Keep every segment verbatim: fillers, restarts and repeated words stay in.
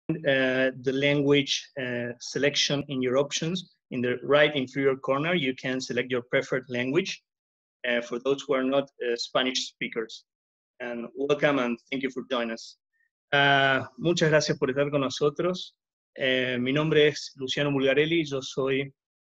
uh, the language uh, selection in your options. In the right inferior corner, you can select your preferred language uh, for those who are not uh, Spanish speakers. And welcome and thank you for joining us. Uh, muchas gracias por estar con nosotros. Uh, mi nombre es Luciano Bulgarelli, yo soy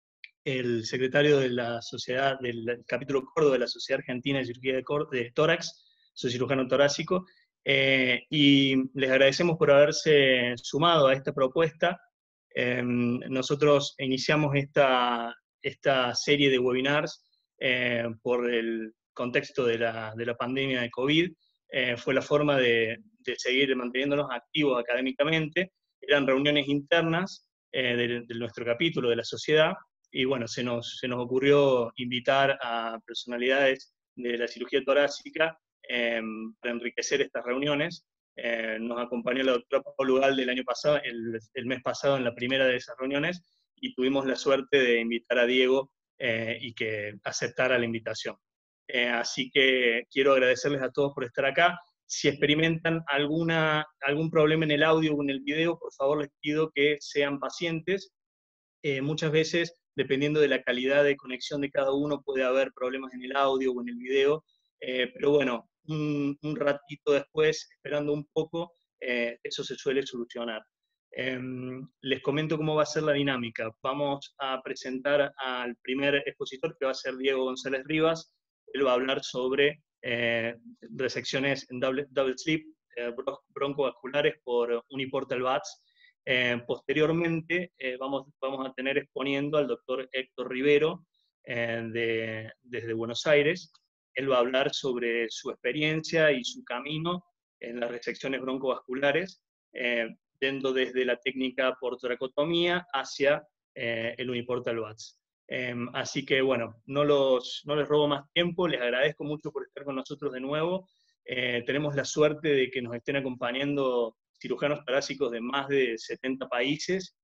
el secretario de la sociedad, del capítulo Córdoba de la Sociedad Argentina de Cirugía de, de Tórax, soy cirujano torácico, eh, y les agradecemos por haberse sumado a esta propuesta. Eh, nosotros iniciamos esta, esta serie de webinars eh, por el contexto de la, de la pandemia de COVID. Eh, fue la forma de, de seguir manteniéndonos activos académicamente. Eran reuniones internas eh, de, de nuestro capítulo de la sociedad, y bueno, se nos, se nos ocurrió invitar a personalidades de la cirugía torácica eh, para enriquecer estas reuniones. Eh, nos acompañó la doctora Paula Ugalde el año pasado, el, el mes pasado en la primera de esas reuniones, y tuvimos la suerte de invitar a Diego eh, y que aceptara la invitación. Eh, así que quiero agradecerles a todos por estar acá. Si experimentan alguna, algún problema en el audio o en el video, por favor les pido que sean pacientes. Eh, muchas veces, dependiendo de la calidad de conexión de cada uno, puede haber problemas en el audio o en el video, eh, pero bueno, un, un ratito después, esperando un poco, eh, eso se suele solucionar. Eh, les comento cómo va a ser la dinámica. Vamos a presentar al primer expositor, que va a ser Diego González Rivas. Él va a hablar sobre eh, resecciones en double, double slip, eh, broncovasculares por uniportal V A T S. Eh, posteriormente eh, vamos, vamos a tener exponiendo al doctor Héctor Rivero eh, de, desde Buenos Aires. Él va a hablar sobre su experiencia y su camino en las resecciones broncovasculares, eh, yendo desde la técnica por toracotomía hacia eh, el uniportal V A T S. Eh, así que bueno, no, los, no les robo más tiempo, les agradezco mucho por estar con nosotros de nuevo. Eh, tenemos la suerte de que nos estén acompañando cirujanos torácicos de más de setenta países,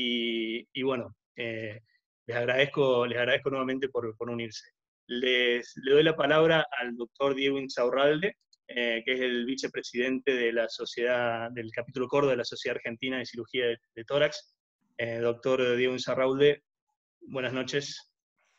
y, y bueno, eh, les, agradezco, les agradezco nuevamente por, por unirse. Les, le doy la palabra al doctor Diego Insaurralde, eh, que es el vicepresidente de la sociedad, del capítulo Córdoba de la Sociedad Argentina de Cirugía de, de Tórax. Eh, doctor Diego Insaurralde, buenas noches.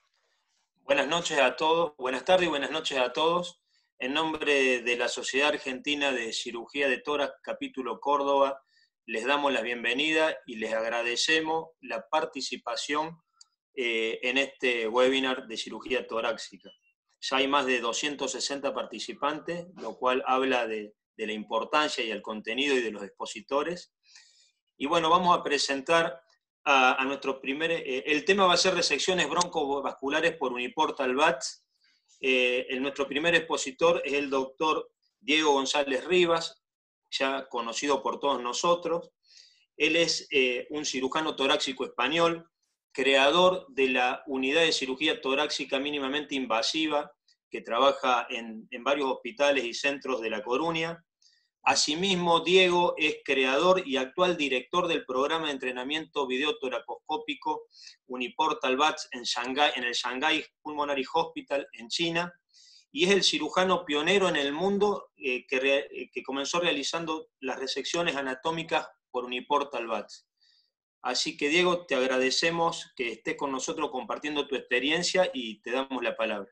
Buenas noches a todos, buenas tardes y buenas noches a todos. En nombre de la Sociedad Argentina de Cirugía de Tórax, capítulo Córdoba, les damos la bienvenida y les agradecemos la participación eh, en este webinar de cirugía torácica. Ya hay más de doscientos sesenta participantes, lo cual habla de, de la importancia y el contenido y de los expositores. Y bueno, vamos a presentar a, a nuestro primer... Eh, el tema va a ser resecciones broncovasculares por uniportal V A T S. Eh, el, nuestro primer expositor es el doctor Diego González Rivas, ya conocido por todos nosotros. Él es eh, un cirujano torácico español, creador de la unidad de cirugía torácica mínimamente invasiva, que trabaja en, en varios hospitales y centros de La Coruña. Asimismo, Diego es creador y actual director del programa de entrenamiento videotoracoscópico Uniportal V A T S en, Shanghai, en el Shanghai Pulmonary Hospital en China, y es el cirujano pionero en el mundo eh, que, re, eh, que comenzó realizando las resecciones anatómicas por Uniportal V A T S. Así que, Diego, te agradecemos que estés con nosotros compartiendo tu experiencia y te damos la palabra.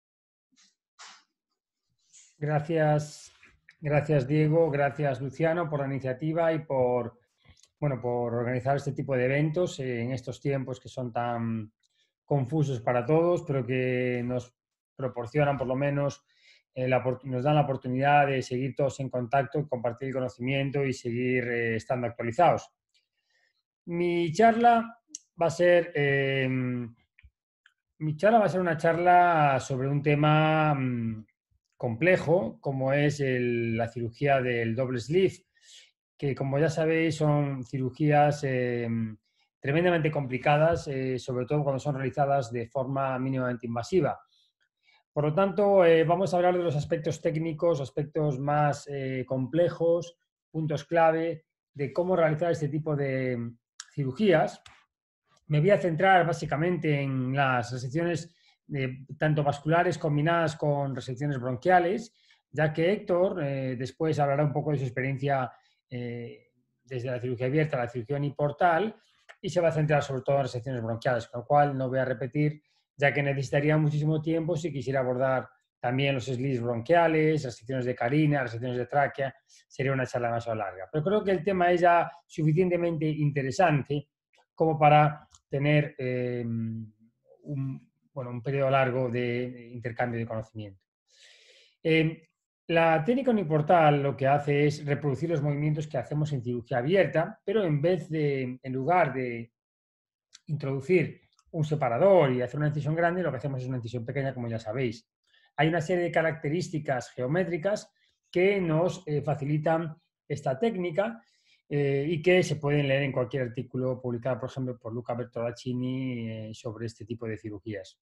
Gracias. Gracias, Diego, gracias, Luciano, por la iniciativa y por, bueno, por organizar este tipo de eventos en estos tiempos que son tan confusos para todos, pero que nos proporcionan, por lo menos, eh, la, nos dan la oportunidad de seguir todos en contacto, compartir el conocimiento y seguir eh, estando actualizados. Mi charla va a ser, eh, mi charla va a ser una charla sobre un tema mmm, complejo, como es el, la cirugía del double sleeve, que, como ya sabéis, son cirugías eh, tremendamente complicadas, eh, sobre todo cuando son realizadas de forma mínimamente invasiva. Por lo tanto, eh, vamos a hablar de los aspectos técnicos, aspectos más eh, complejos, puntos clave de cómo realizar este tipo de cirugías. Me voy a centrar básicamente en las resecciones eh, tanto vasculares combinadas con resecciones bronquiales, ya que Héctor eh, después hablará un poco de su experiencia eh, desde la cirugía abierta a la cirugía uniportal y se va a centrar sobre todo en resecciones bronquiales, con lo cual no voy a repetir, ya que necesitaría muchísimo tiempo si quisiera abordar también los sleeves bronquiales, resecciones de carina, resecciones de tráquea, sería una charla demasiado larga. Pero creo que el tema es ya suficientemente interesante como para tener eh, un, bueno, un periodo largo de intercambio de conocimiento. Eh, la técnica uniportal lo que hace es reproducir los movimientos que hacemos en cirugía abierta, pero en vez de, en lugar de introducir un separador y hacer una incisión grande, lo que hacemos es una incisión pequeña, como ya sabéis. Hay una serie de características geométricas que nos eh, facilitan esta técnica eh, y que se pueden leer en cualquier artículo publicado, por ejemplo, por Luca Bertolaccini eh, sobre este tipo de cirugías.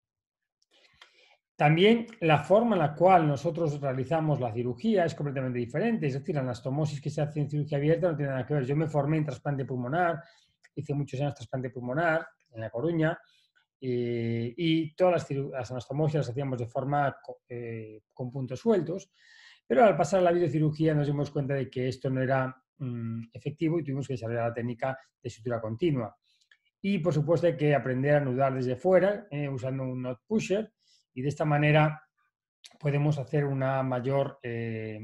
También la forma en la cual nosotros realizamos la cirugía es completamente diferente, es decir, la anastomosis que se hace en cirugía abierta no tiene nada que ver. Yo me formé en trasplante pulmonar, hice muchos años trasplante pulmonar en La Coruña, eh, y todas las, las anastomosias las hacíamos de forma eh, con puntos sueltos, pero al pasar a la videocirugía nos dimos cuenta de que esto no era mmm, efectivo y tuvimos que desarrollar la técnica de sutura continua. Y por supuesto hay que aprender a anudar desde fuera eh, usando un knot pusher, y de esta manera podemos hacer una mayor, eh,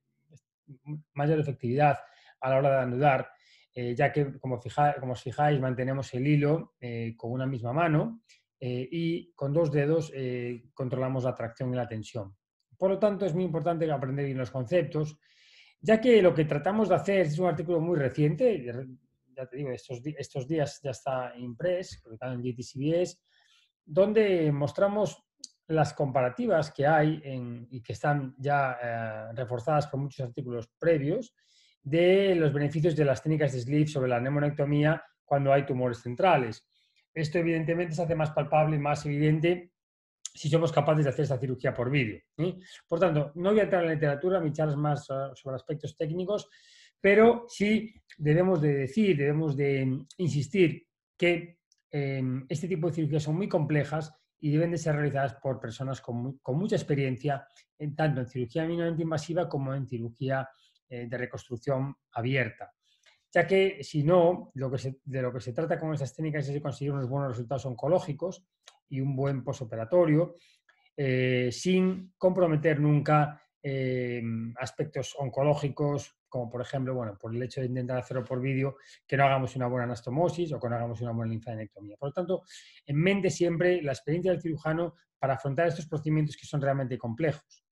mayor efectividad a la hora de anudar, eh, ya que, como, fija, como os fijáis, mantenemos el hilo eh, con una misma mano eh, y con dos dedos eh, controlamos la tracción y la tensión. Por lo tanto, es muy importante aprender bien los conceptos, ya que lo que tratamos de hacer es un artículo muy reciente, ya te digo, estos, estos días ya está impress, publicado en J T C B S, donde mostramos las comparativas que hay en, y que están ya eh, reforzadas por muchos artículos previos de los beneficios de las técnicas de sleeve sobre la neumonectomía cuando hay tumores centrales. Esto evidentemente se hace más palpable y más evidente si somos capaces de hacer esta cirugía por vídeo, ¿eh? Por tanto, no voy a entrar en la literatura, mi charla es más uh, sobre aspectos técnicos, pero sí debemos de decir, debemos de insistir que eh, este tipo de cirugías son muy complejas y deben de ser realizadas por personas con, con mucha experiencia, en, tanto en cirugía mínimamente invasiva como en cirugía eh, de reconstrucción abierta. Ya que si no, lo que se, de lo que se trata con estas técnicas es de conseguir unos buenos resultados oncológicos y un buen posoperatorio, eh, sin comprometer nunca eh, aspectos oncológicos, como por ejemplo, bueno, por el hecho de intentar hacerlo por vídeo, que no hagamos una buena anastomosis o que no hagamos una buena linfadenectomía. Por lo tanto, en mente siempre la experiencia del cirujano para afrontar estos procedimientos que son realmente complejos.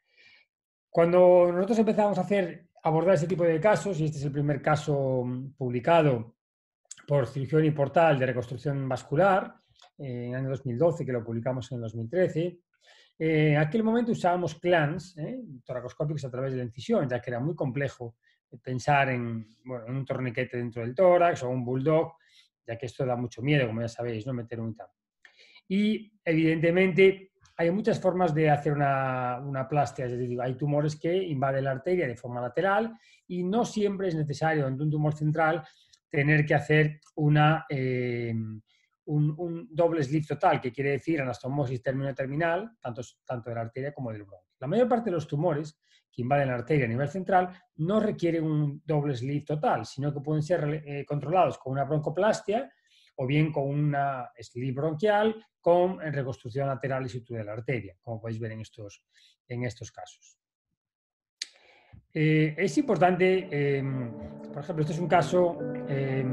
Cuando nosotros empezamos a hacer, abordar este tipo de casos, y este es el primer caso publicado por Cirugía Uniportal de reconstrucción vascular, eh, en el año dos mil doce, que lo publicamos en el dos mil trece, Eh, en aquel momento usábamos clans eh, toracoscópicos a través de la incisión, ya que era muy complejo pensar en, bueno, en un torniquete dentro del tórax o un bulldog, ya que esto da mucho miedo, como ya sabéis, ¿no? Meter un tamo. Y evidentemente hay muchas formas de hacer una, una plastia, es decir, hay tumores que invaden la arteria de forma lateral y no siempre es necesario en un tumor central tener que hacer una... Eh, Un, un doble sleeve total, que quiere decir anastomosis término-terminal, tanto, tanto de la arteria como del bronquio. La mayor parte de los tumores que invaden la arteria a nivel central no requieren un doble sleeve total, sino que pueden ser eh, controlados con una broncoplastia o bien con una sleeve bronquial con reconstrucción lateral y sutura de la arteria, como podéis ver en estos, en estos casos. Eh, es importante, eh, por ejemplo, este es un caso... Eh,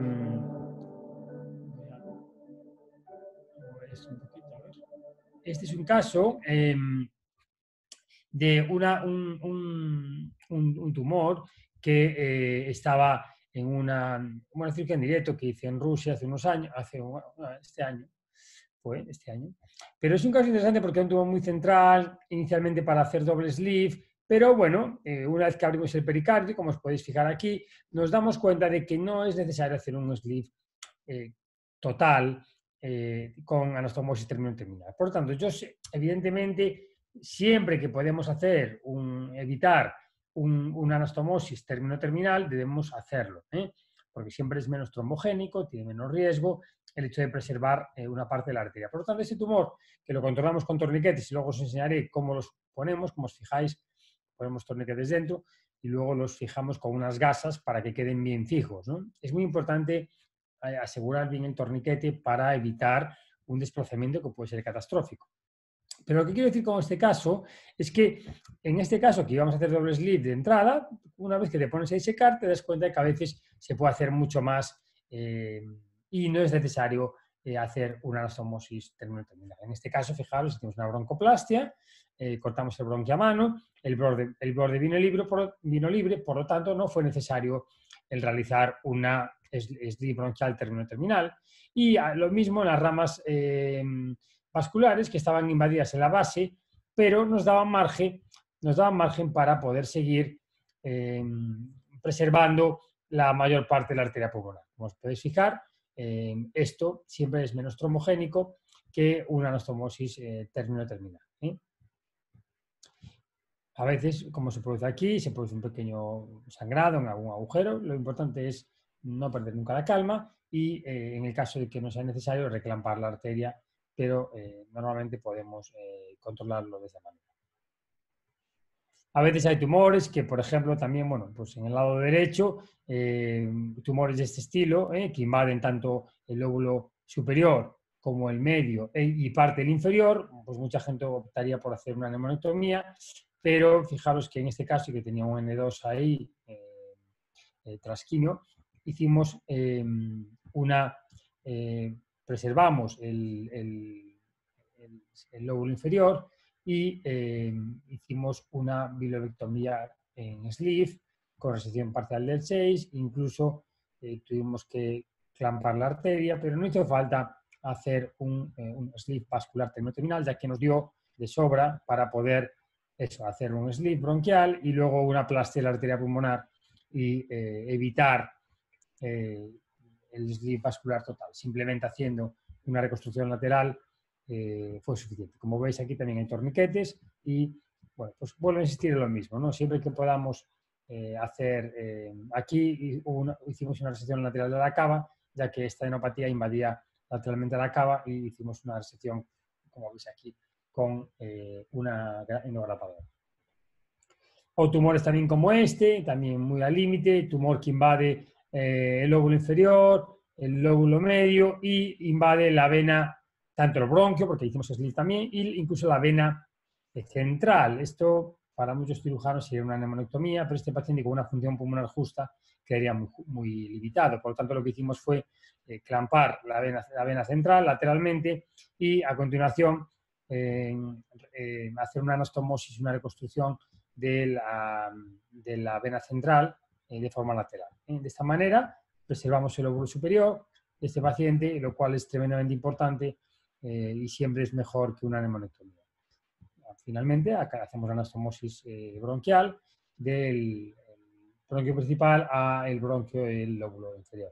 Este es un caso eh, de una, un, un, un, un tumor que eh, estaba en una, una cirugía en directo que hice en Rusia hace unos años, hace este año, fue este año. Pero es un caso interesante porque es un tumor muy central, inicialmente para hacer doble sleeve, pero bueno, eh, una vez que abrimos el pericardio, como os podéis fijar aquí, nos damos cuenta de que no es necesario hacer un sleeve eh, total, Eh, con anastomosis termino-terminal. Por lo tanto, yo evidentemente siempre que podemos hacer un, evitar un, una anastomosis termino-terminal debemos hacerlo, ¿eh? Porque siempre es menos trombogénico, tiene menos riesgo el hecho de preservar eh, una parte de la arteria. Por lo tanto, ese tumor que lo controlamos con torniquetes y luego os enseñaré cómo los ponemos, como os fijáis, ponemos torniquetes dentro, y luego los fijamos con unas gasas para que queden bien fijos, ¿no? Es muy importante asegurar bien el torniquete para evitar un desplazamiento que puede ser catastrófico. Pero lo que quiero decir con este caso es que en este caso que íbamos a hacer doble sleeve de entrada, una vez que te pones a secar te das cuenta de que a veces se puede hacer mucho más eh, y no es necesario eh, hacer una anastomosis terminal. En este caso, fijaros, hicimos una broncoplastia, eh, cortamos el bronquio a mano, el borde, el borde vino, libre por, vino libre, por lo tanto no fue necesario el realizar una sleeve bronquial terminal. Y lo mismo en las ramas eh, vasculares que estaban invadidas en la base, pero nos daban margen, nos daban margen para poder seguir eh, preservando la mayor parte de la arteria pulmonar. Como os podéis fijar, eh, esto siempre es menos trombogénico que una anastomosis eh, término-terminal. ¿eh? A veces, como se produce aquí, se produce un pequeño sangrado en algún agujero. Lo importante es no perder nunca la calma y, eh, en el caso de que no sea necesario, reclampar la arteria, pero eh, normalmente podemos eh, controlarlo de esa manera. A veces hay tumores que, por ejemplo, también, bueno, pues en el lado derecho, eh, tumores de este estilo, eh, que invaden tanto el lóbulo superior como el medio y parte del inferior, pues mucha gente optaría por hacer una neumonectomía, pero fijaros que en este caso, que tenía un ene dos ahí, eh, eh, trasquinio, hicimos eh, una, eh, preservamos el, el, el, el lóbulo inferior y eh, hicimos una bilobectomía en sleeve con resección parcial del seis, incluso eh, tuvimos que clampar la arteria, pero no hizo falta hacer un, eh, un sleeve vascular terminal, ya que nos dio de sobra para poder eso, hacer un sleeve bronquial y luego una plastia de la arteria pulmonar y eh, evitar eh, el sleeve vascular total. Simplemente haciendo una reconstrucción lateral eh, fue suficiente. Como veis, aquí también hay torniquetes y, bueno, pues vuelvo a insistir en lo mismo, ¿no? Siempre que podamos eh, hacer, eh, aquí una, hicimos una resección lateral de la cava, ya que esta adenopatía invadía lateralmente la cava y hicimos una resección, como veis aquí, con eh, una endograpadora. O tumores también como este, también muy al límite, tumor que invade eh, el lóbulo inferior, el lóbulo medio y invade la vena, tanto el bronquio, porque hicimos sleeve también, e incluso la vena central. Esto para muchos cirujanos sería una neumonectomía, pero este paciente con una función pulmonar justa quedaría muy, muy limitado. Por lo tanto, lo que hicimos fue eh, clampar la vena, la vena central lateralmente y a continuación eh, eh, hacer una anastomosis, una reconstrucción de la, de la vena central eh, de forma lateral. ¿eh? De esta manera preservamos el lóbulo superior de este paciente, lo cual es tremendamente importante eh, y siempre es mejor que una neumonectomía. Finalmente, acá hacemos la anastomosis eh, bronquial del bronquio principal a el bronquio del lóbulo inferior.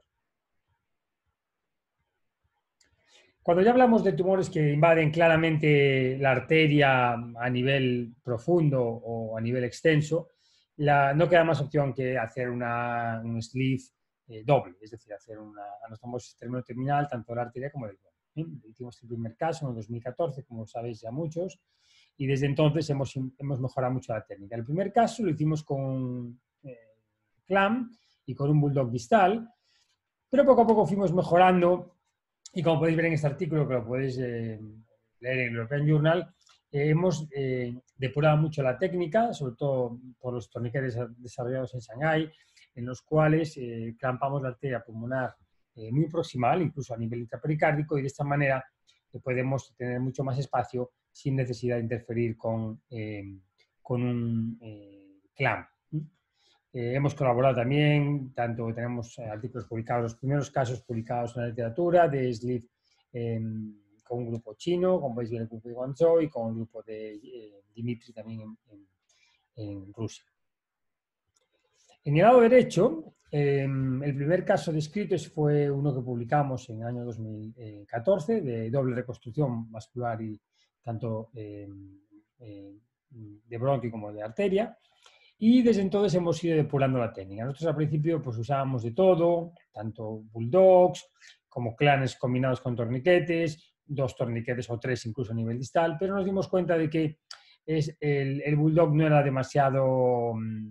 Cuando ya hablamos de tumores que invaden claramente la arteria a nivel profundo o a nivel extenso, la, no queda más opción que hacer una, un sleeve eh, doble, es decir, hacer una anastomosis terminal tanto de la arteria como del bronquio. ¿eh? Hicimos el primer caso en el dos mil catorce, como sabéis ya muchos, y desde entonces hemos, hemos mejorado mucho la técnica. El primer caso lo hicimos con eh, clamp y con un bulldog distal, pero poco a poco fuimos mejorando. Y como podéis ver en este artículo, que lo podéis eh, leer en el European Journal, eh, hemos eh, depurado mucho la técnica, sobre todo por los torniquetes desarrollados en Shanghái, en los cuales eh, clampamos la arteria pulmonar eh, muy proximal, incluso a nivel intrapericárdico, y de esta manera eh, podemos tener mucho más espacio sin necesidad de interferir con, eh, con un eh, clamp. Eh, hemos colaborado también, tanto tenemos eh, artículos publicados, los primeros casos publicados en la literatura de sleeve eh, con un grupo chino, como podéis ver el grupo de Guangzhou y con el grupo de eh, Dimitri también en, en, en Rusia. En el lado derecho, eh, el primer caso descrito fue uno que publicamos en el año dos mil catorce de doble reconstrucción vascular y tanto eh, eh, de bronquio como de arteria. Y desde entonces hemos ido depurando la técnica. Nosotros al principio pues usábamos de todo, tanto bulldogs como clanes combinados con torniquetes, dos torniquetes o tres incluso a nivel distal, pero nos dimos cuenta de que es el, el bulldog no era demasiado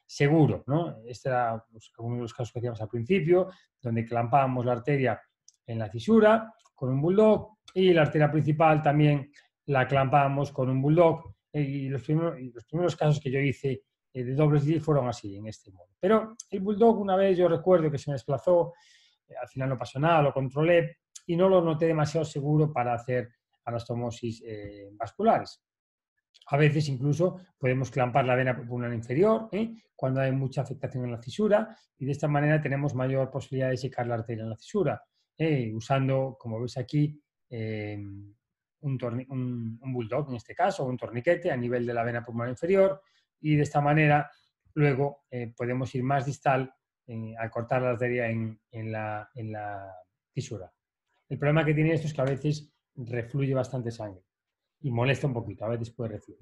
seguro, ¿no? Este era pues, uno de los casos que hacíamos al principio, donde clampábamos la arteria en la fisura con un bulldog y la arteria principal también la clampábamos con un bulldog. Y los primeros, los primeros casos que yo hice de doble slip fueron así, en este modo. Pero el bulldog, una vez yo recuerdo que se me desplazó, al final no pasó nada, lo controlé y no lo noté demasiado seguro para hacer anastomosis eh, vasculares. A veces incluso podemos clampar la vena pulmonar inferior ¿eh? cuando hay mucha afectación en la fisura y de esta manera tenemos mayor posibilidad de secar la arteria en la fisura, ¿eh? usando, como veis aquí, eh, un, un, un bulldog en este caso, un torniquete a nivel de la vena pulmonar inferior y de esta manera luego eh, podemos ir más distal eh, al cortar la arteria en, en, la, en la fisura. El problema que tiene esto es que a veces refluye bastante sangre y molesta un poquito, a veces puede refluir.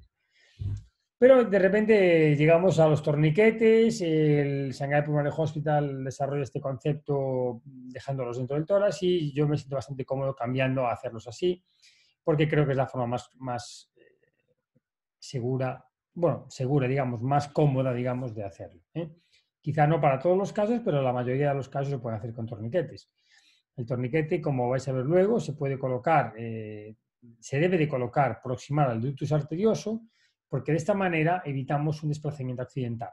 Pero de repente llegamos a los torniquetes, el Shanghai Pulmonary Hospital desarrolla este concepto dejándolos dentro del tórax y yo me siento bastante cómodo cambiando a hacerlos así, porque creo que es la forma más, más eh, segura, bueno, segura, digamos, más cómoda, digamos, de hacerlo. ¿eh? Quizá no para todos los casos, pero la mayoría de los casos se puede hacer con torniquetes. El torniquete, como vais a ver luego, se puede colocar, eh, se debe de colocar proximal al ductus arterioso, porque de esta manera evitamos un desplazamiento accidental.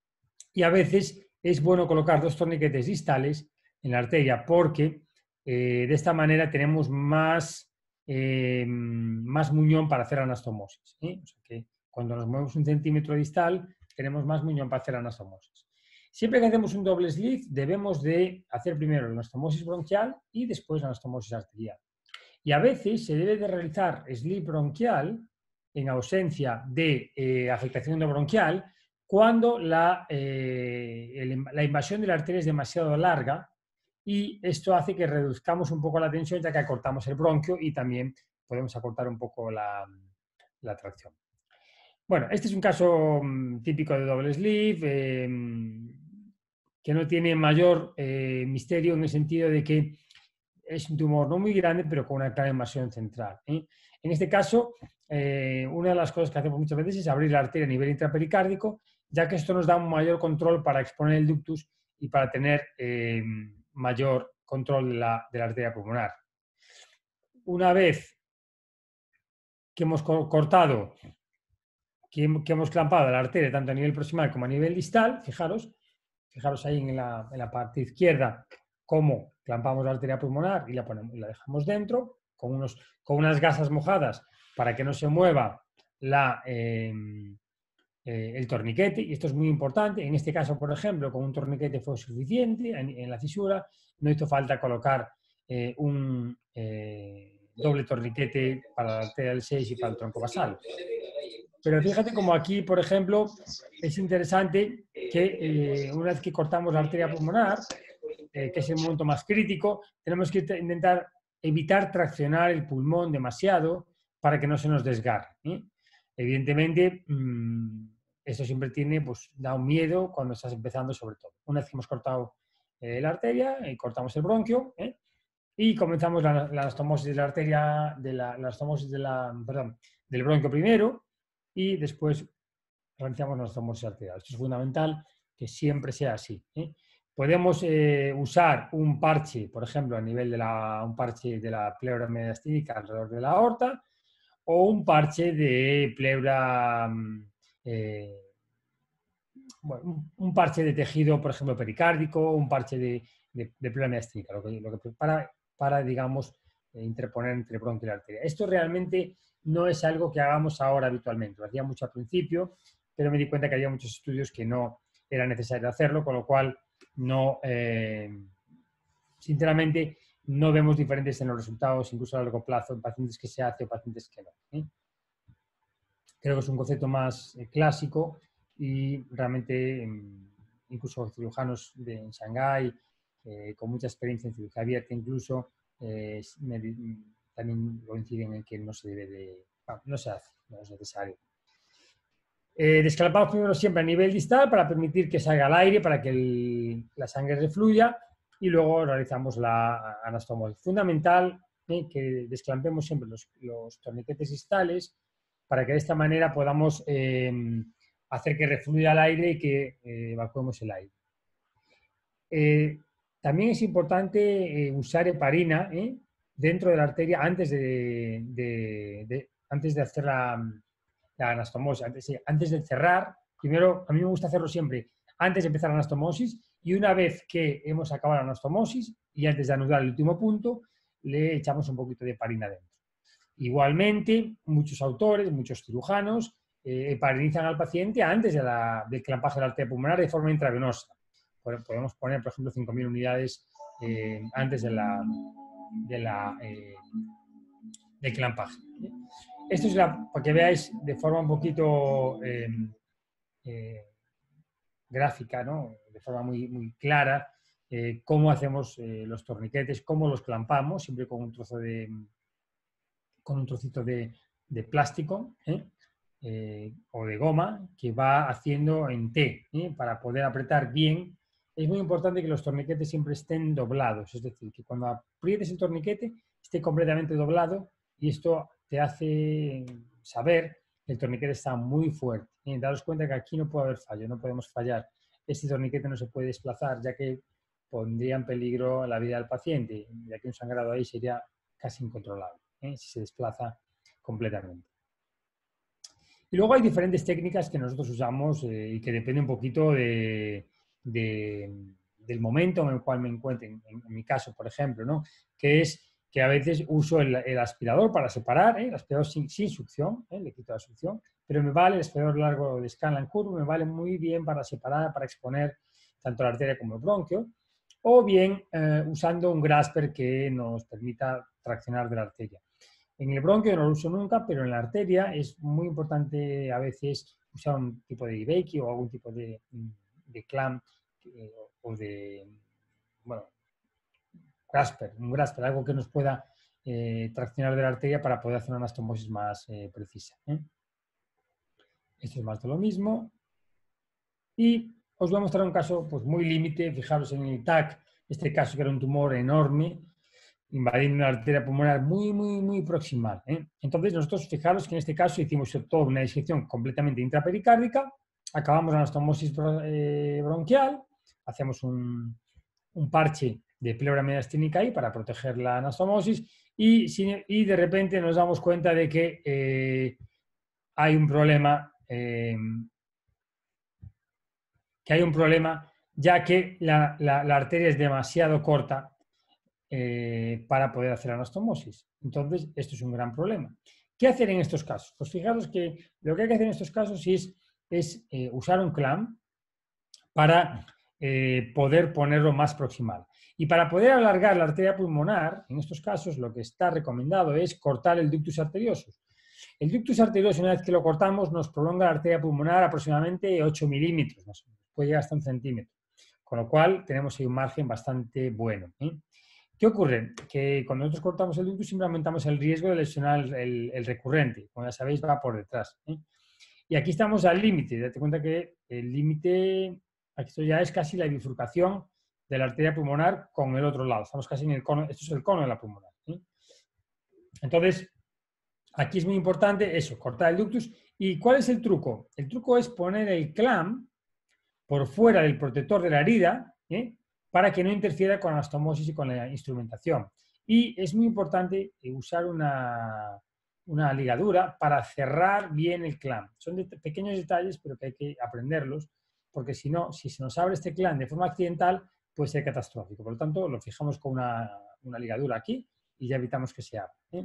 Y a veces es bueno colocar dos torniquetes distales en la arteria porque eh, de esta manera tenemos más, eh, más muñón para hacer anastomosis. ¿eh? O sea que cuando nos movemos un centímetro distal tenemos más muñón para hacer anastomosis. Siempre que hacemos un doble slit debemos de hacer primero la anastomosis bronquial y después la anastomosis arterial. Y a veces se debe de realizar slit bronquial en ausencia de eh, afectación endobronquial cuando la, eh, el, la invasión de la arteria es demasiado larga y esto hace que reduzcamos un poco la tensión ya que acortamos el bronquio y también podemos acortar un poco la, la tracción. Bueno, este es un caso um, típico de doble sleeve, eh, que no tiene mayor eh, misterio en el sentido de que es un tumor no muy grande, pero con una clara invasión central. ¿eh? En este caso, eh, una de las cosas que hacemos muchas veces es abrir la arteria a nivel intrapericárdico, ya que esto nos da un mayor control para exponer el ductus y para tener eh, mayor control de la, de la arteria pulmonar. Una vez que hemos cortado, que, que hemos clampado la arteria tanto a nivel proximal como a nivel distal, fijaros, fijaros ahí en la, en la parte izquierda cómo clampamos la arteria pulmonar y la, ponemos, y la dejamos dentro con, unos, con unas gasas mojadas para que no se mueva la, eh, eh, el torniquete, y esto es muy importante. En este caso, por ejemplo, con un torniquete fue suficiente en, en la fisura, no hizo falta colocar eh, un eh, doble torniquete para la arteria del seis y para el tronco basal. Pero fíjate como aquí, por ejemplo, es interesante que eh, una vez que cortamos la arteria pulmonar, eh, que es el momento más crítico, tenemos que intentar evitar traccionar el pulmón demasiado para que no se nos desgarre. ¿eh? Evidentemente, mmm, esto siempre tiene, pues, da un miedo cuando estás empezando, sobre todo. Una vez que hemos cortado eh, la arteria y cortamos el bronquio, ¿eh? y comenzamos la, la anastomosis de la arteria, de la, la anastomosis de la, perdón, del bronquio primero, y después realizamos la anastomosis arterial. Esto es fundamental que siempre sea así. ¿eh? Podemos eh, usar un parche, por ejemplo, a nivel de la, un parche de la pleura mediastínica alrededor de la aorta, o un parche de pleura, eh, bueno, un, un parche de tejido, por ejemplo, pericárdico, un parche de, de, de pleura mediastínica, lo que, lo que para, para, digamos, eh, interponer entre el bronquio y la arteria. Esto realmente no es algo que hagamos ahora habitualmente, lo hacía mucho al principio, pero me di cuenta que había muchos estudios que no era necesario hacerlo, con lo cual no, eh, sinceramente, no vemos diferentes en los resultados, incluso a largo plazo, en pacientes que se hace o pacientes que no. ¿eh? Creo que es un concepto más eh, clásico y realmente, eh, incluso cirujanos de, en Shanghái, eh, con mucha experiencia en cirugía abierta, incluso, eh, me, también coinciden en que no se debe de, no, no se hace, no es necesario. Eh, descalpamos primero siempre a nivel distal para permitir que salga el aire, para que el, la sangre refluya, y luego realizamos la anastomosis. Fundamental eh, que desclampemos siempre los, los torniquetes distales para que de esta manera podamos eh, hacer que refluya el aire y que eh, evacuemos el aire. Eh, también es importante eh, usar heparina ¿eh? dentro de la arteria antes de, de, de, antes de hacer la, la anastomosis, antes, antes de cerrar. Primero, a mí me gusta hacerlo siempre antes de empezar la anastomosis, y una vez que hemos acabado la anastomosis y antes de anudar el último punto, le echamos un poquito de heparina dentro. Igualmente, muchos autores, muchos cirujanos, eh, heparinizan al paciente antes de la, del clampaje de la arteria pulmonar de forma intravenosa. Podemos poner, por ejemplo, cinco mil unidades eh, antes de la, de la, eh, del clampaje. Esto es la, para que veáis de forma un poquito eh, eh, gráfica, ¿no? De forma muy, muy clara, eh, cómo hacemos eh, los torniquetes, cómo los clampamos, siempre con un trozo de, con un trocito de, de plástico ¿eh? Eh, o de goma que va haciendo en T ¿eh? para poder apretar bien. Es muy importante que los torniquetes siempre estén doblados, es decir, que cuando aprietes el torniquete esté completamente doblado, y esto te hace saber que el torniquete está muy fuerte. ¿eh? Daros cuenta que aquí no puede haber fallo, no podemos fallar. Este torniquete no se puede desplazar, ya que pondría en peligro la vida del paciente, ya que un sangrado ahí sería casi incontrolable ¿eh? si se desplaza completamente. Y luego hay diferentes técnicas que nosotros usamos eh, y que depende un poquito de, de, del momento en el cual me encuentre. En, en mi caso, por ejemplo, ¿no? que es que a veces uso el, el aspirador para separar, ¿eh? el aspirador sin, sin succión, ¿eh? le quito la succión, pero me vale el aspirador largo de Scanlan Curve, me vale muy bien para separar, para exponer tanto la arteria como el bronquio, o bien eh, usando un grasper que nos permita traccionar de la arteria. En el bronquio no lo uso nunca, pero en la arteria es muy importante a veces usar un tipo de Ibeki o algún tipo de, de clamp eh, o de, bueno, grasper, un grasper, algo que nos pueda eh, traccionar de la arteria para poder hacer una anastomosis más eh, precisa. ¿eh? Esto es más de lo mismo. Y os voy a mostrar un caso pues, muy límite. Fijaros en el T A C, este caso que era un tumor enorme, invadiendo una arteria pulmonar muy, muy, muy proximal. ¿eh? Entonces, nosotros, fijaros que en este caso hicimos toda una disección completamente intrapericárdica, acabamos la anastomosis eh, bronquial, hacemos un, un parche de pleura mediastínica ahí para proteger la anastomosis, y, y de repente nos damos cuenta de que eh, hay un problema, eh, que hay un problema, ya que la, la, la arteria es demasiado corta Eh, para poder hacer anastomosis. Entonces, esto es un gran problema. ¿Qué hacer en estos casos? Pues fijaros que lo que hay que hacer en estos casos es, es eh, usar un clamp para eh, poder ponerlo más proximal. Y para poder alargar la arteria pulmonar, en estos casos lo que está recomendado es cortar el ductus arteriosus. El ductus arteriosus, una vez que lo cortamos, nos prolonga la arteria pulmonar aproximadamente ocho milímetros, más o menos. Puede llegar hasta un centímetro. Con lo cual, tenemos ahí un margen bastante bueno. ¿eh? ¿Qué ocurre? Que cuando nosotros cortamos el ductus siempre aumentamos el riesgo de lesionar el, el recurrente. Como ya sabéis, va por detrás. ¿eh? Y aquí estamos al límite. Date cuenta que el límite, esto ya es casi la bifurcación de la arteria pulmonar con el otro lado. Estamos casi en el cono, esto es el cono de la pulmonar. ¿eh? Entonces, aquí es muy importante eso, cortar el ductus. ¿Y cuál es el truco? El truco es poner el clamp por fuera del protector de la herida, ¿eh? para que no interfiera con la anastomosis y con la instrumentación. Y es muy importante usar una, una ligadura para cerrar bien el clamp. Son de pequeños detalles, pero que hay que aprenderlos, porque si no, si se nos abre este clamp de forma accidental, puede ser catastrófico. Por lo tanto, lo fijamos con una, una ligadura aquí y ya evitamos que se abra. ¿eh?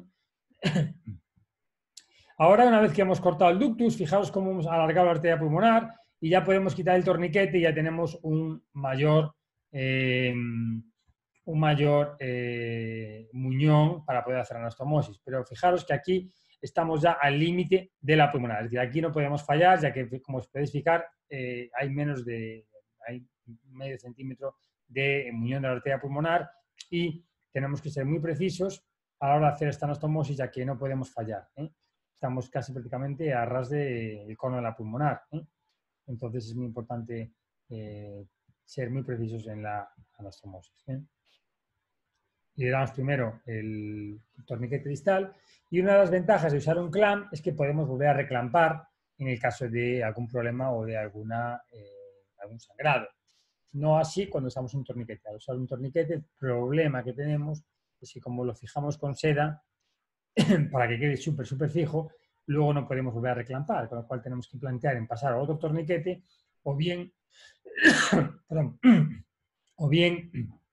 Ahora, una vez que hemos cortado el ductus, fijaos cómo hemos alargado la arteria pulmonar y ya podemos quitar el torniquete y ya tenemos un mayor Eh, un mayor eh, muñón para poder hacer anastomosis. Pero fijaros que aquí estamos ya al límite de la pulmonar. Es decir, aquí no podemos fallar, ya que, como os podéis fijar, eh, hay menos de hay medio centímetro de muñón de la arteria pulmonar y tenemos que ser muy precisos a la hora de hacer esta anastomosis, ya que no podemos fallar. ¿eh? Estamos casi prácticamente a ras del cono de la pulmonar. ¿eh? Entonces es muy importante eh, ser muy precisos en la anastomosis. ¿eh? Le damos primero el torniquete distal y una de las ventajas de usar un clamp es que podemos volver a reclampar en el caso de algún problema o de alguna, eh, algún sangrado. No así cuando usamos un torniquete. Al usar un torniquete, el problema que tenemos es que como lo fijamos con seda, para que quede súper, súper fijo, luego no podemos volver a reclampar, con lo cual tenemos que plantear en pasar a otro torniquete o bien, perdón, o bien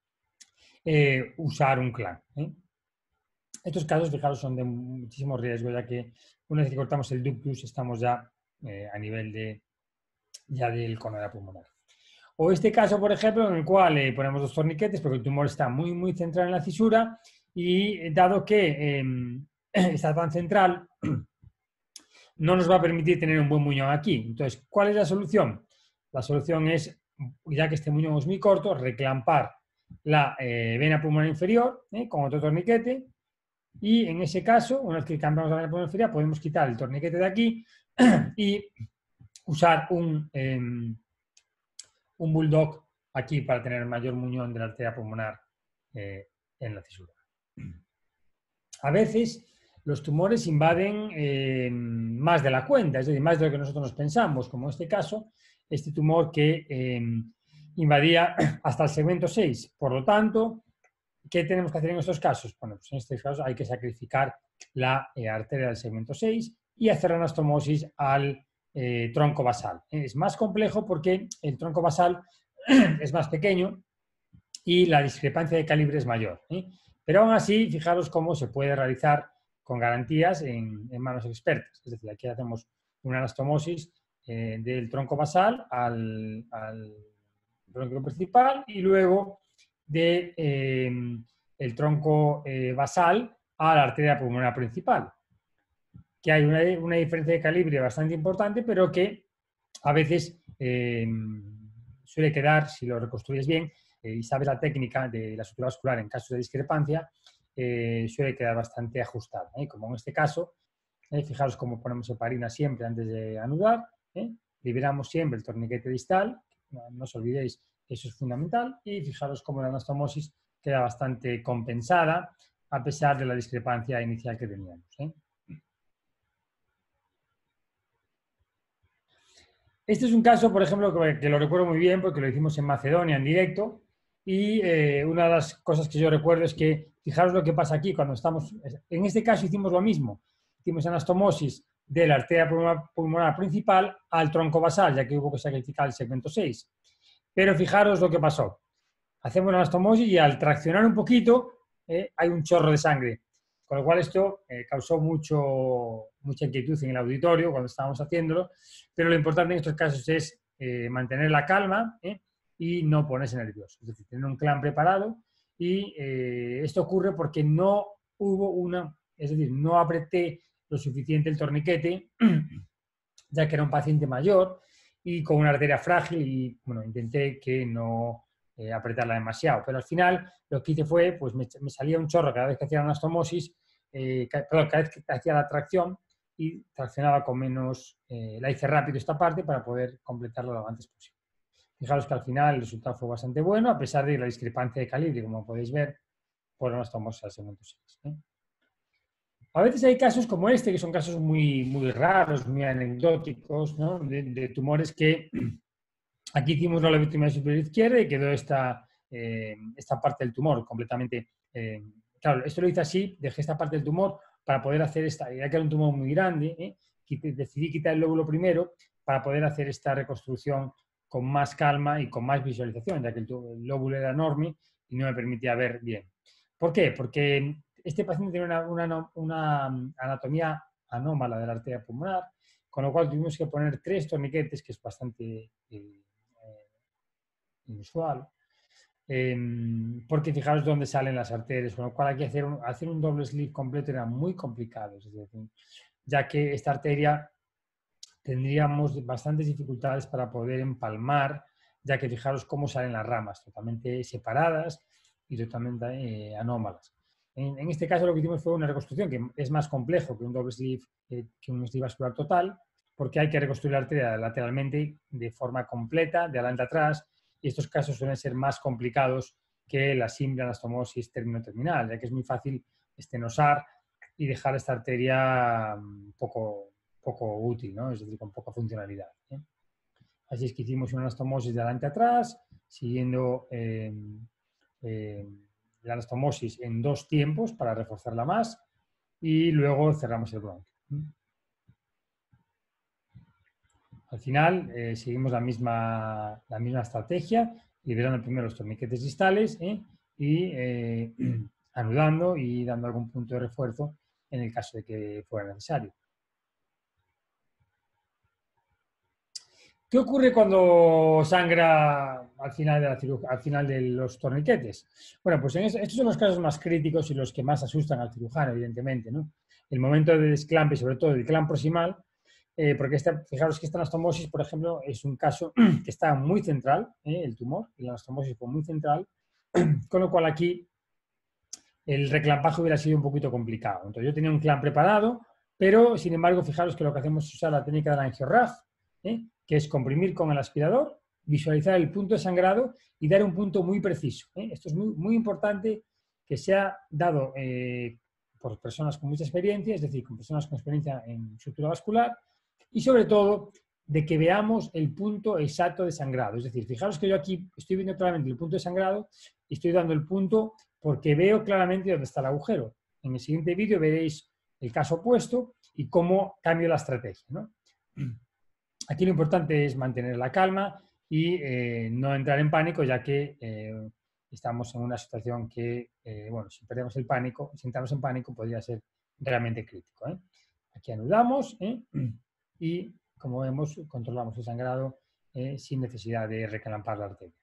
eh, usar un clamp. ¿eh? Estos casos, fijaros, son de muchísimo riesgo, ya que una vez que cortamos el ductus estamos ya eh, a nivel de, ya del cono pulmonar. O este caso, por ejemplo, en el cual eh, ponemos dos torniquetes porque el tumor está muy, muy central en la cisura y dado que eh, está tan central, no nos va a permitir tener un buen muñón aquí. Entonces, ¿cuál es la solución? La solución es, ya que este muñón es muy corto, reclampar la eh, vena pulmonar inferior eh, con otro torniquete y en ese caso, una vez que cambiamos la vena pulmonar inferior, podemos quitar el torniquete de aquí y usar un... Eh, un bulldog aquí para tener mayor muñón de la arteria pulmonar eh, en la cisura. A veces los tumores invaden eh, más de la cuenta, es decir, más de lo que nosotros nos pensamos, como en este caso, este tumor que eh, invadía hasta el segmento seis. Por lo tanto, ¿qué tenemos que hacer en estos casos? Bueno, pues en este caso hay que sacrificar la eh, arteria del segmento seis y hacer la anastomosis al Eh, tronco basal. Es más complejo porque el tronco basal es más pequeño y la discrepancia de calibre es mayor. ¿eh? Pero aún así, fijaros cómo se puede realizar con garantías en, en manos expertas. Es decir, aquí hacemos una anastomosis eh, del tronco basal al, al tronco principal y luego del de, eh, el tronco eh, basal a la arteria pulmonar principal. Que hay una, una diferencia de calibre bastante importante, pero que a veces eh, suele quedar, si lo reconstruyes bien eh, y sabes la técnica de la sutura vascular en casos de discrepancia, eh, suele quedar bastante ajustada. ¿eh? Como en este caso, eh, fijaros cómo ponemos heparina siempre antes de anudar, ¿eh? liberamos siempre el torniquete distal, no, no os olvidéis que eso es fundamental, y fijaros cómo la anastomosis queda bastante compensada a pesar de la discrepancia inicial que teníamos. ¿eh? Este es un caso, por ejemplo, que, que lo recuerdo muy bien porque lo hicimos en Macedonia en directo y eh, una de las cosas que yo recuerdo es que, fijaros lo que pasa aquí cuando estamos, en este caso hicimos lo mismo, hicimos anastomosis de la arteria pulmonar, pulmonar principal al tronco basal, ya que hubo que sacrificar el segmento seis. Pero fijaros lo que pasó, hacemos una anastomosis y al traccionar un poquito eh, hay un chorro de sangre. Con lo cual esto eh, causó mucho, mucha inquietud en el auditorio cuando estábamos haciéndolo, pero lo importante en estos casos es eh, mantener la calma ¿eh? y no ponerse nervioso. Es decir, tener un clamp preparado y eh, esto ocurre porque no hubo una, es decir, no apreté lo suficiente el torniquete, ya que era un paciente mayor y con una arteria frágil y bueno, intenté que no eh, apretarla demasiado, pero al final lo que hice fue, pues me, me salía un chorro cada vez que hacía la anastomosis, eh, perdón, cada vez que hacía la tracción y traccionaba con menos, eh, la hice rápido esta parte para poder completarlo lo antes posible. Fijaros que al final el resultado fue bastante bueno, a pesar de la discrepancia de calibre, como podéis ver, por la anastomosis al segmento seis. ¿eh? A veces hay casos como este, que son casos muy, muy raros, muy anecdóticos, ¿no? de, de tumores que aquí hicimos la lobotomía superior izquierda y quedó esta, eh, esta parte del tumor completamente... Eh, claro, esto lo hice así, dejé esta parte del tumor para poder hacer esta, ya que era un tumor muy grande, ¿eh? decidí quitar el lóbulo primero para poder hacer esta reconstrucción con más calma y con más visualización, ya que el, el lóbulo era enorme y no me permitía ver bien. ¿Por qué? Porque este paciente tiene una, una, una anatomía anómala de la arteria pulmonar, con lo cual tuvimos que poner tres torniquetes, que es bastante eh, inusual, eh, porque fijaros dónde salen las arterias, con lo cual aquí hacer un, hacer un doble sleeve completo era muy complicado, es decir, ya que esta arteria tendríamos bastantes dificultades para poder empalmar, ya que fijaros cómo salen las ramas, totalmente separadas y totalmente eh, anómalas. En, en este caso lo que hicimos fue una reconstrucción que es más complejo que un doble sleeve, eh, que un sleeve vascular total, porque hay que reconstruir la arteria lateralmente de forma completa, de adelante a atrás, y estos casos suelen ser más complicados que la simple anastomosis término-terminal, ya que es muy fácil estenosar y dejar esta arteria un poco, poco útil, ¿no? Es decir, con poca funcionalidad, ¿eh? Así es que hicimos una anastomosis de adelante a atrás, siguiendo eh, eh, la anastomosis en dos tiempos para reforzarla más y luego cerramos el bronquio. Al final eh, seguimos la misma, la misma estrategia, liberando primero los torniquetes distales ¿eh? y eh, anudando y dando algún punto de refuerzo en el caso de que fuera necesario. ¿Qué ocurre cuando sangra al final de, la al final de los torniquetes? Bueno, pues en es, estos son los casos más críticos y los que más asustan al cirujano, evidentemente, ¿no? El momento de desclampe, sobre todo el clamp proximal, eh, porque esta, fijaros que esta anastomosis, por ejemplo, es un caso que está muy central, ¿eh? El tumor, y la anastomosis fue muy central, con lo cual aquí el reclampaje hubiera sido un poquito complicado. Entonces yo tenía un clamp preparado, pero sin embargo, fijaros que lo que hacemos es usar la técnica de la angiorraf, ¿eh? que es comprimir con el aspirador, visualizar el punto de sangrado y dar un punto muy preciso, ¿eh? Esto es muy, muy importante que sea dado eh, por personas con mucha experiencia, es decir, con personas con experiencia en estructura vascular y sobre todo de que veamos el punto exacto de sangrado. Es decir, fijaros que yo aquí estoy viendo claramente el punto de sangrado y estoy dando el punto porque veo claramente dónde está el agujero. En el siguiente vídeo veréis el caso opuesto y cómo cambio la estrategia, ¿no? Aquí lo importante es mantener la calma y eh, no entrar en pánico, ya que eh, estamos en una situación que, eh, bueno, si perdemos el pánico, si entramos en pánico, podría ser realmente crítico, ¿eh? Aquí anudamos ¿eh? y, como vemos, controlamos el sangrado eh, sin necesidad de reclampar la arteria.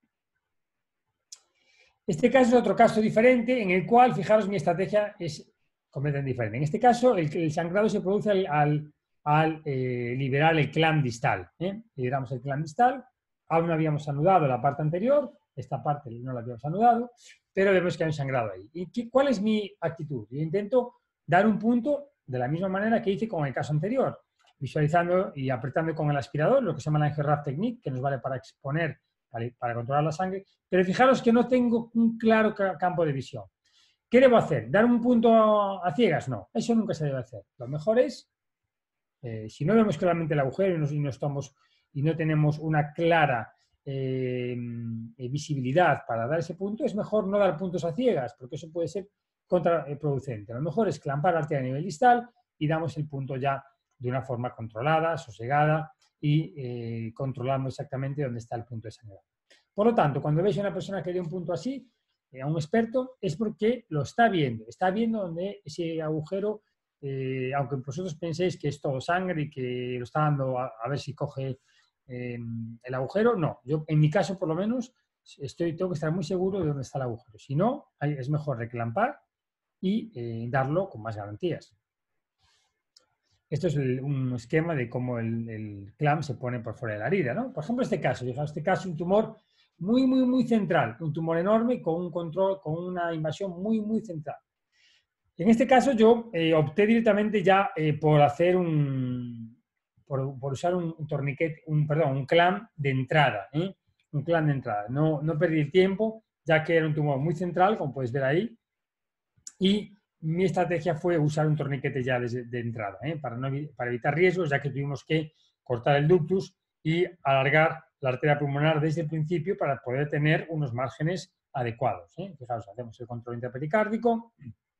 Este caso es otro caso diferente en el cual, fijaros, mi estrategia es completamente diferente. En este caso, el, el sangrado se produce al, al, al eh, liberar el clamp distal. ¿eh? Liberamos el clamp distal, aún no habíamos anudado la parte anterior, esta parte no la habíamos anudado, pero vemos que hay un sangrado ahí. ¿Y qué, cuál es mi actitud? Yo intento dar un punto de la misma manera que hice con el caso anterior, visualizando y apretando con el aspirador, lo que se llama la angiorraf technique, que nos vale para exponer, para, para controlar la sangre, pero fijaros que no tengo un claro campo de visión. ¿Qué debo hacer? ¿Dar un punto a ciegas? No, eso nunca se debe hacer. Lo mejor es, eh, si no vemos claramente el agujero y no, y no, estamos, y no tenemos una clara eh, visibilidad para dar ese punto, es mejor no dar puntos a ciegas, porque eso puede ser contraproducente. Lo mejor es clampar la arteria a nivel distal y damos el punto ya de una forma controlada, sosegada y eh, controlando exactamente dónde está el punto de sangrado. Por lo tanto, cuando veis a una persona que dé un punto así, a un experto, es porque lo está viendo, está viendo donde ese agujero, eh, aunque vosotros penséis que es todo sangre y que lo está dando a, a ver si coge eh, el agujero, no. Yo, en mi caso, por lo menos, estoy, tengo que estar muy seguro de dónde está el agujero. Si no, hay, es mejor reclampar y eh, darlo con más garantías. Esto es el, un esquema de cómo el, el clamp se pone por fuera de la herida, ¿no? Por ejemplo, este caso, fijaos, este caso es un tumor muy, muy, muy central, un tumor enorme con un control, con una invasión muy, muy central. En este caso yo eh, opté directamente ya eh, por hacer un, por, por usar un, un torniquete, un, perdón, un clamp de entrada, ¿eh? Un clamp de entrada. No, no perdí el tiempo, ya que era un tumor muy central, como podéis ver ahí, y mi estrategia fue usar un torniquete ya de, de entrada, ¿eh? para, no, para evitar riesgos, ya que tuvimos que cortar el ductus y alargar la arteria pulmonar desde el principio para poder tener unos márgenes adecuados. ¿eh? Fijaos, hacemos el control intrapericárdico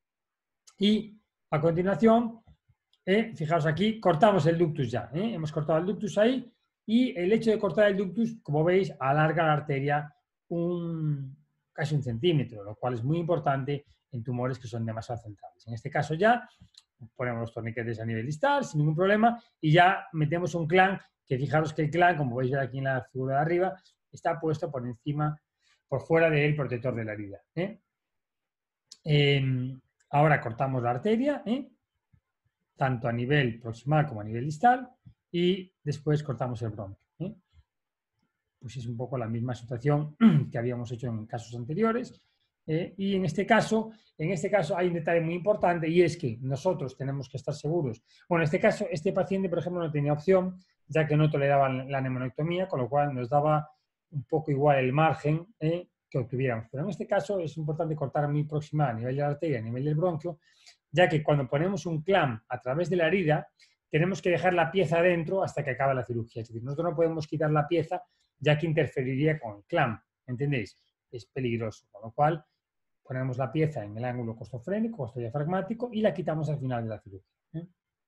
y a continuación, ¿eh? fijaos aquí, cortamos el ductus ya. ¿eh? Hemos cortado el ductus ahí y el hecho de cortar el ductus, como veis, alarga la arteria un, casi un centímetro, lo cual es muy importante en tumores que son demasiado centrales. En este caso ya ponemos los torniquetes a nivel distal sin ningún problema y ya metemos un clamp, que fijaros que el clamp, como podéis ver aquí en la figura de arriba, está puesto por encima, por fuera del protector de la herida. ¿eh? Eh, ahora cortamos la arteria, ¿eh? tanto a nivel proximal como a nivel distal, y después cortamos el bronquio. ¿eh? Pues es un poco la misma situación que habíamos hecho en casos anteriores. Eh, y en este caso, en este caso hay un detalle muy importante y es que nosotros tenemos que estar seguros. Bueno, en este caso, este paciente, por ejemplo, no tenía opción, ya que no toleraba la neumonectomía, con lo cual nos daba un poco igual el margen eh, que obtuviéramos. Pero en este caso es importante cortar muy proximal a nivel de la arteria, a nivel del bronquio, ya que cuando ponemos un clamp a través de la herida, tenemos que dejar la pieza dentro hasta que acabe la cirugía. Es decir, nosotros no podemos quitar la pieza ya que interferiría con el clamp, ¿entendéis? Es peligroso, con lo cual ponemos la pieza en el ángulo costofrénico, costodiafragmático y la quitamos al final de la cirugía. ¿eh?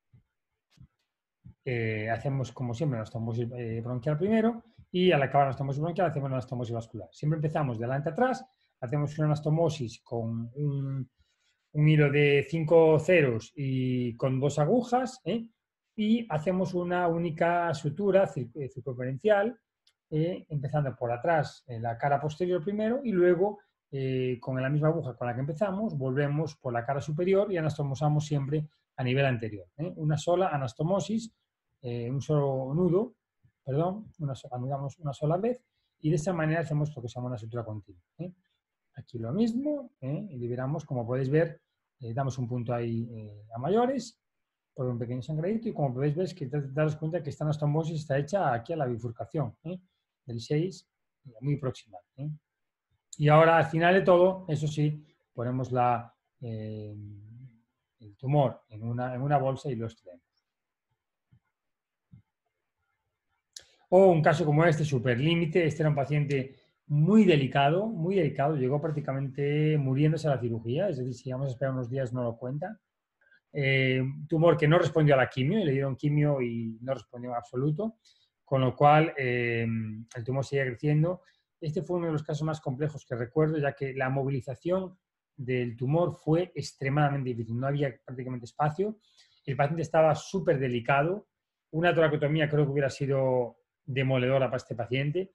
Eh, hacemos, como siempre, la anastomosis eh, bronquial primero y al acabar la anastomosis bronquial hacemos la anastomosis vascular. Siempre empezamos de delante a atrás, hacemos una anastomosis con un, un hilo de cinco ceros y con dos agujas ¿eh? y hacemos una única sutura circunferencial, eh, empezando por atrás en la cara posterior primero y luego eh, con la misma aguja con la que empezamos volvemos por la cara superior y anastomosamos siempre a nivel anterior. ¿eh? Una sola anastomosis, eh, un solo nudo, perdón, una, anudamos una sola vez y de esa manera hacemos lo que se llama una sutura continua. ¿eh? Aquí lo mismo, ¿eh? y liberamos, como podéis ver, eh, damos un punto ahí eh, a mayores por un pequeño sangradito y como podéis ver que daros cuenta que esta anastomosis está hecha aquí a la bifurcación ¿eh? del seis, muy proximal. ¿eh? Y ahora al final de todo, eso sí, ponemos la, eh, el tumor en una, en una bolsa y lo extraemos. O un caso como este, superlímite, este era un paciente muy delicado, muy delicado, llegó prácticamente muriéndose a la cirugía, es decir, si vamos a esperar unos días no lo cuenta. Eh, tumor que no respondió a la quimio, y le dieron quimio y no respondió en absoluto, con lo cual eh, el tumor seguía creciendo. Este fue uno de los casos más complejos que recuerdo, ya que la movilización del tumor fue extremadamente difícil, no había prácticamente espacio, el paciente estaba súper delicado, una toracotomía creo que hubiera sido demoledora para este paciente,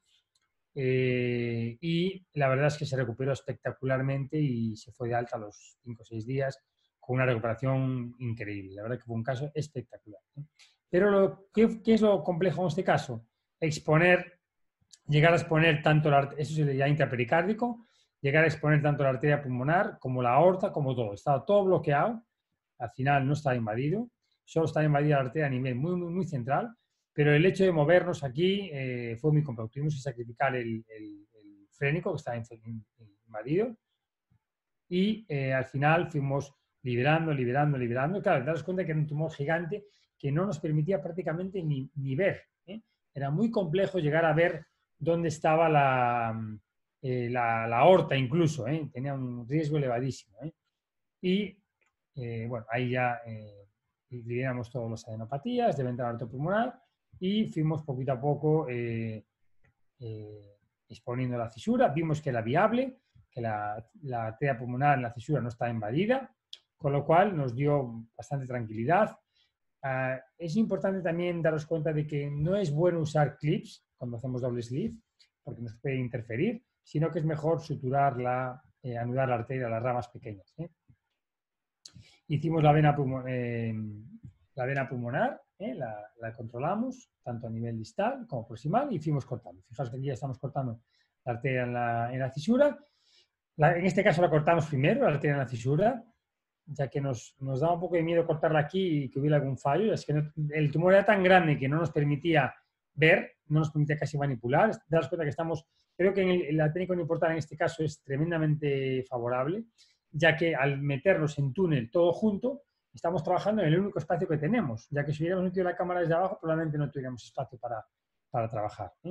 eh, y la verdad es que se recuperó espectacularmente y se fue de alta a los cinco o seis días con una recuperación increíble. La verdad que fue un caso espectacular. ¿eh? Pero lo, ¿qué, ¿qué es lo complejo en este caso? Exponer, llegar a exponer tanto la, eso sería intrapericárdico, llegar a exponer tanto la arteria pulmonar como la aorta, como todo. Estaba todo bloqueado, al final no estaba invadido, solo estaba invadida la arteria a nivel muy, muy, muy central, pero el hecho de movernos aquí eh, fue muy complejo. Tuvimos que sacrificar el, el, el frénico que estaba invadido y eh, al final fuimos liberando, liberando, liberando. Claro, daros cuenta que era un tumor gigante que no nos permitía prácticamente ni, ni ver. ¿eh? Era muy complejo llegar a ver dónde estaba la, eh, la, la aorta incluso. ¿eh? Tenía un riesgo elevadísimo. ¿eh? Y eh, bueno, ahí ya eh, liberamos todas las adenopatías de ventral aortopulmonar y fuimos poquito a poco eh, eh, exponiendo la cisura. Vimos que era viable, que la, la arteria pulmonar en la cisura no estaba invadida, con lo cual nos dio bastante tranquilidad. Uh, es importante también daros cuenta de que no es bueno usar clips cuando hacemos doble sleeve, porque nos puede interferir, sino que es mejor suturar la, eh, anudar la arteria a las ramas pequeñas. ¿eh? Hicimos la vena, pulmo eh, la vena pulmonar, ¿eh? la, la controlamos, tanto a nivel distal como proximal, y fuimos cortando. Fijaos que aquí ya estamos cortando la arteria en la, en la cisura. La, en este caso la cortamos primero, la arteria en la cisura, ya que nos, nos daba un poco de miedo cortarla aquí y que hubiera algún fallo. Es que no, el tumor era tan grande que no nos permitía ver, no nos permitía casi manipular. Daos cuenta que estamos, creo que en el, la técnica uniportal en este caso es tremendamente favorable, ya que al meternos en túnel todo junto, estamos trabajando en el único espacio que tenemos, ya que si hubiéramos metido la cámara desde abajo, probablemente no tuviéramos espacio para, para trabajar. ¿eh?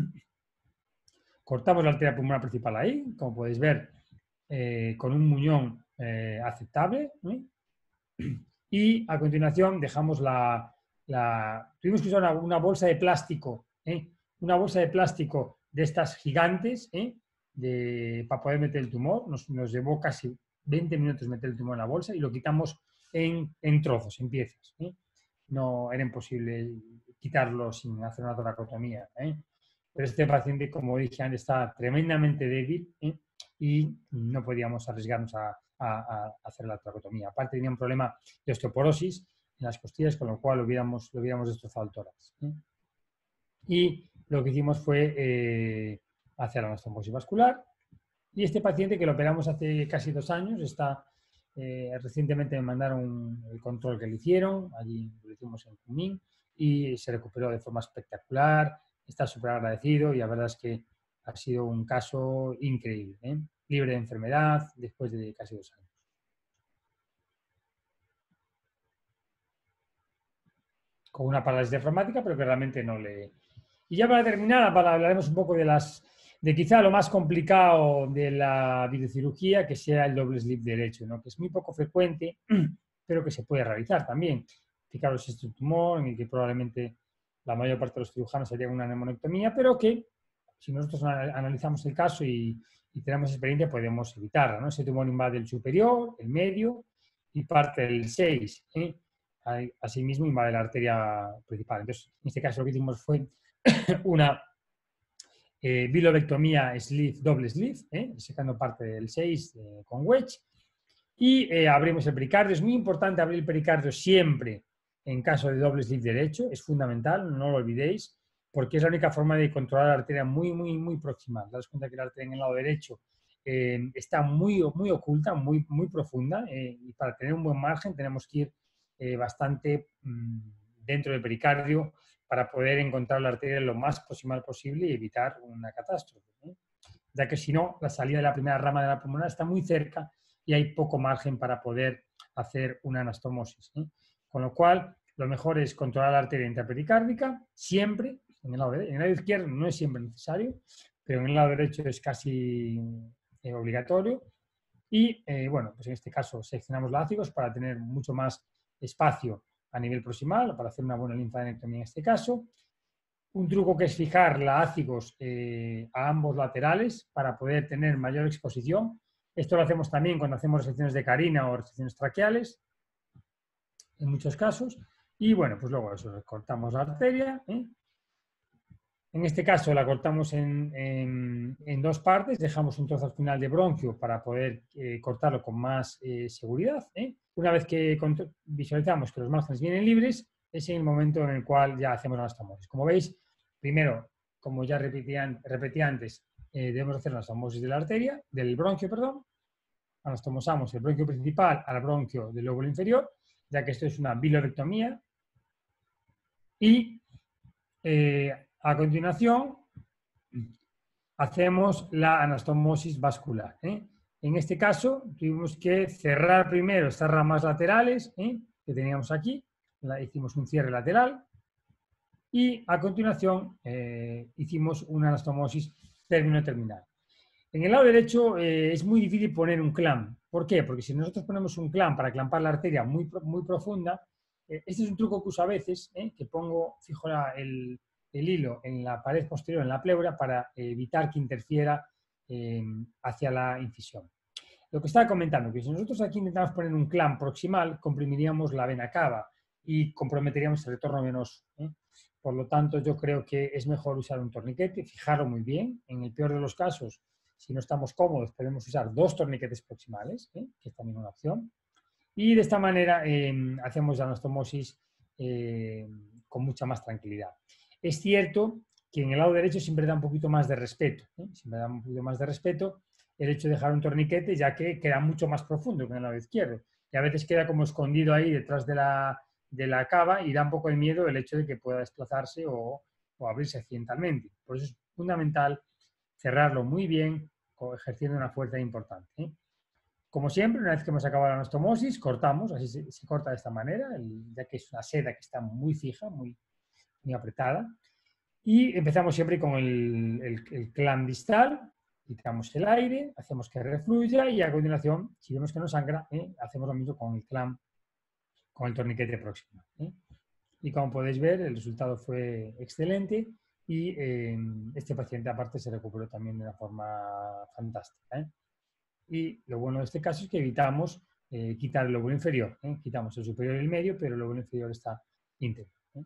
Cortamos la arteria pulmonar principal ahí, como podéis ver, eh, con un muñón eh, aceptable. ¿eh? Y a continuación dejamos la... la tuvimos que usar una, una bolsa de plástico, ¿eh? una bolsa de plástico de estas gigantes, ¿eh? de, para poder meter el tumor. Nos, nos llevó casi veinte minutos meter el tumor en la bolsa y lo quitamos en, en trozos, en piezas. ¿eh? No era imposible quitarlo sin hacer una toracotomía. ¿eh? Pero este paciente, como dije antes, está tremendamente débil ¿eh? y no podíamos arriesgarnos a, a, a hacer la toracotomía. Aparte tenía un problema de osteoporosis en las costillas, con lo cual lo hubiéramos, lo hubiéramos destrozado el tórax. ¿eh? Y lo que hicimos fue eh, hacer la anastomosis vascular. Y este paciente, que lo operamos hace casi dos años, está, eh, recientemente me mandaron el control que le hicieron, allí lo hicimos en Junín, y se recuperó de forma espectacular, está súper agradecido y la verdad es que ha sido un caso increíble, ¿eh? libre de enfermedad después de casi dos años. con una parálisis diafragmática, pero que realmente no le... Y ya para terminar, para, hablaremos un poco de las de quizá lo más complicado de la videocirugía, que sea el doble slip derecho, ¿no? Que es muy poco frecuente, pero que se puede realizar también. Fijaros, este tumor en el que probablemente la mayor parte de los cirujanos harían una neumonectomía, pero que si nosotros analizamos el caso y, y tenemos experiencia, podemos evitarla, ¿no? Ese tumor invade el superior, el medio y parte del seis, ¿eh? Asimismo invade la arteria principal. Entonces, en este caso lo que hicimos fue una eh, bilobectomía sleeve, doble sleeve, ¿eh? Sacando parte del seis eh, con wedge, y eh, abrimos el pericardio. Es muy importante abrir el pericardio siempre en caso de doble sleeve derecho, es fundamental, no lo olvidéis, porque es la única forma de controlar la arteria muy, muy, muy proximal. Daos cuenta que la arteria en el lado derecho eh, está muy, muy oculta, muy, muy profunda, eh, y para tener un buen margen tenemos que ir eh, bastante mmm, dentro del pericardio para poder encontrar la arteria lo más proximal posible y evitar una catástrofe, ¿eh? Ya que si no, la salida de la primera rama de la pulmonar está muy cerca y hay poco margen para poder hacer una anastomosis, ¿eh? Con lo cual, lo mejor es controlar la arteria intrapericárdica, siempre, en el lado, en el lado izquierdo no es siempre necesario, pero en el lado derecho es casi eh, obligatorio. Y, eh, bueno, pues en este caso seleccionamos látigos para tener mucho más espacio a nivel proximal, para hacer una buena linfadenectomía en este caso. Un truco que es fijar látigos eh, a ambos laterales para poder tener mayor exposición. Esto lo hacemos también cuando hacemos resecciones de carina o resecciones traqueales, en muchos casos. Y bueno, pues luego eso, cortamos la arteria, ¿eh? En este caso la cortamos en, en, en dos partes, dejamos un trozo al final de bronquio para poder eh, cortarlo con más eh, seguridad, ¿eh? Una vez que visualizamos que los márgenes vienen libres, es en el momento en el cual ya hacemos la anastomosis. Como veis, primero, como ya repetí, repetí antes, eh, debemos hacer la anastomosis de la arteria, del bronquio, perdón. Anastomosamos el bronquio principal al bronquio del lóbulo inferior, ya que esto es una bilobectomía. Y eh, a continuación hacemos la anastomosis vascular, ¿eh? En este caso tuvimos que cerrar primero estas ramas laterales, ¿eh? Que teníamos aquí, la, hicimos un cierre lateral y a continuación eh, hicimos una anastomosis término-terminal. En el lado derecho eh, es muy difícil poner un clamp. ¿Por qué? Porque si nosotros ponemos un clamp para clampar la arteria muy, muy profunda, eh, este es un truco que uso a veces, ¿eh? Que pongo, fijo la, el, el hilo en la pared posterior, en la pleura, para evitar que interfiera eh, hacia la incisión. Lo que estaba comentando, que si nosotros aquí intentamos poner un clamp proximal, comprimiríamos la vena cava y comprometeríamos el retorno venoso, ¿eh? Por lo tanto, yo creo que es mejor usar un torniquete, fijarlo muy bien. En el peor de los casos, si no estamos cómodos, podemos usar dos torniquetes proximales, ¿eh? Que es también una opción. Y de esta manera eh, hacemos la anastomosis eh, con mucha más tranquilidad. Es cierto que en el lado derecho siempre da un poquito más de respeto, ¿eh? Siempre da un poquito más de respeto el hecho de dejar un torniquete, ya que queda mucho más profundo que en el lado izquierdo. Y a veces queda como escondido ahí detrás de la, de la cava y da un poco de miedo el hecho de que pueda desplazarse o, o abrirse accidentalmente. Por eso es fundamental cerrarlo muy bien, ejerciendo una fuerza importante, ¿eh? Como siempre, una vez que hemos acabado la anastomosis, cortamos, así se, se corta de esta manera, el, ya que es una seda que está muy fija, muy, muy apretada. Y empezamos siempre con el, el, el clamp distal, quitamos el aire, hacemos que refluya y a continuación, si vemos que no sangra, ¿eh? Hacemos lo mismo con el clamp, con el torniquete próximo, ¿eh? Y como podéis ver, el resultado fue excelente y eh, este paciente aparte se recuperó también de una forma fantástica, ¿eh? Y lo bueno de este caso es que evitamos eh, quitar el lóbulo inferior, ¿eh? Quitamos el superior y el medio, pero el lóbulo inferior está íntegro, ¿eh?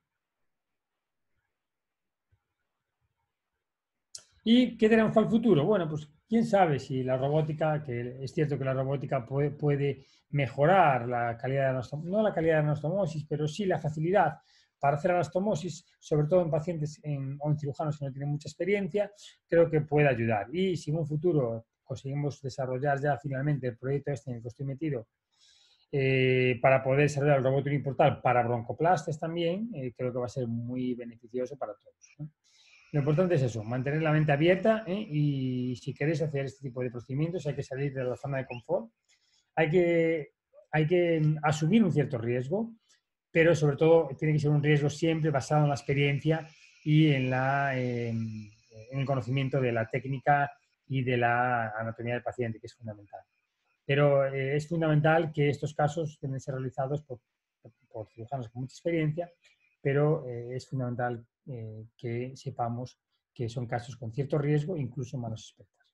¿Y qué tenemos para el futuro? Bueno, pues quién sabe si la robótica, que es cierto que la robótica puede, puede mejorar la calidad de anastomosis, no la calidad de anastomosis, pero sí la facilidad para hacer anastomosis, sobre todo en pacientes en, o en cirujanos que no tienen mucha experiencia, creo que puede ayudar. Y si en un futuro conseguimos desarrollar ya finalmente el proyecto este en el que estoy metido, eh, para poder desarrollar el robot uniportal para broncoplastas también, eh, creo que va a ser muy beneficioso para todos, ¿no? Lo importante es eso, mantener la mente abierta, ¿eh? Y si queréis hacer este tipo de procedimientos hay que salir de la zona de confort, hay que, hay que asumir un cierto riesgo, pero sobre todo tiene que ser un riesgo siempre basado en la experiencia y en, la, eh, en el conocimiento de la técnica y de la anatomía del paciente, que es fundamental. Pero eh, es fundamental que estos casos deben ser realizados por, por cirujanos con mucha experiencia, pero eh, es fundamental eh, que sepamos que son casos con cierto riesgo, incluso en manos expertas.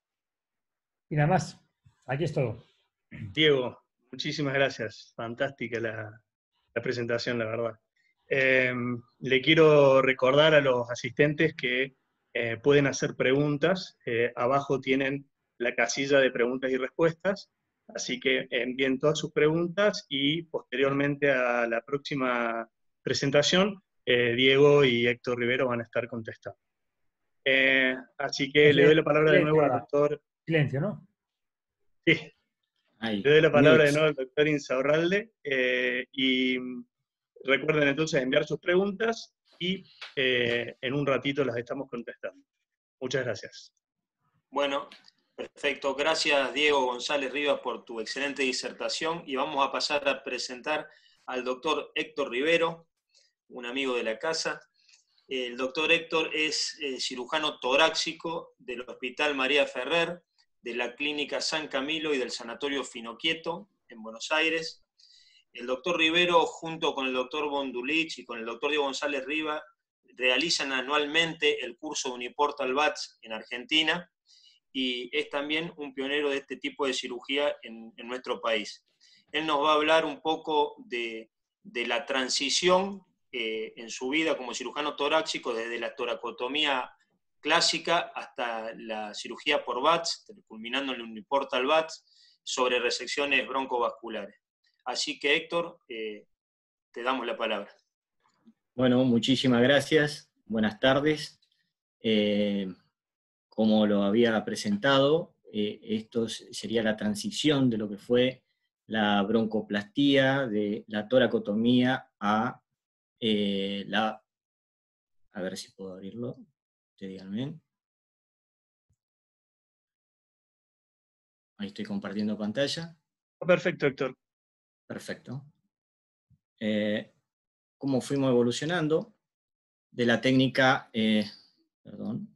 Y nada más, aquí es todo. Diego, muchísimas gracias. Fantástica la, la presentación, la verdad. Eh, le quiero recordar a los asistentes que eh, pueden hacer preguntas. Eh, abajo tienen la casilla de preguntas y respuestas, así que envíen todas sus preguntas y posteriormente a la próxima presentación, eh, Diego y Héctor Rivero van a estar contestando. Eh, así que le doy la palabra de nuevo al doctor. Silencio, ¿no? Sí. Ahí. Le doy la palabra Mute. de nuevo al doctor Insaurralde eh, y recuerden entonces enviar sus preguntas y eh, en un ratito las estamos contestando. Muchas gracias. Bueno, perfecto. Gracias, Diego González Rivas, por tu excelente disertación. Y vamos a pasar a presentar al doctor Héctor Rivero, un amigo de la casa. El doctor Héctor es eh, cirujano torácico del Hospital María Ferrer, de la Clínica San Camilo y del Sanatorio Finoquieto, en Buenos Aires. El doctor Rivero, junto con el doctor Bondulich y con el doctor Diego González Rivas, realizan anualmente el curso Uniportal V A T S en Argentina, y es también un pionero de este tipo de cirugía en, en nuestro país. Él nos va a hablar un poco de, de la transición eh, en su vida como cirujano torácico, desde la toracotomía clásica hasta la cirugía por V A T S, culminando en el Uniportal V A T S, sobre resecciones broncovasculares. Así que, Héctor, eh, te damos la palabra. Bueno, muchísimas gracias. Buenas tardes. Eh, como lo había presentado, eh, esto sería la transición de lo que fue la broncoplastía, de la toracotomía a eh, la... A ver si puedo abrirlo. Te digan bien. Ahí estoy compartiendo pantalla. Perfecto, Héctor. Perfecto. Eh, cómo fuimos evolucionando de la técnica, eh, perdón,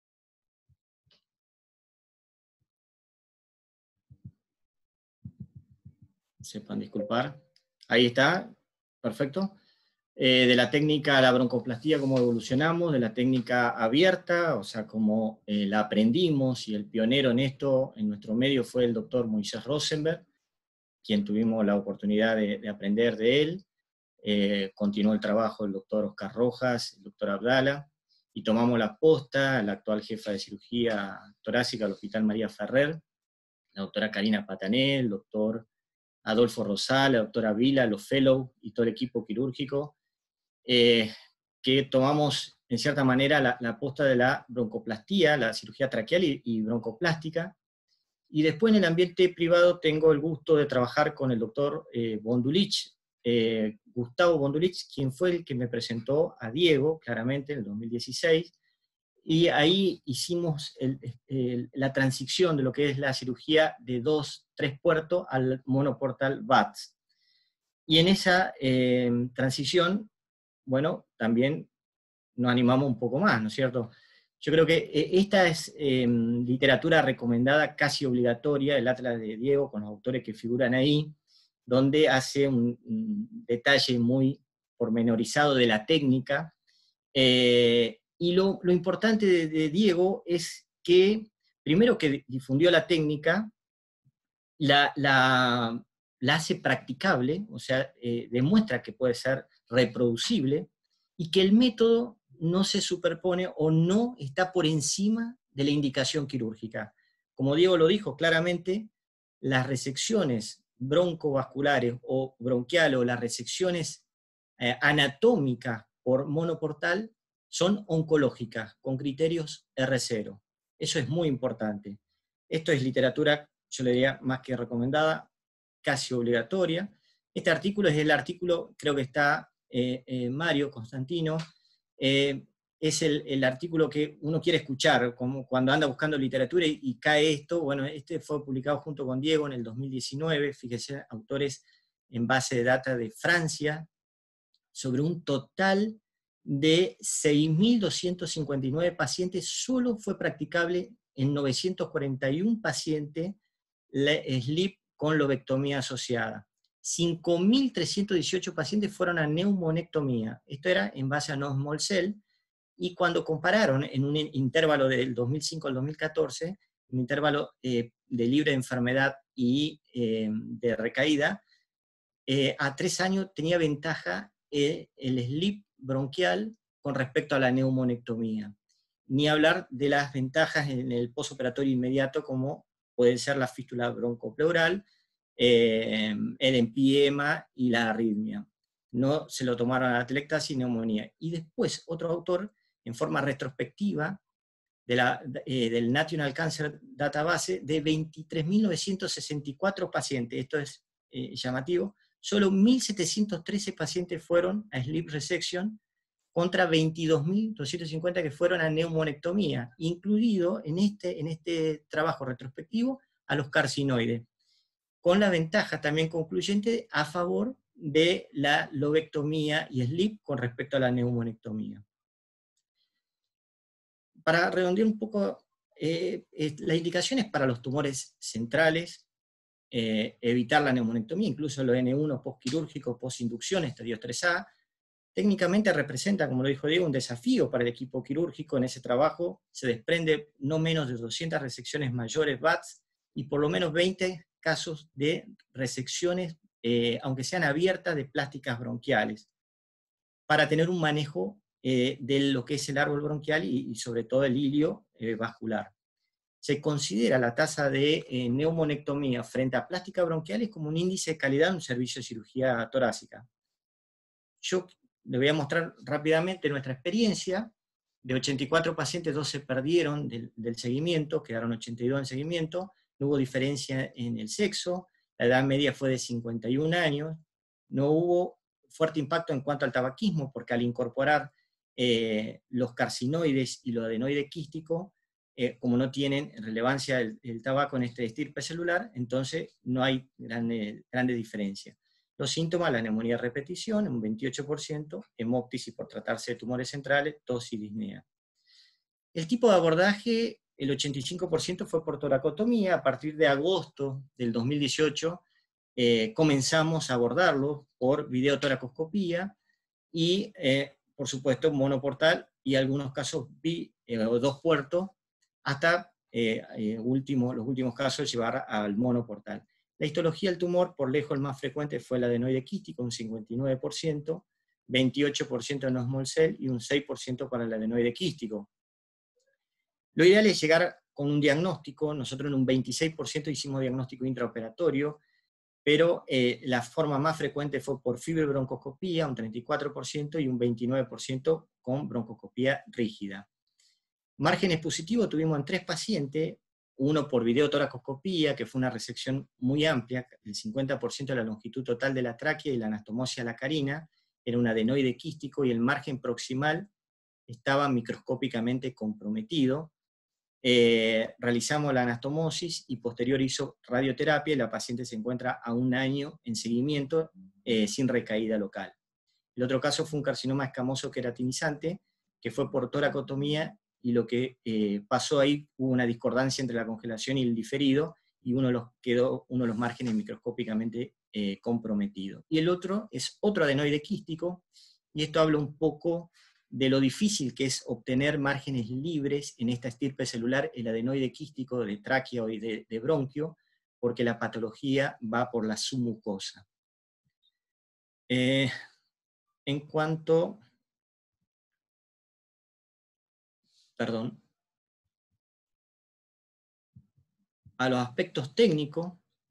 sepan disculpar, ahí está, perfecto, eh, de la técnica a la broncoplastía, cómo evolucionamos, de la técnica abierta, o sea, cómo eh, la aprendimos, y el pionero en esto, en nuestro medio, fue el doctor Moisés Rosenberg, quien tuvimos la oportunidad de, de aprender de él. Eh, continuó el trabajo del doctor Oscar Rojas, el doctor Abdala, y tomamos la posta, la actual jefa de cirugía torácica del Hospital María Ferrer, la doctora Karina Patané, el doctor Adolfo Rosal, la doctora Vila, los fellows y todo el equipo quirúrgico, eh, que tomamos en cierta manera la, la posta de la broncoplastía, la cirugía traqueal y, y broncoplástica. Y después en el ambiente privado tengo el gusto de trabajar con el doctor eh, Bondulich, eh, Gustavo Bondulich, quien fue el que me presentó a Diego, claramente, en el dos mil dieciséis, y ahí hicimos el, el, la transición de lo que es la cirugía de dos, tres puertos al monoportal V A T S. Y en esa eh, transición, bueno, también nos animamos un poco más, ¿no es cierto? Yo creo que esta es eh, literatura recomendada casi obligatoria, el Atlas de Diego, con los autores que figuran ahí, donde hace un, un detalle muy pormenorizado de la técnica. Eh, y lo, lo importante de, de Diego es que, primero que difundió la técnica, la, la, la hace practicable, o sea, eh, demuestra que puede ser reproducible, y que el método no se superpone o no está por encima de la indicación quirúrgica. Como Diego lo dijo claramente, las resecciones broncovasculares o bronquiales, o las resecciones eh, anatómicas por monoportal, son oncológicas, con criterios R cero. Eso es muy importante. Esto es literatura, yo le diría, más que recomendada, casi obligatoria. Este artículo es el artículo, creo que está eh, eh, Mario Constantino, eh, es el, el artículo que uno quiere escuchar, como cuando anda buscando literatura y, y cae esto. Bueno, este fue publicado junto con Diego en el dos mil diecinueve, fíjense, autores en base de data de Francia, sobre un total de seis mil doscientos cincuenta y nueve pacientes, solo fue practicable en novecientos cuarenta y uno pacientes la S L I P con lobectomía asociada. cinco mil trescientos dieciocho pacientes fueron a neumonectomía. Esto era en base a non-small cell, y cuando compararon en un intervalo del dos mil cinco al dos mil catorce, un intervalo eh, de libre de enfermedad y eh, de recaída, eh, a tres años tenía ventaja eh, el S L I P bronquial con respecto a la neumonectomía. Ni hablar de las ventajas en el postoperatorio inmediato, como puede ser la fístula broncopleural, eh, el empiema y la arritmia. No se lo tomaron a la atelectasia y neumonía. Y después otro autor, en forma retrospectiva, de la, eh, del National Cancer Database, de veintitrés mil novecientos sesenta y cuatro pacientes, esto es eh, llamativo, solo mil setecientos trece pacientes fueron a sleep resection, contra veintidós mil doscientos cincuenta que fueron a neumonectomía, incluido en este, en este trabajo retrospectivo a los carcinoides, con la ventaja también concluyente a favor de la lobectomía y S L I P con respecto a la neumonectomía. Para redondear un poco, eh, eh, las indicaciones para los tumores centrales, eh, evitar la neumonectomía, incluso los N uno postquirúrgico, postinducción, estadio tres A, técnicamente representa, como lo dijo Diego, un desafío para el equipo quirúrgico. En ese trabajo se desprende no menos de doscientas resecciones mayores B A T S y por lo menos veinte casos de resecciones, eh, aunque sean abiertas, de plásticas bronquiales, para tener un manejo eh, de lo que es el árbol bronquial y, y sobre todo el hilio eh, vascular. Se considera la tasa de eh, neumonectomía frente a plásticas bronquiales como un índice de calidad en un servicio de cirugía torácica. Yo le voy a mostrar rápidamente nuestra experiencia. De ochenta y cuatro pacientes, dos se perdieron del, del seguimiento, quedaron ochenta y dos en seguimiento, no hubo diferencia en el sexo, la edad media fue de cincuenta y un años, no hubo fuerte impacto en cuanto al tabaquismo, porque al incorporar eh, los carcinoides y lo adenoide quístico, eh, como no tienen relevancia el, el tabaco en este estirpe celular, entonces no hay grande, grande diferencia. Los síntomas, la neumonía de repetición, un veintiocho por ciento, hemoptisis por tratarse de tumores centrales, tos y disnea. El tipo de abordaje, el ochenta y cinco por ciento fue por toracotomía. A partir de agosto del dos mil dieciocho eh, comenzamos a abordarlo por videotoracoscopía y, eh, por supuesto, monoportal y algunos casos bi, eh, dos puertos, hasta eh, eh, último, los últimos casos llevar al monoportal. La histología del tumor, por lejos el más frecuente, fue el adenoide quístico, un cincuenta y nueve por ciento, veintiocho por ciento en los small cell y un seis por ciento para el adenoide quístico. Lo ideal es llegar con un diagnóstico. Nosotros en un veintiséis por ciento hicimos diagnóstico intraoperatorio, pero eh, la forma más frecuente fue por fibrobroncoscopía, un treinta y cuatro por ciento, y un veintinueve por ciento con broncoscopía rígida. Márgenes positivos tuvimos en tres pacientes, uno por videotoracoscopía, que fue una resección muy amplia, el cincuenta por ciento de la longitud total de la tráquea y la anastomosia a la carina, era un adenoide quístico y el margen proximal estaba microscópicamente comprometido. Eh, realizamos la anastomosis y posterior hizo radioterapia y la paciente se encuentra a un año en seguimiento eh, sin recaída local. El otro caso fue un carcinoma escamoso queratinizante, que fue por toracotomía, y lo que eh, pasó ahí, hubo una discordancia entre la congelación y el diferido, y uno de los, quedó uno de los márgenes microscópicamente eh, comprometido. Y el otro es otro adenoide quístico, y esto habla un poco de lo difícil que es obtener márgenes libres en esta estirpe celular, el adenoide quístico de tráquea o de, de bronquio, porque la patología va por la submucosa. Eh, en cuanto... Perdón. A los aspectos técnicos,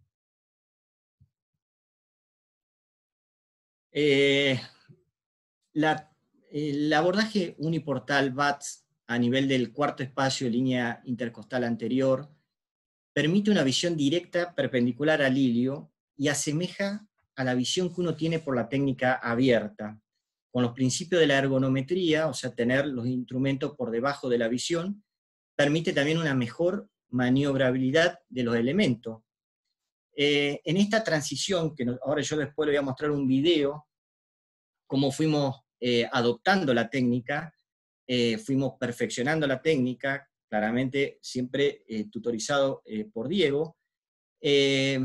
eh, la, el abordaje uniportal B A T S a nivel del cuarto espacio, línea intercostal anterior, permite una visión directa perpendicular al hilio y asemeja a la visión que uno tiene por la técnica abierta, con los principios de la ergonometría, o sea, tener los instrumentos por debajo de la visión, permite también una mejor maniobrabilidad de los elementos. Eh, en esta transición, que no, ahora yo después le voy a mostrar un video, cómo fuimos eh, adoptando la técnica, eh, fuimos perfeccionando la técnica, claramente siempre eh, tutorizado eh, por Diego. Eh,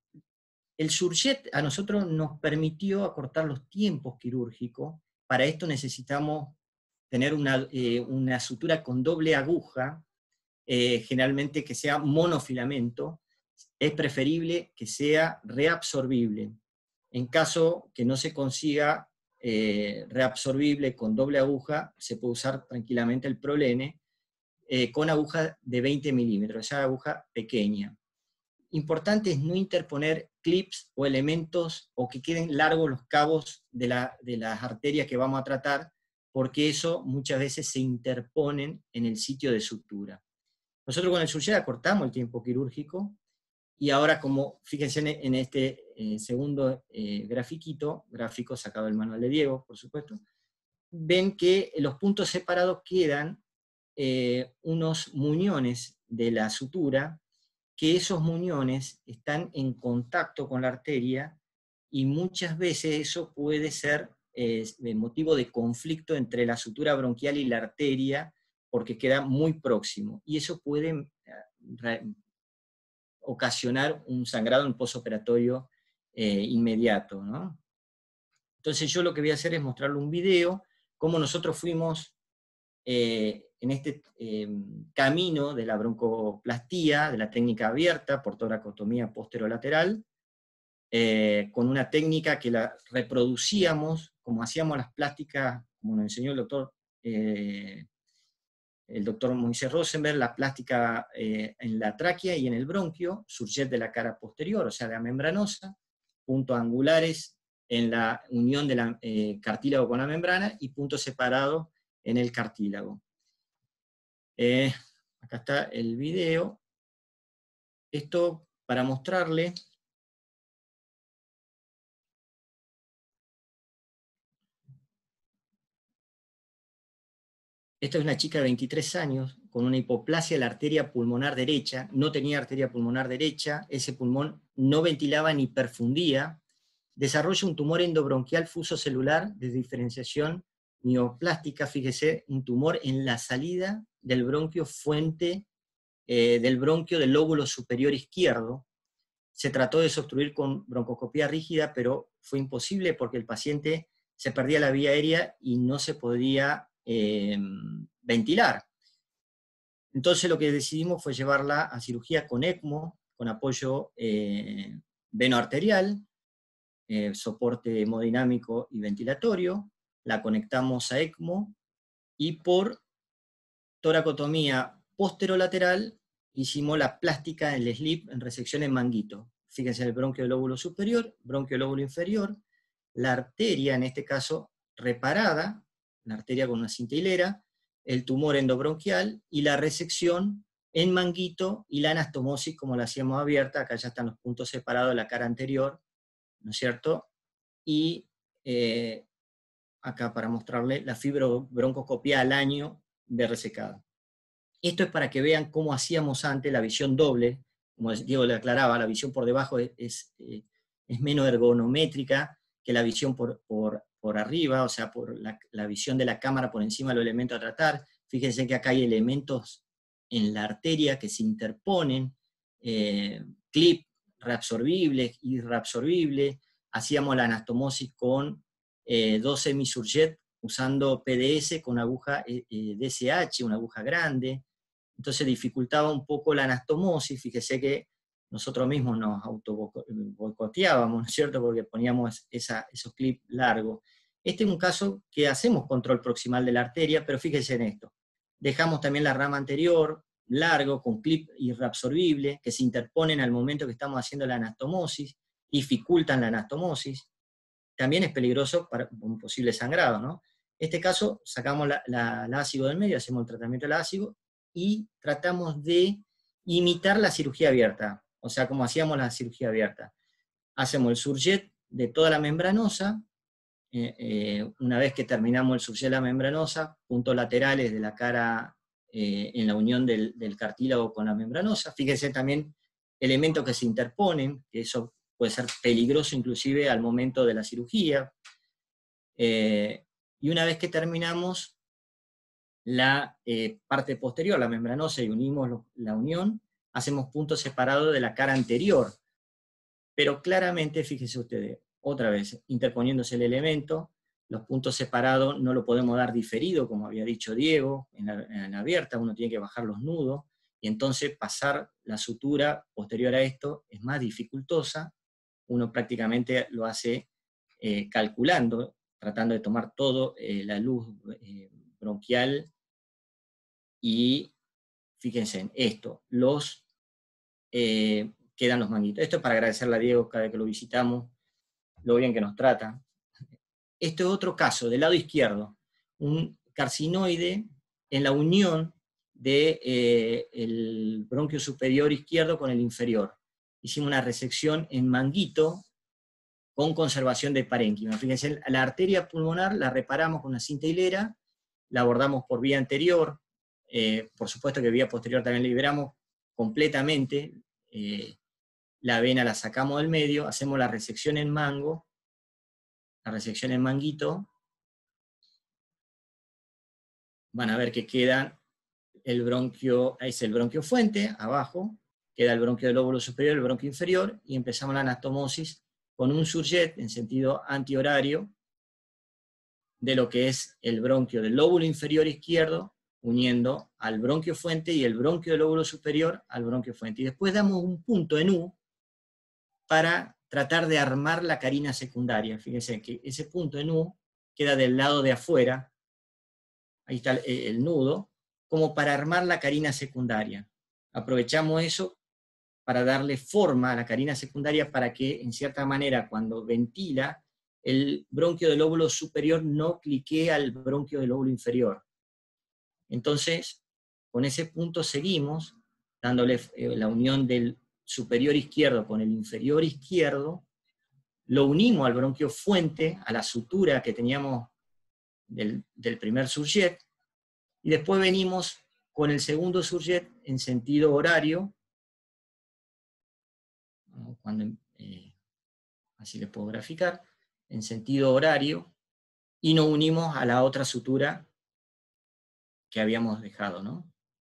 el Surjet a nosotros nos permitió acortar los tiempos quirúrgicos. Para esto necesitamos tener una, eh, una sutura con doble aguja, eh, generalmente que sea monofilamento. Es preferible que sea reabsorbible. En caso que no se consiga eh, reabsorbible con doble aguja, se puede usar tranquilamente el Prolene eh, con aguja de veinte milímetros, esa aguja pequeña. Importante es no interponer clips o elementos o que queden largos los cabos de, la, de las arterias que vamos a tratar, porque eso muchas veces se interponen en el sitio de sutura. Nosotros con el Surjet acortamos el tiempo quirúrgico, y ahora, como fíjense en este eh, segundo eh, grafiquito, gráfico sacado del manual de Diego, por supuesto, ven que los puntos separados quedan eh, unos muñones de la sutura, que esos muñones están en contacto con la arteria, y muchas veces eso puede ser eh, motivo de conflicto entre la sutura bronquial y la arteria, porque queda muy próximo, y eso puede eh, ocasionar un sangrado en posoperatorio eh, inmediato, ¿no? Entonces yo lo que voy a hacer es mostrarle un video, cómo nosotros fuimos eh, en este eh, camino de la broncoplastía, de la técnica abierta por toracotomía posterolateral, eh, con una técnica que la reproducíamos, como hacíamos las plásticas, como nos enseñó el doctor eh, el doctor Moisés Rosenberg, la plástica eh, en la tráquea y en el bronquio, Surjet de la cara posterior, o sea, de la membranosa, puntos angulares en la unión del eh, cartílago con la membrana, y puntos separados en el cartílago. Eh, acá está el video. Esto para mostrarle. Esta es una chica de veintitrés años, con una hipoplasia de la arteria pulmonar derecha, no tenía arteria pulmonar derecha, ese pulmón no ventilaba ni perfundía, desarrolla un tumor endobronquial fuso celular de diferenciación mioplástica, fíjese, un tumor en la salida del bronquio fuente eh, del bronquio del lóbulo superior izquierdo. Se trató de obstruir con broncoscopía rígida, pero fue imposible porque el paciente se perdía la vía aérea y no se podía eh, ventilar. Entonces lo que decidimos fue llevarla a cirugía con ECMO, con apoyo eh, venoarterial, eh, soporte hemodinámico y ventilatorio. La conectamos a ECMO, y por toracotomía posterolateral hicimos la plástica en el slip en resección en manguito. Fíjense en el bronquio del lóbulo superior, bronquio del lóbulo inferior, la arteria, en este caso reparada, la arteria con una cinta hilera, el tumor endobronquial y la resección en manguito y la anastomosis como la hacíamos abierta. Acá ya están los puntos separados de la cara anterior, ¿no es cierto? Y eh, acá para mostrarle la fibrobroncoscopía al año de resecado. Esto es para que vean cómo hacíamos antes la visión doble, como Diego le aclaraba, la visión por debajo es, es, es menos ergonométrica que la visión por, por, por arriba, o sea, por la, la visión de la cámara por encima de los elementos a tratar. Fíjense que acá hay elementos en la arteria que se interponen, eh, clip reabsorbible y reabsorbible. Hacíamos la anastomosis con eh, dos semisurjet usando P D S con aguja eh, D S H, una aguja grande. Entonces dificultaba un poco la anastomosis. Fíjese que nosotros mismos nos auto boicoteábamos, ¿no es cierto?, porque poníamos esa, esos clips largos. Este es un caso que hacemos control proximal de la arteria, pero fíjense en esto. Dejamos también la rama anterior, largo, con clip irreabsorbible, que se interponen al momento que estamos haciendo la anastomosis, dificultan la anastomosis. También es peligroso para un posible sangrado, ¿no? En este caso, sacamos la, la, la ácido del medio, hacemos el tratamiento del ácido, y tratamos de imitar la cirugía abierta, o sea, como hacíamos la cirugía abierta. Hacemos el surjet de toda la membranosa, eh, eh, una vez que terminamos el surjet de la membranosa, puntos laterales de la cara eh, en la unión del, del cartílago con la membranosa. Fíjense también elementos que se interponen, que eso puede ser peligroso inclusive al momento de la cirugía. Eh, y una vez que terminamos la eh, parte posterior, la membranosa, y unimos lo, la unión, hacemos puntos separados de la cara anterior. Pero claramente, fíjense ustedes, otra vez, interponiéndose el elemento, los puntos separados no lo podemos dar diferido, como había dicho Diego, en la, en la abierta uno tiene que bajar los nudos, y entonces pasar la sutura posterior a esto es más dificultosa, uno prácticamente lo hace eh, calculando, tratando de tomar todo eh, la luz eh, bronquial, y fíjense en esto, los... Eh, quedan los manguitos. Esto es para agradecerle a Diego cada vez que lo visitamos, lo bien que nos trata. Este es otro caso, del lado izquierdo, un carcinoide en la unión del de, eh, bronquio superior izquierdo con el inferior. Hicimos una resección en manguito con conservación de parénquima. Fíjense, la arteria pulmonar la reparamos con una cinta hilera, la abordamos por vía anterior, eh, por supuesto que vía posterior también la liberamos completamente, eh, la vena la sacamos del medio, hacemos la resección en mango, la resección en manguito, van a ver que queda el bronquio, es el bronquio fuente, abajo, queda el bronquio del lóbulo superior, el bronquio inferior, y empezamos la anastomosis con un surjet en sentido antihorario de lo que es el bronquio del lóbulo inferior izquierdo, uniendo al bronquio fuente y el bronquio del lóbulo superior al bronquio fuente. Y después damos un punto en U para tratar de armar la carina secundaria. Fíjense que ese punto en U queda del lado de afuera, ahí está el, el nudo, como para armar la carina secundaria. Aprovechamos eso para darle forma a la carina secundaria para que, en cierta manera, cuando ventila, el bronquio del lóbulo superior no cliquee al bronquio del lóbulo inferior. Entonces, con ese punto seguimos, dándole la unión del superior izquierdo con el inferior izquierdo, lo unimos al bronquio fuente, a la sutura que teníamos del, del primer surjet, y después venimos con el segundo surjet en sentido horario, cuando, eh, así les puedo graficar, en sentido horario, y nos unimos a la otra sutura que habíamos dejado, ¿no?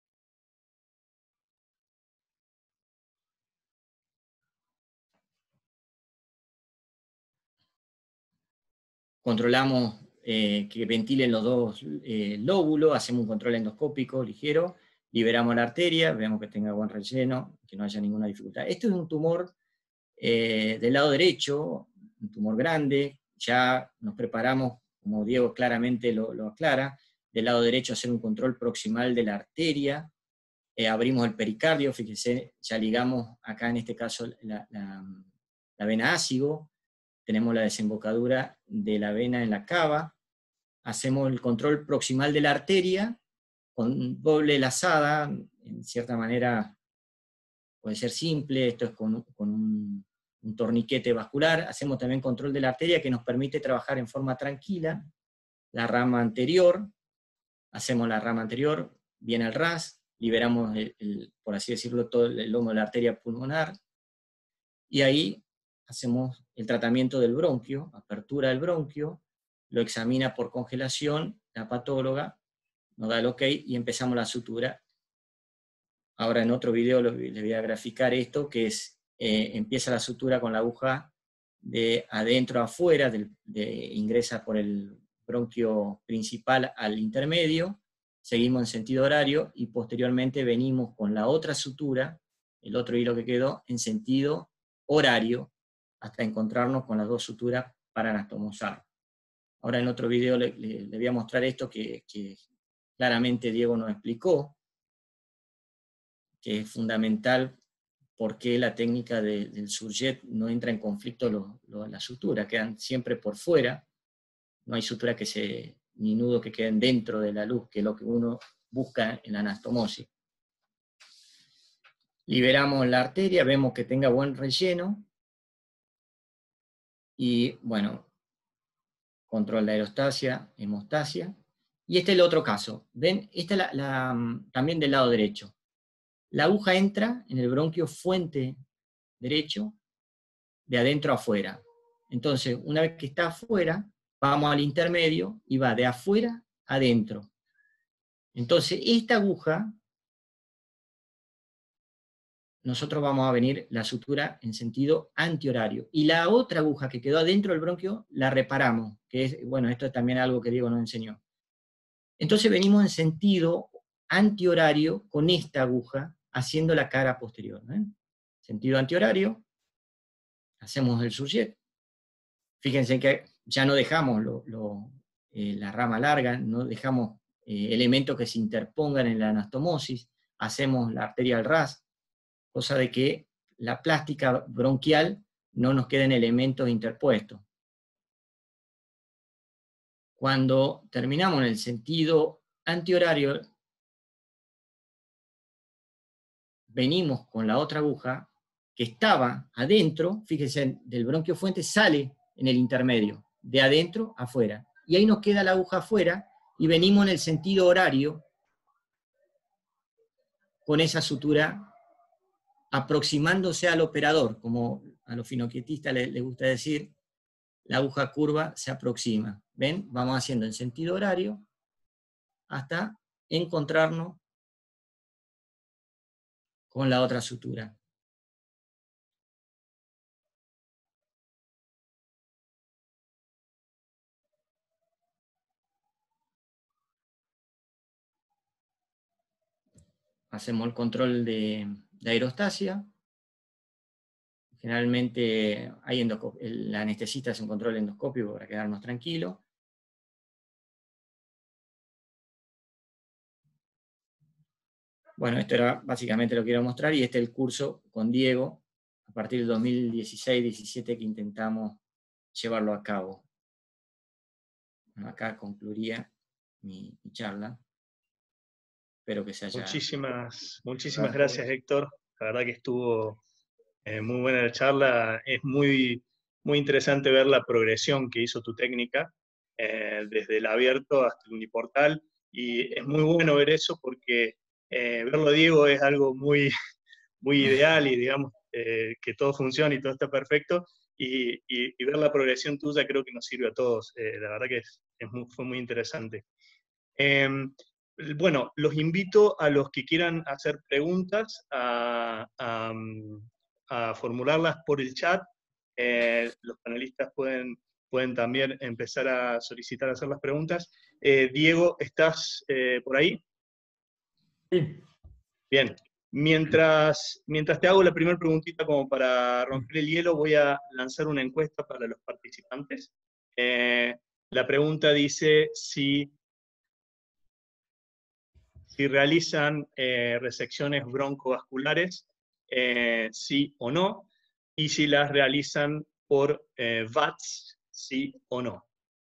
Controlamos eh, que ventilen los dos eh, lóbulos, hacemos un control endoscópico ligero, liberamos la arteria, vemos que tenga buen relleno, que no haya ninguna dificultad. Este es un tumor eh, del lado derecho, un tumor grande, ya nos preparamos, como Diego claramente lo, lo aclara, del lado derecho hacer un control proximal de la arteria, eh, abrimos el pericardio, fíjense, ya ligamos acá en este caso la, la, la vena ácido, tenemos la desembocadura de la vena en la cava, hacemos el control proximal de la arteria, con doble lazada, en cierta manera puede ser simple, esto es con, con un, un torniquete vascular, hacemos también control de la arteria que nos permite trabajar en forma tranquila, la rama anterior, hacemos la rama anterior, viene al ras, liberamos, el, el, por así decirlo, todo el lomo de la arteria pulmonar, y ahí hacemos el tratamiento del bronquio, apertura del bronquio, lo examina por congelación, la patóloga nos da el ok y empezamos la sutura. Ahora en otro video les voy a graficar esto, que es, eh, empieza la sutura con la aguja de adentro a afuera, del, de, ingresa por el bronquio principal al intermedio, seguimos en sentido horario, y posteriormente venimos con la otra sutura, el otro hilo que quedó, en sentido horario, hasta encontrarnos con las dos suturas para anastomosar. Ahora en otro video le, le, le voy a mostrar esto que, que claramente Diego nos explicó, que es fundamental porque la técnica de, del surjet no entra en conflicto lo, lo, las suturas, quedan siempre por fuera, no hay sutura que se, ni nudos que queden dentro de la luz, que es lo que uno busca en la anastomosis. Liberamos la arteria, vemos que tenga buen relleno, y bueno, control de aerostasia, hemostasia, y este es el otro caso. ¿Ven? Esta es la, la, también del lado derecho. La aguja entra en el bronquio fuente derecho, de adentro a afuera. Entonces, una vez que está afuera, vamos al intermedio y va de afuera a adentro. Entonces, esta aguja, nosotros vamos a venir la sutura en sentido antihorario. Y la otra aguja que quedó adentro del bronquio, la reparamos, que es, bueno, esto es también algo que Diego nos enseñó. Entonces venimos en sentido antihorario con esta aguja, haciendo la cara posterior. ¿eh? Sentido antihorario, hacemos el surjet. Fíjense que ya no dejamos lo, lo, eh, la rama larga, no dejamos eh, elementos que se interpongan en la anastomosis, hacemos la arteria al ras, cosa de que la plástica bronquial no nos queden elementos interpuestos. Cuando terminamos en el sentido antihorario, venimos con la otra aguja que estaba adentro, fíjense, del bronquio fuente sale en el intermedio, de adentro a afuera. Y ahí nos queda la aguja afuera y venimos en el sentido horario con esa sutura aproximándose al operador, como a los finoquietistas les, les gusta decir, la aguja curva se aproxima. ¿Ven? Vamos haciendo en sentido horario hasta encontrarnos con la otra sutura. Hacemos el control de, de aerostasia. Generalmente hay el anestesista hace un control endoscópico para quedarnos tranquilos. Bueno, esto era básicamente lo que quiero mostrar, y este es el curso con Diego, a partir del dos mil dieciséis diecisiete que intentamos llevarlo a cabo. Bueno, acá concluiría mi, mi charla. Espero que se haya... Muchísimas, muchísimas gracias, Héctor. La verdad que estuvo eh, muy buena la charla. Es muy, muy interesante ver la progresión que hizo tu técnica, eh, desde el abierto hasta el uniportal, y es muy bueno ver eso porque eh, verlo a Diego es algo muy, muy ideal, y digamos eh, que todo funciona y todo está perfecto, y, y, y ver la progresión tuya creo que nos sirve a todos. Eh, la verdad que es, es muy, fue muy interesante. Eh, bueno, los invito a los que quieran hacer preguntas a, a, a formularlas por el chat. Eh, los panelistas pueden, pueden también empezar a solicitar hacer las preguntas. Eh, Diego, ¿estás eh, por ahí? Sí. Bien. Mientras, mientras te hago la primera preguntita como para romper el hielo, voy a lanzar una encuesta para los participantes. Eh, la pregunta dice si... si realizan eh, resecciones broncovasculares, eh, sí o no, y si las realizan por eh, V A T S, sí o no.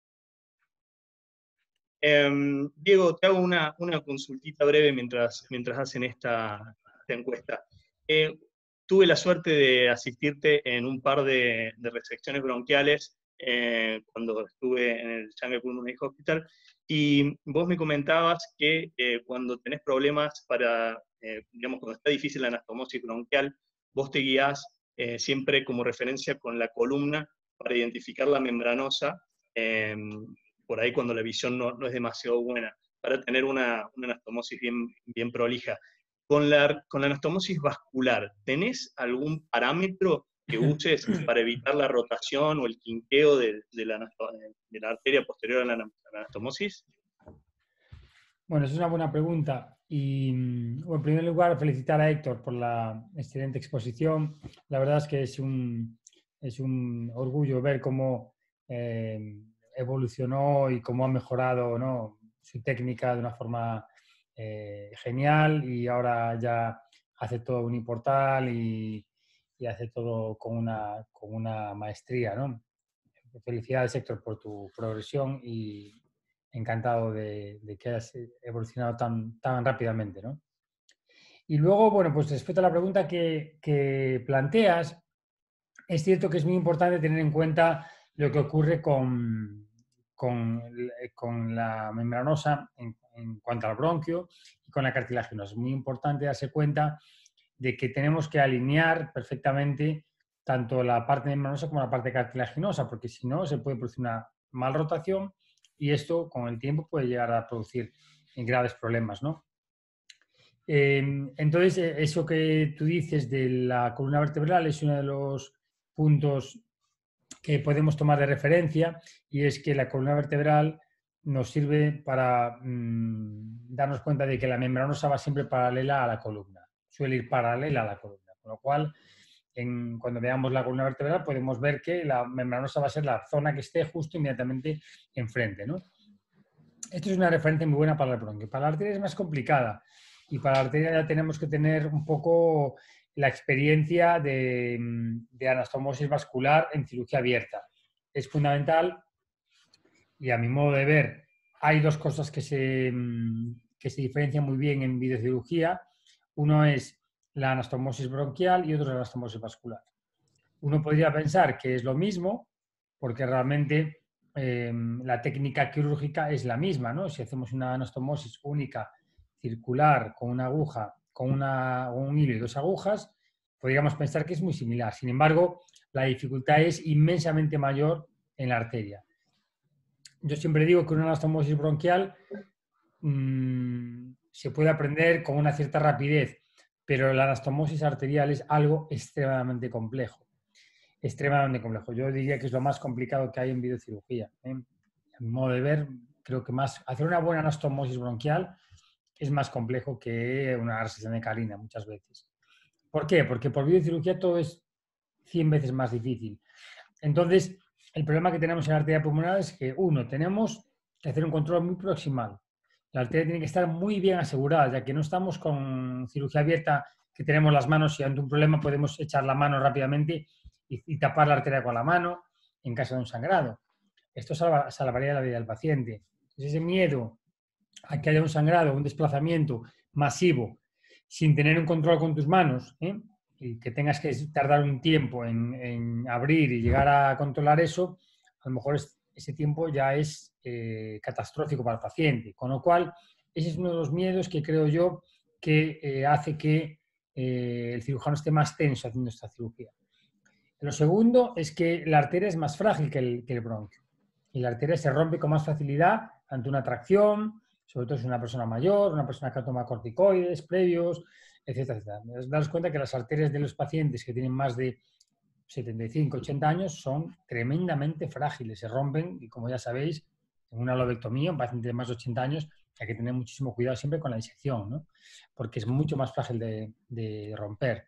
Eh, Diego, te hago una, una consultita breve mientras, mientras hacen esta, esta encuesta. Eh, tuve la suerte de asistirte en un par de, de resecciones bronquiales eh, cuando estuve en el Shanghai Pulmonary Hospital, y vos me comentabas que eh, cuando tenés problemas para, eh, digamos, cuando está difícil la anastomosis bronquial, vos te guías eh, siempre como referencia con la columna para identificar la membranosa, eh, por ahí cuando la visión no, no es demasiado buena, para tener una, una anastomosis bien, bien prolija. Con la, con la anastomosis vascular, ¿tenés algún parámetro que uses para evitar la rotación o el quinqueo de, de, la, de la arteria posterior a la, a la anastomosis? Bueno, esa es una buena pregunta. Y bueno, en primer lugar, felicitar a Héctor por la excelente exposición. La verdad es que es un, es un orgullo ver cómo eh, evolucionó y cómo ha mejorado, ¿no?, su técnica de una forma eh, genial, y ahora ya hace todo uniportal y, y hace todo con una, con una maestría, ¿no? Felicidades, Héctor, por tu progresión, y encantado de, de que hayas evolucionado tan, tan rápidamente, ¿no? Y luego, bueno, pues respecto a la pregunta que, que planteas, es cierto que es muy importante tener en cuenta lo que ocurre con, con, con la membranosa en, en cuanto al bronquio y con la cartilaginosa. Es muy importante darse cuenta de que tenemos que alinear perfectamente tanto la parte membranosa como la parte cartilaginosa, porque si no se puede producir una mal rotación y esto con el tiempo puede llegar a producir graves problemas, ¿no? Eh, entonces, eso que tú dices de la columna vertebral es uno de los puntos que podemos tomar de referencia y es que la columna vertebral nos sirve para mmm, darnos cuenta de que la membranosa va siempre paralela a la columna, suele ir paralela a la columna, con lo cual en, cuando veamos la columna vertebral podemos ver que la membranosa va a ser la zona que esté justo inmediatamente enfrente, ¿no? Esto es una referencia muy buena para el bronquio. Para la arteria es más complicada y para la arteria ya tenemos que tener un poco la experiencia de, de anastomosis vascular en cirugía abierta. Es fundamental y a mi modo de ver hay dos cosas que se, que se diferencian muy bien en videocirugía. Uno es la anastomosis bronquial y otro es la anastomosis vascular. Uno podría pensar que es lo mismo porque realmente eh, la técnica quirúrgica es la misma, ¿no? Si hacemos una anastomosis única, circular, con una aguja, con una, un hilo y dos agujas, podríamos pensar que es muy similar. Sin embargo, la dificultad es inmensamente mayor en la arteria. Yo siempre digo que una anastomosis bronquial mmm, se puede aprender con una cierta rapidez, pero la anastomosis arterial es algo extremadamente complejo. Extremadamente complejo. Yo diría que es lo más complicado que hay en videocirugía, ¿eh? A mi modo de ver, creo que más hacer una buena anastomosis bronquial es más complejo que una resección de carina muchas veces. ¿Por qué? Porque por videocirugía todo es cien veces más difícil. Entonces, el problema que tenemos en la arteria pulmonar es que, uno, tenemos que hacer un control muy proximal. La arteria tiene que estar muy bien asegurada, ya que no estamos con cirugía abierta, que tenemos las manos y ante un problema podemos echar la mano rápidamente y, y tapar la arteria con la mano en caso de un sangrado. Esto salva, salvaría la vida del paciente. Entonces, ese miedo a que haya un sangrado, un desplazamiento masivo, sin tener un control con tus manos, ¿eh? Y que tengas que tardar un tiempo en, en abrir y llegar a controlar eso, a lo mejor es, ese tiempo ya es eh, catastrófico para el paciente. Con lo cual, ese es uno de los miedos que creo yo que eh, hace que eh, el cirujano esté más tenso haciendo esta cirugía. Lo segundo es que la arteria es más frágil que el, que el bronquio. Y la arteria se rompe con más facilidad ante una tracción, sobre todo si es una persona mayor, una persona que toma corticoides previos, etcétera, etcétera. Daros cuenta que las arterias de los pacientes que tienen más de setenta y cinco, ochenta años son tremendamente frágiles, se rompen y como ya sabéis, en una lobectomía, un paciente de más de ochenta años, hay que tener muchísimo cuidado siempre con la disección, ¿no? Porque es mucho más frágil de, de romper.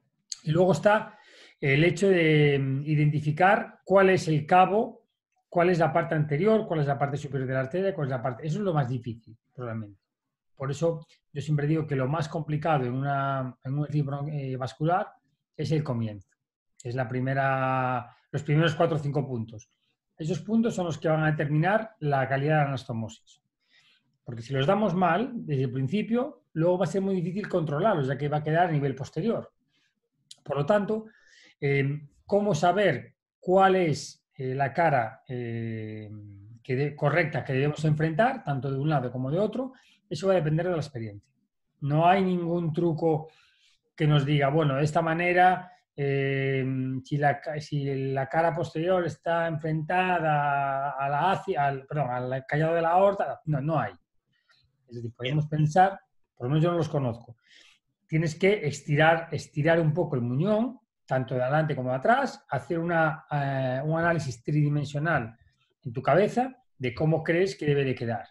Y luego está el hecho de identificar cuál es el cabo, cuál es la parte anterior, cuál es la parte superior de la arteria, cuál es la parte... Eso es lo más difícil, probablemente. Por eso yo siempre digo que lo más complicado en, una, en un equilibrio vascular es el comienzo. Es la primera, los primeros cuatro o cinco puntos. Esos puntos son los que van a determinar la calidad de la anastomosis. Porque si los damos mal desde el principio, luego va a ser muy difícil controlarlos, ya que va a quedar a nivel posterior. Por lo tanto, eh, ¿cómo saber cuál es eh, la cara eh, que de, correcta que debemos enfrentar, tanto de un lado como de otro? Eso va a depender de la experiencia. No hay ningún truco que nos diga, bueno, de esta manera, eh, si, la, si la cara posterior está enfrentada a la, al, perdón, al callado de la aorta, no, no hay. Es decir, podemos pensar, por lo menos yo no los conozco, tienes que estirar, estirar un poco el muñón, tanto de adelante como de atrás, hacer una, eh, un análisis tridimensional en tu cabeza de cómo crees que debe de quedar.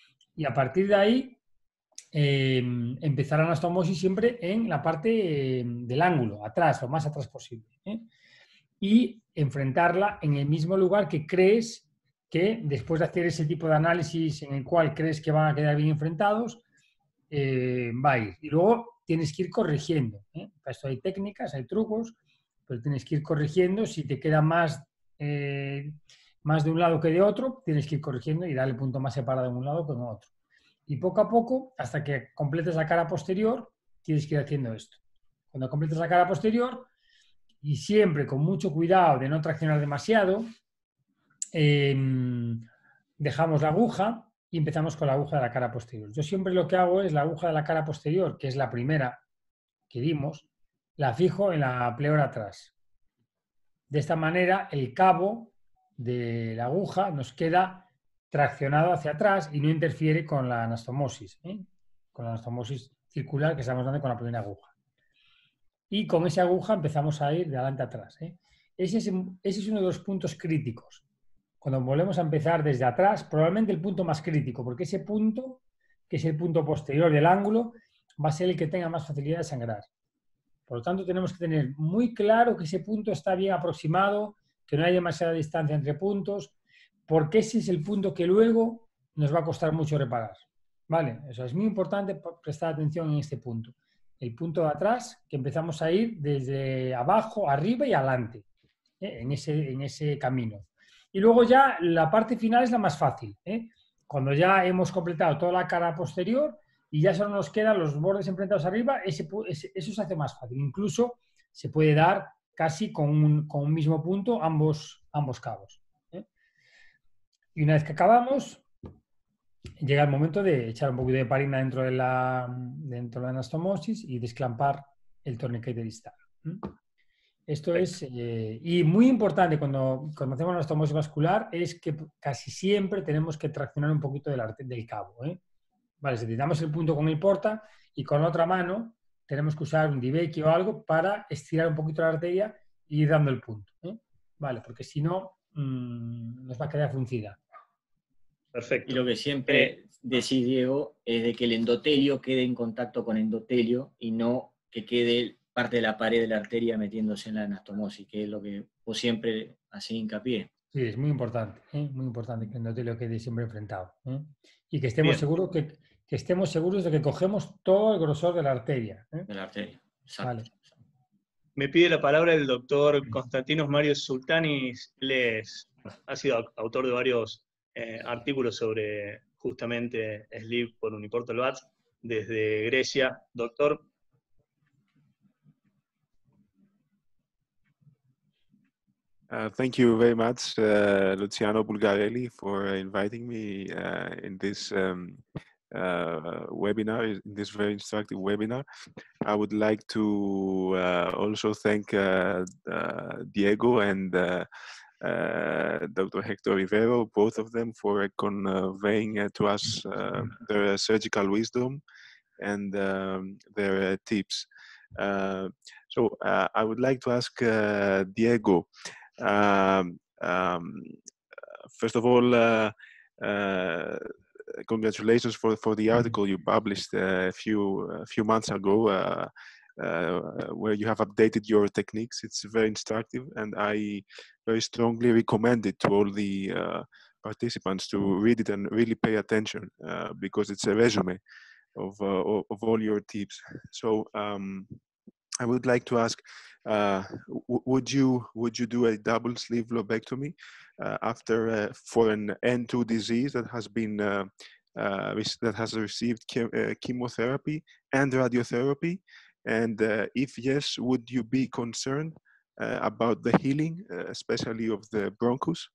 Y a partir de ahí, eh, empezar la anastomosis siempre en la parte eh, del ángulo, atrás, lo más atrás posible. ¿eh? Y enfrentarla en el mismo lugar que crees que, después de hacer ese tipo de análisis en el cual crees que van a quedar bien enfrentados, eh, va a ir. Y luego tienes que ir corrigiendo. ¿eh? Para esto hay técnicas, hay trucos, pero tienes que ir corrigiendo. Si te queda más... Eh, más de un lado que de otro, tienes que ir corrigiendo y darle el punto más separado de un lado que en otro. Y poco a poco, hasta que completes la cara posterior, tienes que ir haciendo esto. Cuando completes la cara posterior, y siempre con mucho cuidado de no traccionar demasiado, eh, dejamos la aguja y empezamos con la aguja de la cara posterior. Yo siempre lo que hago es la aguja de la cara posterior, que es la primera que dimos, la fijo en la pleura atrás. De esta manera, el cabo de la aguja nos queda traccionado hacia atrás y no interfiere con la anastomosis, ¿eh? Con la anastomosis circular que estamos dando con la primera aguja. Y con esa aguja empezamos a ir de adelante a atrás, ¿eh? Ese es, ese es uno de los puntos críticos. Cuando volvemos a empezar desde atrás, probablemente el punto más crítico, porque ese punto, que es el punto posterior del ángulo, va a ser el que tenga más facilidad de sangrar. Por lo tanto, tenemos que tener muy claro que ese punto está bien aproximado, que no hay demasiada distancia entre puntos, porque ese es el punto que luego nos va a costar mucho reparar. ¿Vale? Eso es muy importante prestar atención en este punto. El punto de atrás, que empezamos a ir desde abajo, arriba y adelante, ¿eh? en, ese, en ese camino. Y luego ya la parte final es la más fácil, ¿eh? Cuando ya hemos completado toda la cara posterior y ya solo nos quedan los bordes enfrentados arriba, ese, ese, eso se hace más fácil. Incluso se puede dar casi con un, con un mismo punto ambos, ambos cabos, ¿eh? Y una vez que acabamos, llega el momento de echar un poquito de heparina dentro de la, dentro de la anastomosis y desclampar el torniquete distal. Esto es, eh, y muy importante cuando, cuando hacemos la anastomosis vascular, es que casi siempre tenemos que traccionar un poquito del, del cabo, ¿eh? Vale, si necesitamos el punto con el porta y con la otra mano tenemos que usar un Dibecki o algo para estirar un poquito la arteria y ir dando el punto, ¿eh? Vale, porque si no, mmm, nos va a quedar fruncida. Perfecto. Y lo que siempre eh, decís, Diego, es de que el endotelio quede en contacto con endotelio y no que quede parte de la pared de la arteria metiéndose en la anastomosis, que es lo que vos siempre hacés hincapié. Sí, es muy importante, ¿eh? Muy importante que el endotelio quede siempre enfrentado, ¿eh? Y que estemos, seguros que, que estemos seguros de que cogemos todo el grosor de la arteria, ¿eh? De la arteria, exacto. Vale. Me pide la palabra el doctor Konstantinos Marios Sultanis. Les ha sido autor de varios eh, artículos sobre justamente sleeve por Uniportal B A T S desde Grecia. Doctor. Uh, thank you very much, uh, Luciano Bulgarelli, for inviting me uh, in this um, uh, webinar, in this very instructive webinar. I would like to uh, also thank uh, uh, Diego and uh, uh, Doctor Hector Rivero, both of them, for conveying uh, to us uh, their surgical wisdom and um, their uh, tips. Uh, so uh, I would like to ask uh, Diego, Um, um, first of all, uh, uh, congratulations for for the article you published a few a few months ago, uh, uh, where you have updated your techniques. It's very instructive, and I very strongly recommend it to all the uh, participants to read it and really pay attention, uh, because it's a resume of uh, of all your tips. So um, I would like to ask, uh, would you would you do a double sleeve lobectomy uh, after uh, for an N two disease that has been uh, uh, that has received chem uh, chemotherapy and radiotherapy? And uh, if yes, would you be concerned uh, about the healing, uh, especially of the bronchus?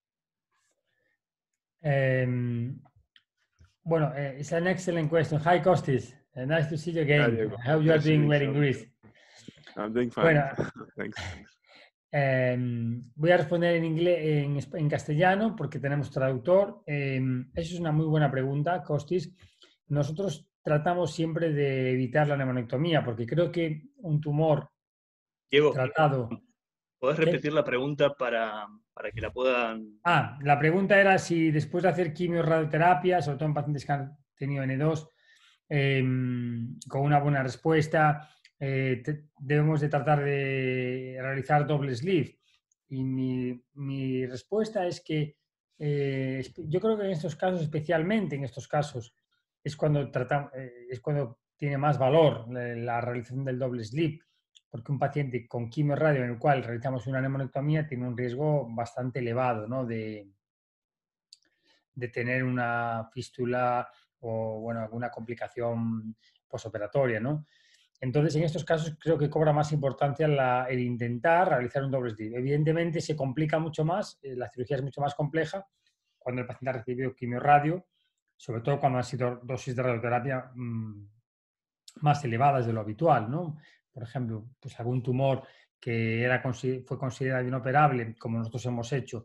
Um, bueno, uh, it's an excellent question. Hi, Kostis. Uh, nice to see you again. I hope you are doing well in Greece. I'm doing fine. Bueno, Thanks. Eh, voy a responder en inglés, en, en castellano, porque tenemos traductor. Eh, eso es una muy buena pregunta, Kostis. Nosotros tratamos siempre de evitar la neumonectomía, porque creo que un tumor Diego, tratado... ¿podés repetir ¿Eh? la pregunta para, para que la puedan...? Ah, la pregunta era si después de hacer quimio radioterapia, sobre todo en pacientes que han tenido N dos, eh, con una buena respuesta... Eh, te, debemos de tratar de realizar doble sleeve. Y mi, mi respuesta es que eh, yo creo que en estos casos, especialmente en estos casos, es cuando, tratamos, eh, es cuando tiene más valor la, la realización del doble sleeve, porque un paciente con quimio radio en el cual realizamos una neumonectomía tiene un riesgo bastante elevado, ¿no? de, de tener una fístula o bueno, alguna complicación posoperatoria, ¿no? Entonces, en estos casos creo que cobra más importancia la, el intentar realizar un doble sleeve. Evidentemente se complica mucho más, eh, la cirugía es mucho más compleja cuando el paciente ha recibido quimio-radio, sobre todo cuando han sido dosis de radioterapia mmm, más elevadas de lo habitual, ¿no? Por ejemplo, pues algún tumor que era, fue considerado inoperable, como nosotros hemos hecho,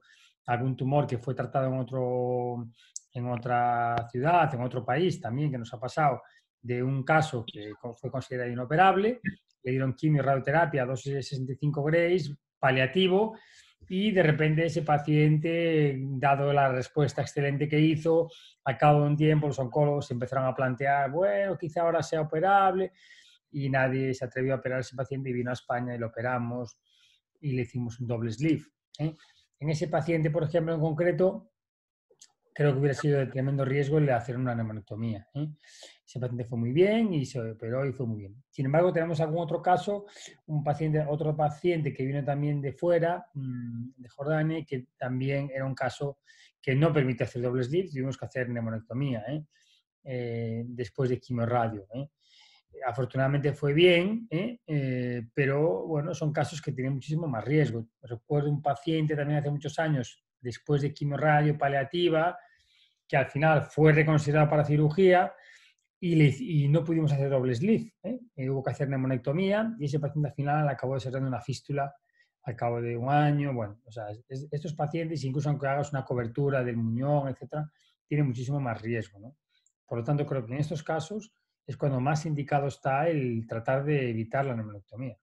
algún tumor que fue tratado en, otro, en otra ciudad, en otro país también, que nos ha pasado, de un caso que fue considerado inoperable, le dieron quimio y radioterapia a dosis de sesenta y cinco grays, paliativo, y de repente ese paciente, dado la respuesta excelente que hizo, al cabo de un tiempo los oncólogos se empezaron a plantear, bueno, quizá ahora sea operable, y nadie se atrevió a operar a ese paciente y vino a España y lo operamos y le hicimos un doble sleeve. ¿eh? En ese paciente, por ejemplo, en concreto, creo que hubiera sido de tremendo riesgo el de hacer una neumonectomía. ¿eh? Ese paciente fue muy bien y se operó y fue muy bien. Sin embargo, tenemos algún otro caso, un paciente, otro paciente que vino también de fuera, de Jordania, que también era un caso que no permite hacer doble sleeve, tuvimos que hacer neumonectomía ¿eh? Eh, después de quimioradio. ¿eh? Afortunadamente fue bien, ¿eh? Eh, pero bueno, son casos que tienen muchísimo más riesgo. Recuerdo un paciente también hace muchos años, después de quimioradio paliativa, que al final fue reconsiderado para cirugía y, le, y no pudimos hacer doble sleeve. ¿eh? Y hubo que hacer neumonectomía y ese paciente al final acabó desarrollando una fístula al cabo de un año. Bueno, o sea, es, estos pacientes, incluso aunque hagas una cobertura del muñón, etcétera, tienen muchísimo más riesgo. ¿no? Por lo tanto, creo que en estos casos es cuando más indicado está el tratar de evitar la neumonectomía.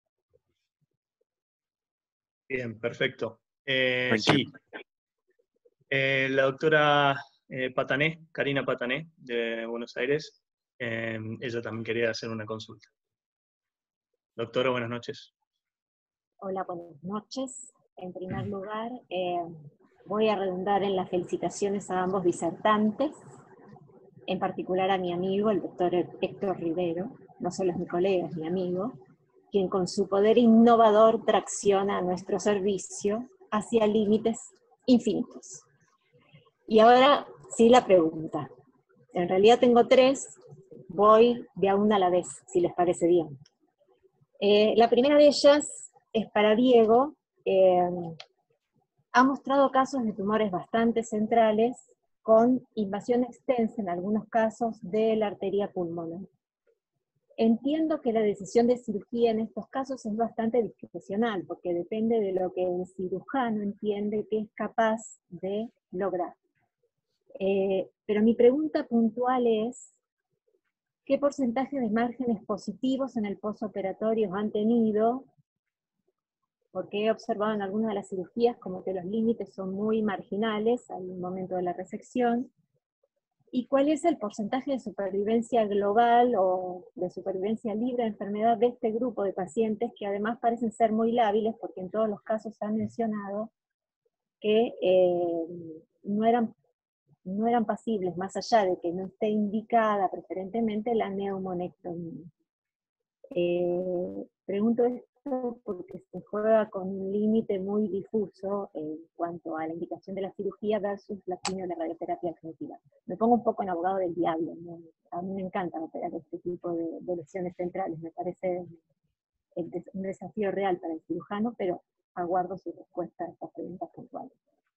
Bien, perfecto. Eh, sí, eh, la doctora eh, Patané, Karina Patané, de Buenos Aires, eh, ella también quería hacer una consulta. Doctora, buenas noches. Hola, buenas noches. En primer lugar, eh, voy a redundar en las felicitaciones a ambos disertantes, en particular a mi amigo, el doctor Héctor Rivero, no solo es mi colega, es mi amigo, quien con su poder innovador tracciona a nuestro servicio hacia límites infinitos. Y ahora sí la pregunta. En realidad tengo tres, voy de a una a la vez, si les parece bien. Eh, la primera de ellas es para Diego. Eh, ha mostrado casos de tumores bastante centrales con invasión extensa en algunos casos de la arteria pulmonar. Entiendo que la decisión de cirugía en estos casos es bastante discrecional, porque depende de lo que el cirujano entiende que es capaz de lograr. Eh, pero mi pregunta puntual es, ¿qué porcentaje de márgenes positivos en el postoperatorio han tenido? Porque he observado en algunas de las cirugías como que los límites son muy marginales al momento de la resección. ¿Y cuál es el porcentaje de supervivencia global o de supervivencia libre de enfermedad de este grupo de pacientes que además parecen ser muy lábiles porque en todos los casos se han mencionado que eh, no eran, no eran pasibles, más allá de que no esté indicada preferentemente la neumonectomía? Eh, pregunto esto porque se juega con un límite muy difuso en cuanto a la indicación de la cirugía versus la quimio de la radioterapia definitiva. Me pongo un poco en abogado del diablo, ¿no? A mí me encanta operar este tipo de, de lesiones centrales, me parece el des un desafío real para el cirujano, pero aguardo su respuesta a estas preguntas puntuales.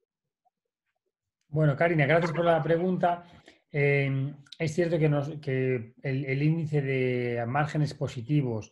Bueno, Karina, gracias por la pregunta. Eh, es cierto que, nos, que el, el índice de márgenes positivos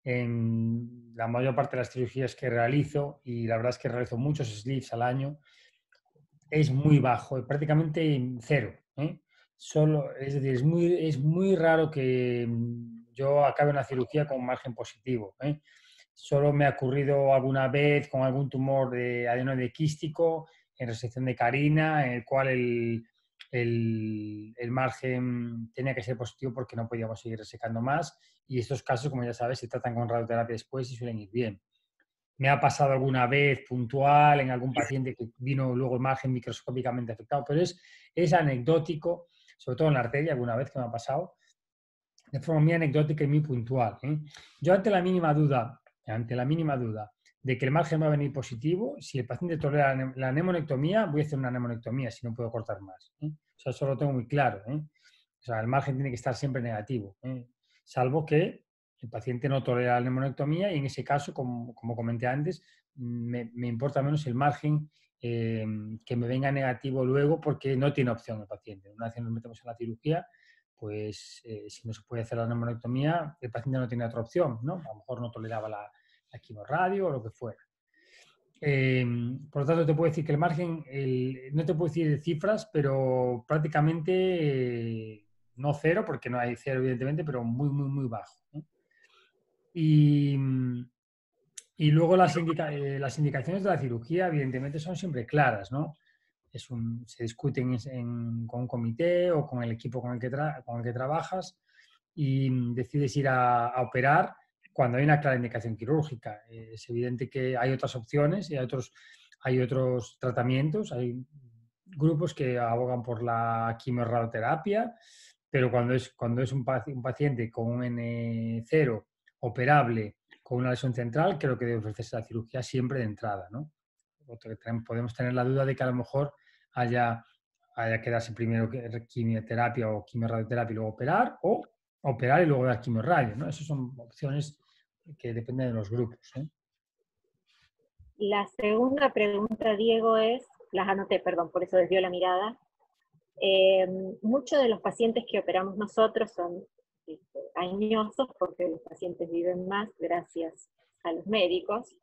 en la mayor parte de las cirugías que realizo, y la verdad es que realizo muchos sleeves al año, es muy bajo, prácticamente cero. ¿eh? Solo, es decir, es muy, es muy raro que yo acabe una cirugía con un margen positivo. ¿eh? Solo me ha ocurrido alguna vez con algún tumor de adenoide quístico en resección de Karina, en el cual el, el, el margen tenía que ser positivo porque no podíamos seguir resecando más, y estos casos, como ya sabes, se tratan con radioterapia después y suelen ir bien. Me ha pasado alguna vez puntual en algún paciente que vino luego el margen microscópicamente afectado, pero es, es anecdótico, sobre todo en la arteria, alguna vez que me ha pasado, de forma muy anecdótica y muy puntual. ¿eh? Yo ante la mínima duda, ante la mínima duda de que el margen va a venir positivo, si el paciente tolera la neumonectomía, voy a hacer una neumonectomía si no puedo cortar más. ¿eh? O sea, eso lo tengo muy claro. ¿eh? O sea, el margen tiene que estar siempre negativo, ¿eh? salvo que el paciente no tolera la neumonectomía y en ese caso, como, como comenté antes, me, me importa menos el margen eh, que me venga negativo luego porque no tiene opción el paciente. Una vez que nos metemos en la cirugía, pues eh, si no se puede hacer la neumonectomía, el paciente no tiene otra opción, ¿no? A lo mejor no toleraba la, la quimioradio o lo que fuera. Eh, por lo tanto, te puedo decir que el margen, el, no te puedo decir cifras, pero prácticamente eh, no cero, porque no hay cero, evidentemente, pero muy, muy, muy bajo, ¿no? Y, y luego las, indica, eh, las indicaciones de la cirugía, evidentemente, son siempre claras, ¿no? Es un, se discuten en, con un comité o con el equipo con el que, tra, con el que trabajas y decides ir a, a operar cuando hay una clara indicación quirúrgica. Es evidente que hay otras opciones y hay otros, hay otros tratamientos, hay grupos que abogan por la quimioterapia, pero cuando es, cuando es un, paci un paciente con un N cero operable, con una lesión central, creo que debe ofrecerse la cirugía siempre de entrada, ¿no? Podemos tener la duda de que a lo mejor haya, haya que darse primero quimioterapia o quimioterapia y luego operar, o operar y luego dar quimioterapia, ¿no? Esas son opciones que dependen de los grupos, ¿eh? La segunda pregunta, Diego, es, las anoté, perdón, por eso desvió la mirada. Eh, muchos de los pacientes que operamos nosotros son este, añosos, porque los pacientes viven más gracias a los médicos,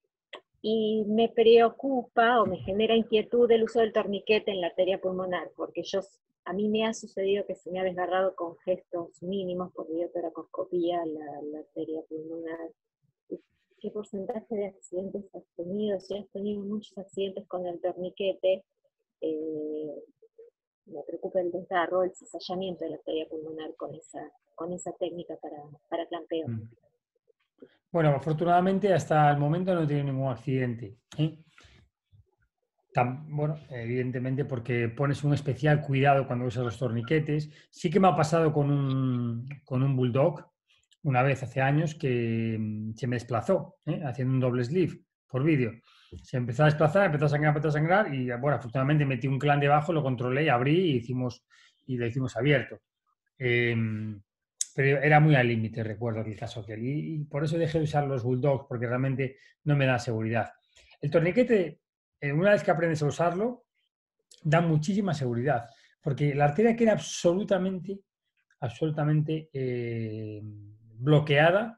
y me preocupa o me genera inquietud el uso del torniquete en la arteria pulmonar, porque yo, a mí me ha sucedido que se me ha desgarrado con gestos mínimos por videotoracoscopía la, la arteria pulmonar. ¿Qué porcentaje de accidentes has tenido? Si has tenido muchos accidentes con el torniquete, eh, me preocupa el desgarro, el cizallamiento de la arteria pulmonar con esa, con esa técnica para, para clampeo. Mm. Bueno, afortunadamente hasta el momento no he tenido ningún accidente, ¿eh? Tan, bueno, evidentemente porque pones un especial cuidado cuando usas los torniquetes. Sí que me ha pasado con un, con un bulldog una vez hace años que se me desplazó, ¿eh? Haciendo un doble sleeve por vídeo. Se empezó a desplazar, empezó a sangrar, empezó a sangrar y bueno, afortunadamente metí un clan debajo, lo controlé, abrí y, hicimos, y lo hicimos abierto. Eh, pero era muy al límite, recuerdo el caso aquel. Y, y por eso dejé de usar los bulldogs, porque realmente no me da seguridad. El torniquete, eh, una vez que aprendes a usarlo, da muchísima seguridad, porque la arteria queda absolutamente, absolutamente eh, bloqueada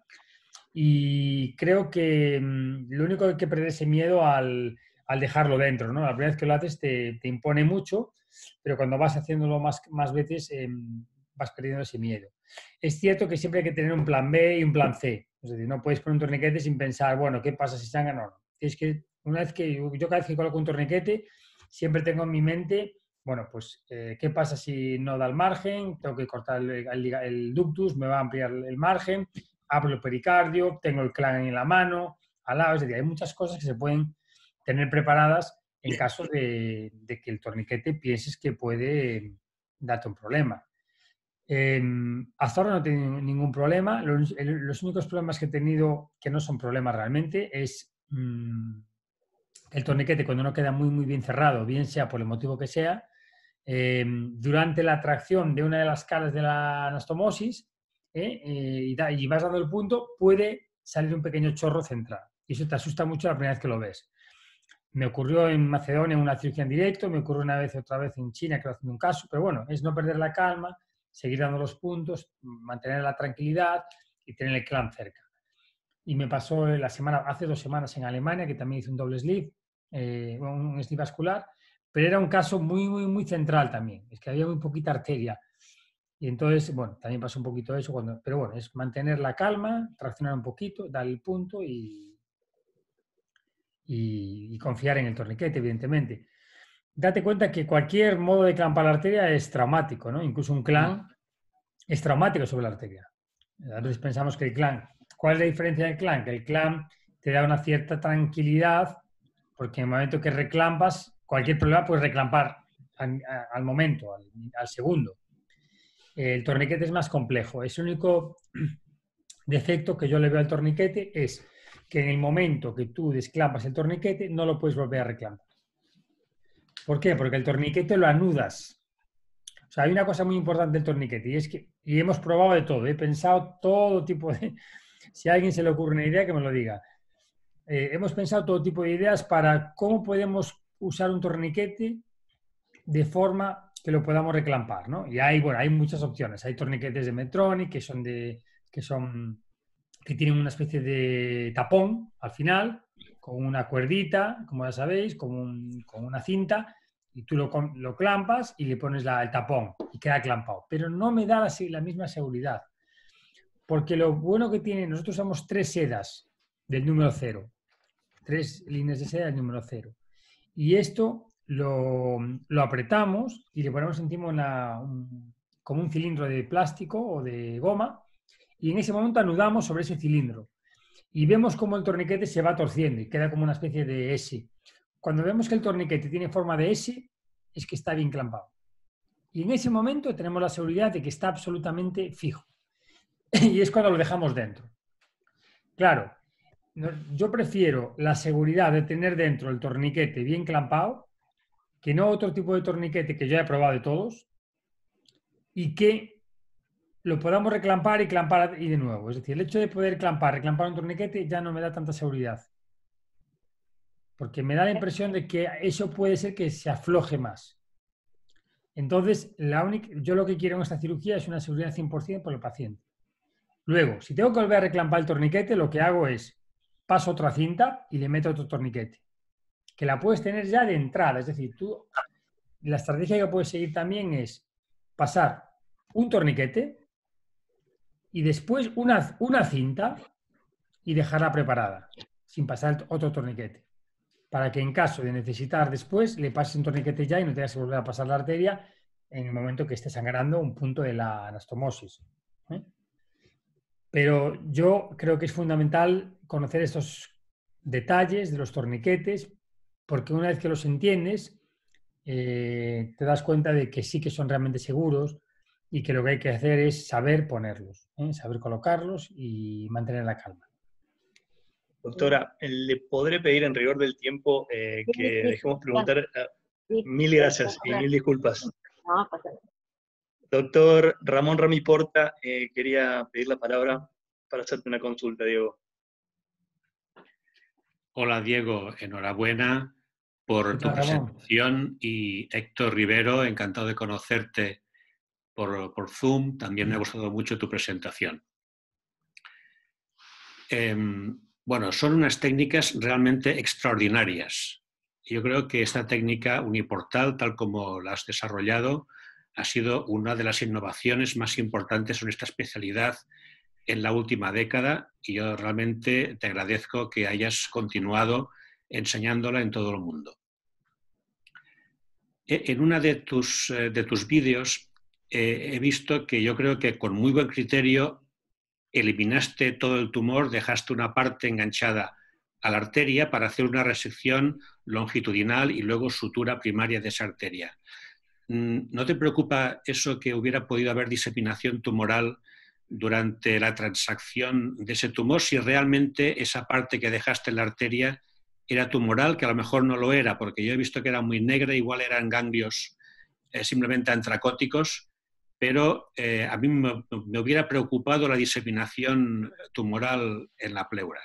y creo que mmm, lo único que hay que perder es ese miedo al, al dejarlo dentro, ¿no? La primera vez que lo haces te, te impone mucho, pero cuando vas haciéndolo más, más veces eh, vas perdiendo ese miedo. Es cierto que siempre hay que tener un plan B y un plan C, es decir, no puedes poner un torniquete sin pensar, bueno, ¿qué pasa si sangra? No, no. Es que una vez que yo cada vez que coloco un torniquete siempre tengo en mi mente, bueno, pues, eh, ¿qué pasa si no da el margen? Tengo que cortar el, el, el ductus, me va a ampliar el margen, abro el pericardio, tengo el clan en la mano, al lado, es decir, hay muchas cosas que se pueden tener preparadas en caso de, de que el torniquete pienses que puede darte un problema. Eh, hasta ahora no he tenido ningún problema, los, los únicos problemas que he tenido, que no son problemas realmente, es mmm, el torniquete cuando no queda muy, muy bien cerrado, bien sea por el motivo que sea, eh, durante la tracción de una de las caras de la anastomosis, eh, eh, y, da, y vas dando el punto, puede salir un pequeño chorro central. Y eso te asusta mucho la primera vez que lo ves. Me ocurrió en Macedonia una cirugía en directo, me ocurrió una vez otra vez en China, que haciendo un caso, pero bueno, es no perder la calma, seguir dando los puntos, mantener la tranquilidad y tener el clan cerca. Y me pasó la semana, hace dos semanas en Alemania, que también hice un doble sleeve, eh, un sleeve vascular, pero era un caso muy, muy, muy central también. Es que había muy poquita arteria. Y entonces, bueno, también pasó un poquito eso. Cuando, pero bueno, es mantener la calma, traccionar un poquito, dar el punto y, y, y confiar en el torniquete, evidentemente. Date cuenta que cualquier modo de clampar la arteria es traumático, ¿no? Incluso un clan es traumático sobre la arteria. A veces pensamos que el clan... ¿Cuál es la diferencia del clan? Que el clan te da una cierta tranquilidad porque en el momento que reclampas, cualquier problema puedes reclampar al, al momento, al, al segundo. El torniquete es más complejo. Es el único defecto que yo le veo al torniquete es que en el momento que tú desclampas el torniquete no lo puedes volver a reclampar. ¿Por qué? Porque el torniquete lo anudas. O sea, hay una cosa muy importante del torniquete y es que, y hemos probado de todo, he pensado todo tipo de... Si a alguien se le ocurre una idea, que me lo diga. Eh, hemos pensado todo tipo de ideas para cómo podemos usar un torniquete de forma que lo podamos reclampar, ¿no? Y hay, bueno, hay muchas opciones. Hay torniquetes de Medtronic que son de, que son, que tienen una especie de tapón al final, con una cuerdita, como ya sabéis, con, un, con una cinta, y tú lo, lo clampas y le pones la, el tapón y queda clampado. Pero no me da la, la misma seguridad. Porque lo bueno que tiene, nosotros usamos tres sedas del número cero. Tres líneas de seda del número cero. Y esto lo, lo apretamos y le ponemos encima una, un, como un cilindro de plástico o de goma, y en ese momento anudamos sobre ese cilindro. Y vemos cómo el torniquete se va torciendo y queda como una especie de S. Cuando vemos que el torniquete tiene forma de S, es que está bien clampado. Y en ese momento tenemos la seguridad de que está absolutamente fijo. Y es cuando lo dejamos dentro. Claro, yo prefiero la seguridad de tener dentro el torniquete bien clampado que no otro tipo de torniquete que yo he probado de todos y que lo podamos reclampar y clampar y de nuevo. Es decir, el hecho de poder clampar, reclampar un torniquete ya no me da tanta seguridad. Porque me da la impresión de que eso puede ser que se afloje más. Entonces, la única, yo lo que quiero en esta cirugía es una seguridad cien por ciento por el paciente. Luego, si tengo que volver a reclampar el torniquete, lo que hago es paso otra cinta y le meto otro torniquete. Que la puedes tener ya de entrada. Es decir, tú, la estrategia que puedes seguir también es pasar un torniquete y después una, una cinta y dejarla preparada, sin pasar otro torniquete. Para que en caso de necesitar después, le pases un torniquete ya y no tengas que volver a pasar la arteria en el momento que esté sangrando un punto de la anastomosis. ¿eh? Pero yo creo que es fundamental conocer estos detalles de los torniquetes, porque una vez que los entiendes, eh, te das cuenta de que sí que son realmente seguros y que lo que hay que hacer es saber ponerlos, ¿eh? saber colocarlos y mantener la calma. Doctora, le podré pedir en rigor del tiempo eh, que sí, sí, dejemos preguntar. Uh, sí, mil gracias sí, y mil disculpas. No, pasa nada. Doctor Ramón Rami Porta, eh, quería pedir la palabra para hacerte una consulta, Diego. Hola, Diego. Enhorabuena por tu presentación. Y Héctor Rivero, encantado de conocerte por, por Zoom. También me ha gustado mucho tu presentación. Eh, bueno, son unas técnicas realmente extraordinarias. Yo creo que esta técnica uniportal, tal como la has desarrollado, ha sido una de las innovaciones más importantes en esta especialidad en la última década, y yo realmente te agradezco que hayas continuado enseñándola en todo el mundo. En una de tus, de tus vídeos eh, he visto que yo creo que con muy buen criterio eliminaste todo el tumor, dejaste una parte enganchada a la arteria para hacer una resección longitudinal y luego sutura primaria de esa arteria. ¿No te preocupa eso, que hubiera podido haber diseminación tumoral durante la transacción de ese tumor, si realmente esa parte que dejaste en la arteria era tumoral, que a lo mejor no lo era, porque yo he visto que era muy negra, igual eran ganglios eh, simplemente antracóticos, pero eh, a mí me, me hubiera preocupado la diseminación tumoral en la pleura.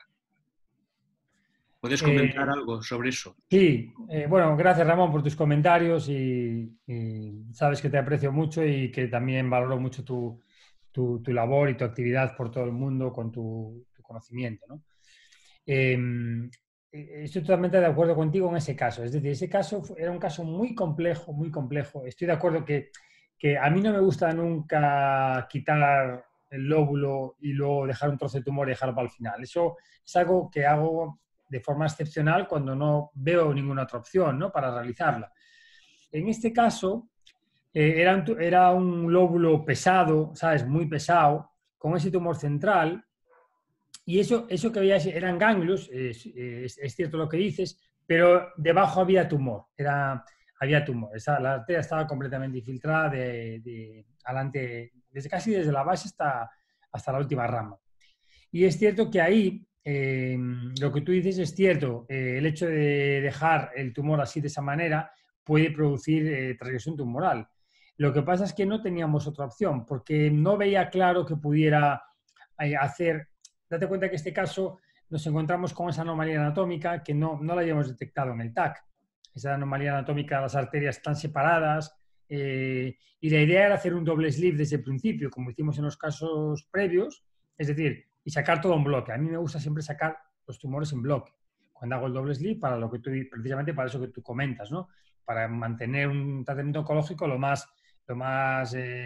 ¿Puedes comentar eh, algo sobre eso? Sí, eh, bueno, gracias Ramón por tus comentarios y, y sabes que te aprecio mucho y que también valoro mucho tu, tu, tu labor y tu actividad por todo el mundo con tu, tu conocimiento, ¿no? Eh, estoy totalmente de acuerdo contigo en ese caso. Es decir, ese caso era un caso muy complejo, muy complejo. Estoy de acuerdo que, que a mí no me gusta nunca quitar el lóbulo y luego dejar un trozo de tumor y dejarlo para el final. Eso es algo que hago de forma excepcional cuando no veo ninguna otra opción, ¿no?, para realizarla. En este caso, eh, era, un, era un lóbulo pesado, ¿sabes?, muy pesado, con ese tumor central, y eso, eso que veías eran ganglios, es, es, es cierto lo que dices, pero debajo había tumor, era, había tumor. Esa, la arteria estaba completamente infiltrada de, de adelante, desde, casi desde la base hasta, hasta la última rama. Y es cierto que ahí, Eh, lo que tú dices es cierto, eh, el hecho de dejar el tumor así de esa manera puede producir eh, transgresión tumoral. Lo que pasa es que no teníamos otra opción, porque no veía claro que pudiera eh, hacer. Date cuenta que en este caso nos encontramos con esa anomalía anatómica que no, no la habíamos detectado en el T A C. Esa anomalía anatómica, las arterias están separadas eh, y la idea era hacer un doble sleeve desde el principio, como hicimos en los casos previos, es decir, y sacar todo en bloque. A mí me gusta siempre sacar los tumores en bloque. cuando hago el doble slit, para lo que tú, precisamente para eso que tú comentas, ¿no? Para mantener un tratamiento oncológico lo más, lo más eh,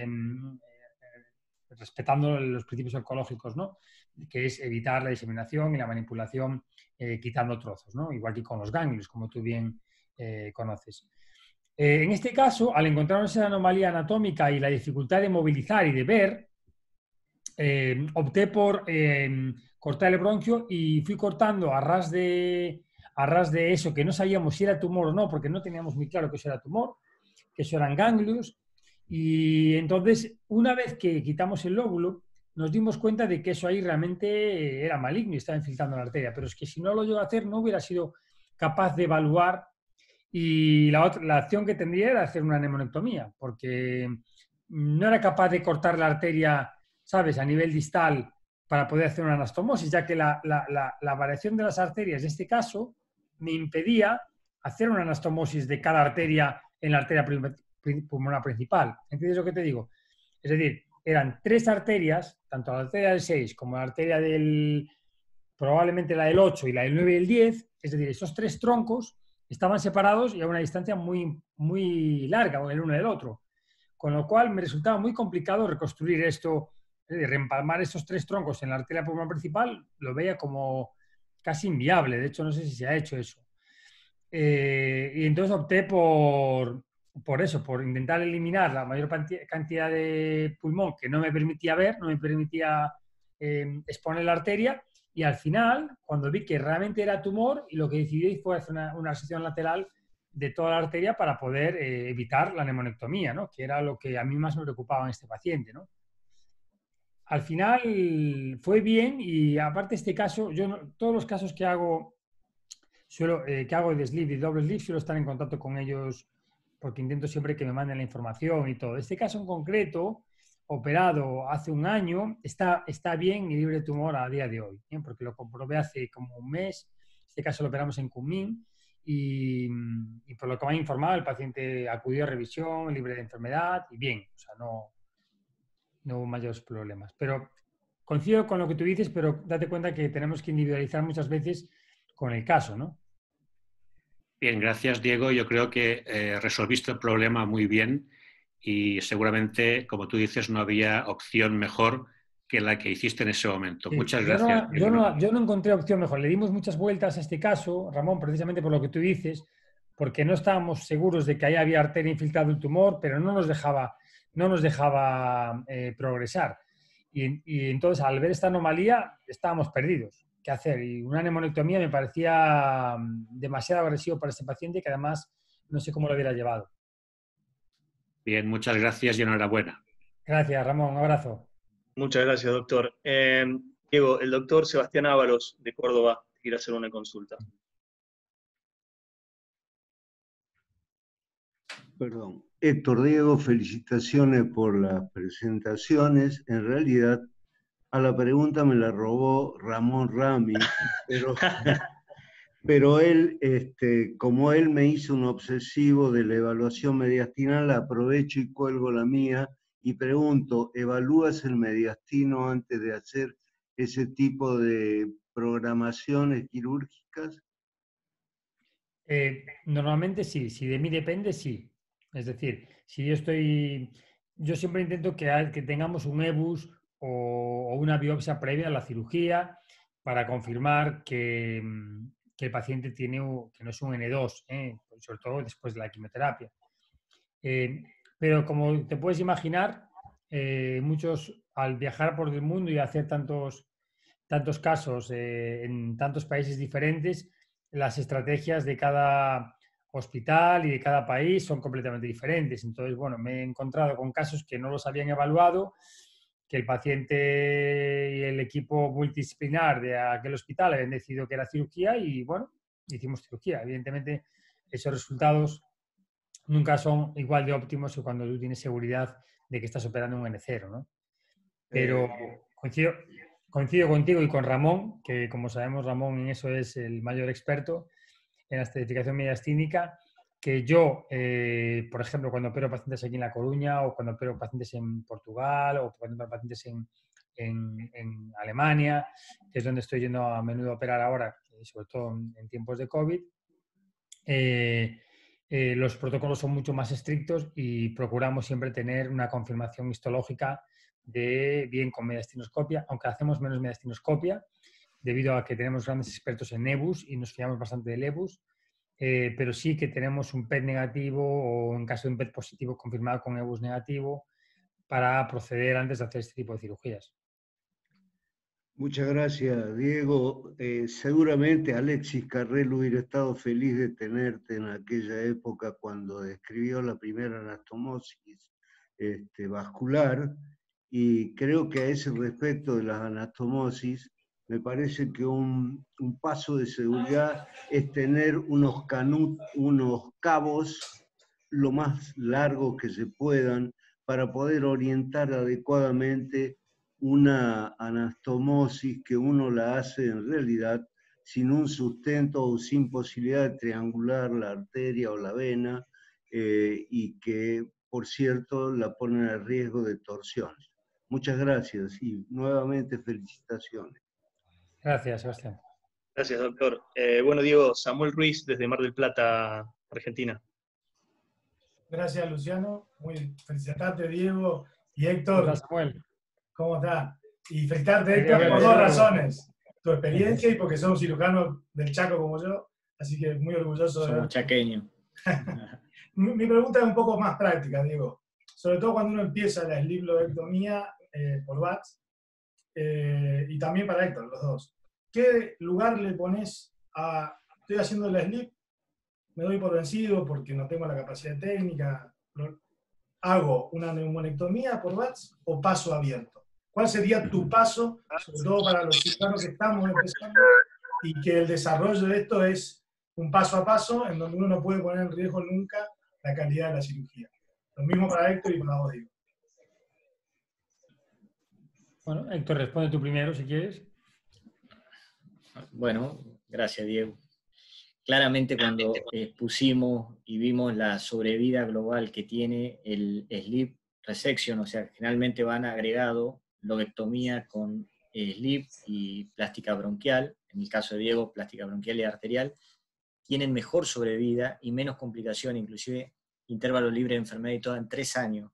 eh, respetando los principios oncológicos, ¿no? Que es evitar la diseminación y la manipulación eh, quitando trozos, ¿no? Igual que con los ganglios, como tú bien eh, conoces. Eh, en este caso, al encontrarnos esa anomalía anatómica y la dificultad de movilizar y de ver, eh, opté por eh, cortar el bronquio y fui cortando a ras, de, a ras de eso, que no sabíamos si era tumor o no, porque no teníamos muy claro que eso era tumor, que eso eran ganglios. Y entonces, una vez que quitamos el lóbulo, nos dimos cuenta de que eso ahí realmente era maligno y estaba infiltrando la arteria. Pero es que si no lo llego a hacer, no hubiera sido capaz de evaluar. Y la, otra, la acción que tendría era hacer una neumonectomía, porque no era capaz de cortar la arteria, ¿sabes?, a nivel distal para poder hacer una anastomosis, ya que la, la, la, la variación de las arterias, en este caso, me impedía hacer una anastomosis de cada arteria en la arteria pulmonar principal. ¿Entiendes lo que te digo? Es decir, eran tres arterias, tanto la arteria del seis como la arteria del, probablemente la del ocho y la del nueve y el diez, es decir, esos tres troncos estaban separados y a una distancia muy, muy larga el uno del otro. Con lo cual me resultaba muy complicado reconstruir esto, eh, reempalmar estos tres troncos en la arteria pulmonar principal, lo veía como casi inviable. De hecho, no sé si se ha hecho eso. Eh, y entonces opté por, por eso, por intentar eliminar la mayor cantidad de pulmón que no me permitía ver, no me permitía eh, exponer la arteria. Y al final, cuando vi que realmente era tumor, y lo que decidí fue hacer una, una sección lateral de toda la arteria para poder eh, evitar la neumonectomía, ¿no? Que era lo que a mí más me preocupaba en este paciente, ¿no? Al final fue bien y aparte este caso, yo no, todos los casos que hago, suelo, eh, que hago de sleeve y doble sleeve, suelo estar en contacto con ellos porque intento siempre que me manden la información y todo. Este caso en concreto, operado hace un año, está, está bien y libre de tumor a día de hoy, ¿eh? Porque lo comprobé hace como un mes. Este caso lo operamos en Kunming y, y por lo que me han informado, el paciente acudió a revisión, libre de enfermedad y bien, o sea, no, no hubo mayores problemas. Pero coincido con lo que tú dices, pero date cuenta que tenemos que individualizar muchas veces con el caso, ¿no? Bien, gracias, Diego. Yo creo que eh, resolviste el problema muy bien. Y seguramente, como tú dices, no había opción mejor que la que hiciste en ese momento. Sí, muchas yo gracias. No, yo, no, yo no encontré opción mejor. Le dimos muchas vueltas a este caso, Ramón, precisamente por lo que tú dices, porque no estábamos seguros de que ahí había arteria infiltrada el tumor, pero no nos dejaba, no nos dejaba eh, progresar. Y, y entonces, al ver esta anomalía, estábamos perdidos. ¿Qué hacer? Y una neumonectomía me parecía demasiado agresivo para este paciente, que además no sé cómo lo hubiera llevado. Bien, muchas gracias y enhorabuena. Gracias, Ramón. Un abrazo. Muchas gracias, doctor. Eh, Diego, el doctor Sebastián Ávalos, de Córdoba, quiere hacer una consulta. Perdón. Héctor, Diego, felicitaciones por las presentaciones. En realidad, a la pregunta me la robó Ramón Rami, pero... Pero él, este, como él me hizo un obsesivo de la evaluación mediastinal, aprovecho y cuelgo la mía y pregunto, ¿evalúas el mediastino antes de hacer ese tipo de programaciones quirúrgicas? Eh, normalmente sí, si de mí depende, sí. Es decir, si yo estoy, yo siempre intento que, que tengamos un E B U S o, o una biopsia previa a la cirugía para confirmar que, que el paciente tiene, que no es un N dos, ¿eh? Sobre todo después de la quimioterapia. Eh, pero como te puedes imaginar, eh, muchos al viajar por el mundo y hacer tantos, tantos casos eh, en tantos países diferentes, las estrategias de cada hospital y de cada país son completamente diferentes. Entonces, bueno, me he encontrado con casos que no los habían evaluado, que el paciente y el equipo multidisciplinar de aquel hospital habían decidido que era cirugía y, bueno, hicimos cirugía. Evidentemente, esos resultados nunca son igual de óptimos que cuando tú tienes seguridad de que estás operando un N cero, ¿no? Pero coincido, coincido contigo y con Ramón, que como sabemos Ramón en eso es el mayor experto en la estratificación mediastínica, que yo, eh, por ejemplo, cuando opero pacientes aquí en La Coruña o cuando opero pacientes en Portugal o cuando opero pacientes en, en, en Alemania, que es donde estoy yendo a menudo a operar ahora, sobre todo en, en tiempos de COVID, eh, eh, los protocolos son mucho más estrictos y procuramos siempre tener una confirmación histológica de bien con mediastinoscopia, aunque hacemos menos mediastinoscopia, debido a que tenemos grandes expertos en EBUS y nos fiamos bastante del EBUS, eh, pero sí que tenemos un P E T negativo o en caso de un P E T positivo confirmado con EBUS negativo para proceder antes de hacer este tipo de cirugías. Muchas gracias, Diego. Eh, seguramente Alexis Carrel hubiera estado feliz de tenerte en aquella época cuando describió la primera anastomosis este, vascular, y creo que a ese respecto de las anastomosis, me parece que un, un paso de seguridad es tener unos, canut, unos cabos lo más largos que se puedan para poder orientar adecuadamente una anastomosis que uno la hace en realidad sin un sustento o sin posibilidad de triangular la arteria o la vena, eh, y que, por cierto, la ponen a riesgo de torsiones. Muchas gracias y nuevamente felicitaciones. Gracias, Sebastián. Gracias, doctor. Eh, bueno, Diego, Samuel Ruiz desde Mar del Plata, Argentina. Gracias, Luciano. Muy felicitarte, Diego y Héctor. Hola, Samuel. ¿Cómo está? Y felicitarte, Héctor, por dos razones. Tu experiencia y porque sos un cirujano del Chaco como yo, así que muy orgulloso de... Somos chaqueños. mi, mi pregunta es un poco más práctica, Diego. Sobre todo cuando uno empieza la sliploidectomía eh, por V A T S, eh, y también para Héctor, los dos. ¿Qué lugar le pones a... Estoy haciendo la slip, me doy por vencido porque no tengo la capacidad técnica, ¿hago una neumonectomía por V A T S o paso abierto? ¿Cuál sería tu paso, sobre todo para los cirujanos que estamos empezando, y que el desarrollo de esto es un paso a paso en donde uno no puede poner en riesgo nunca la calidad de la cirugía? Lo mismo para Héctor y para vos, Diego. Bueno, Héctor, responde tú primero si quieres. Bueno, gracias, Diego. Claramente cuando eh, pusimos y vimos la sobrevida global que tiene el slip resection, o sea, generalmente van agregado lobectomía con eh, slip y plástica bronquial, en el caso de Diego, plástica bronquial y arterial, tienen mejor sobrevida y menos complicación, inclusive intervalo libre de enfermedad y todo en tres años.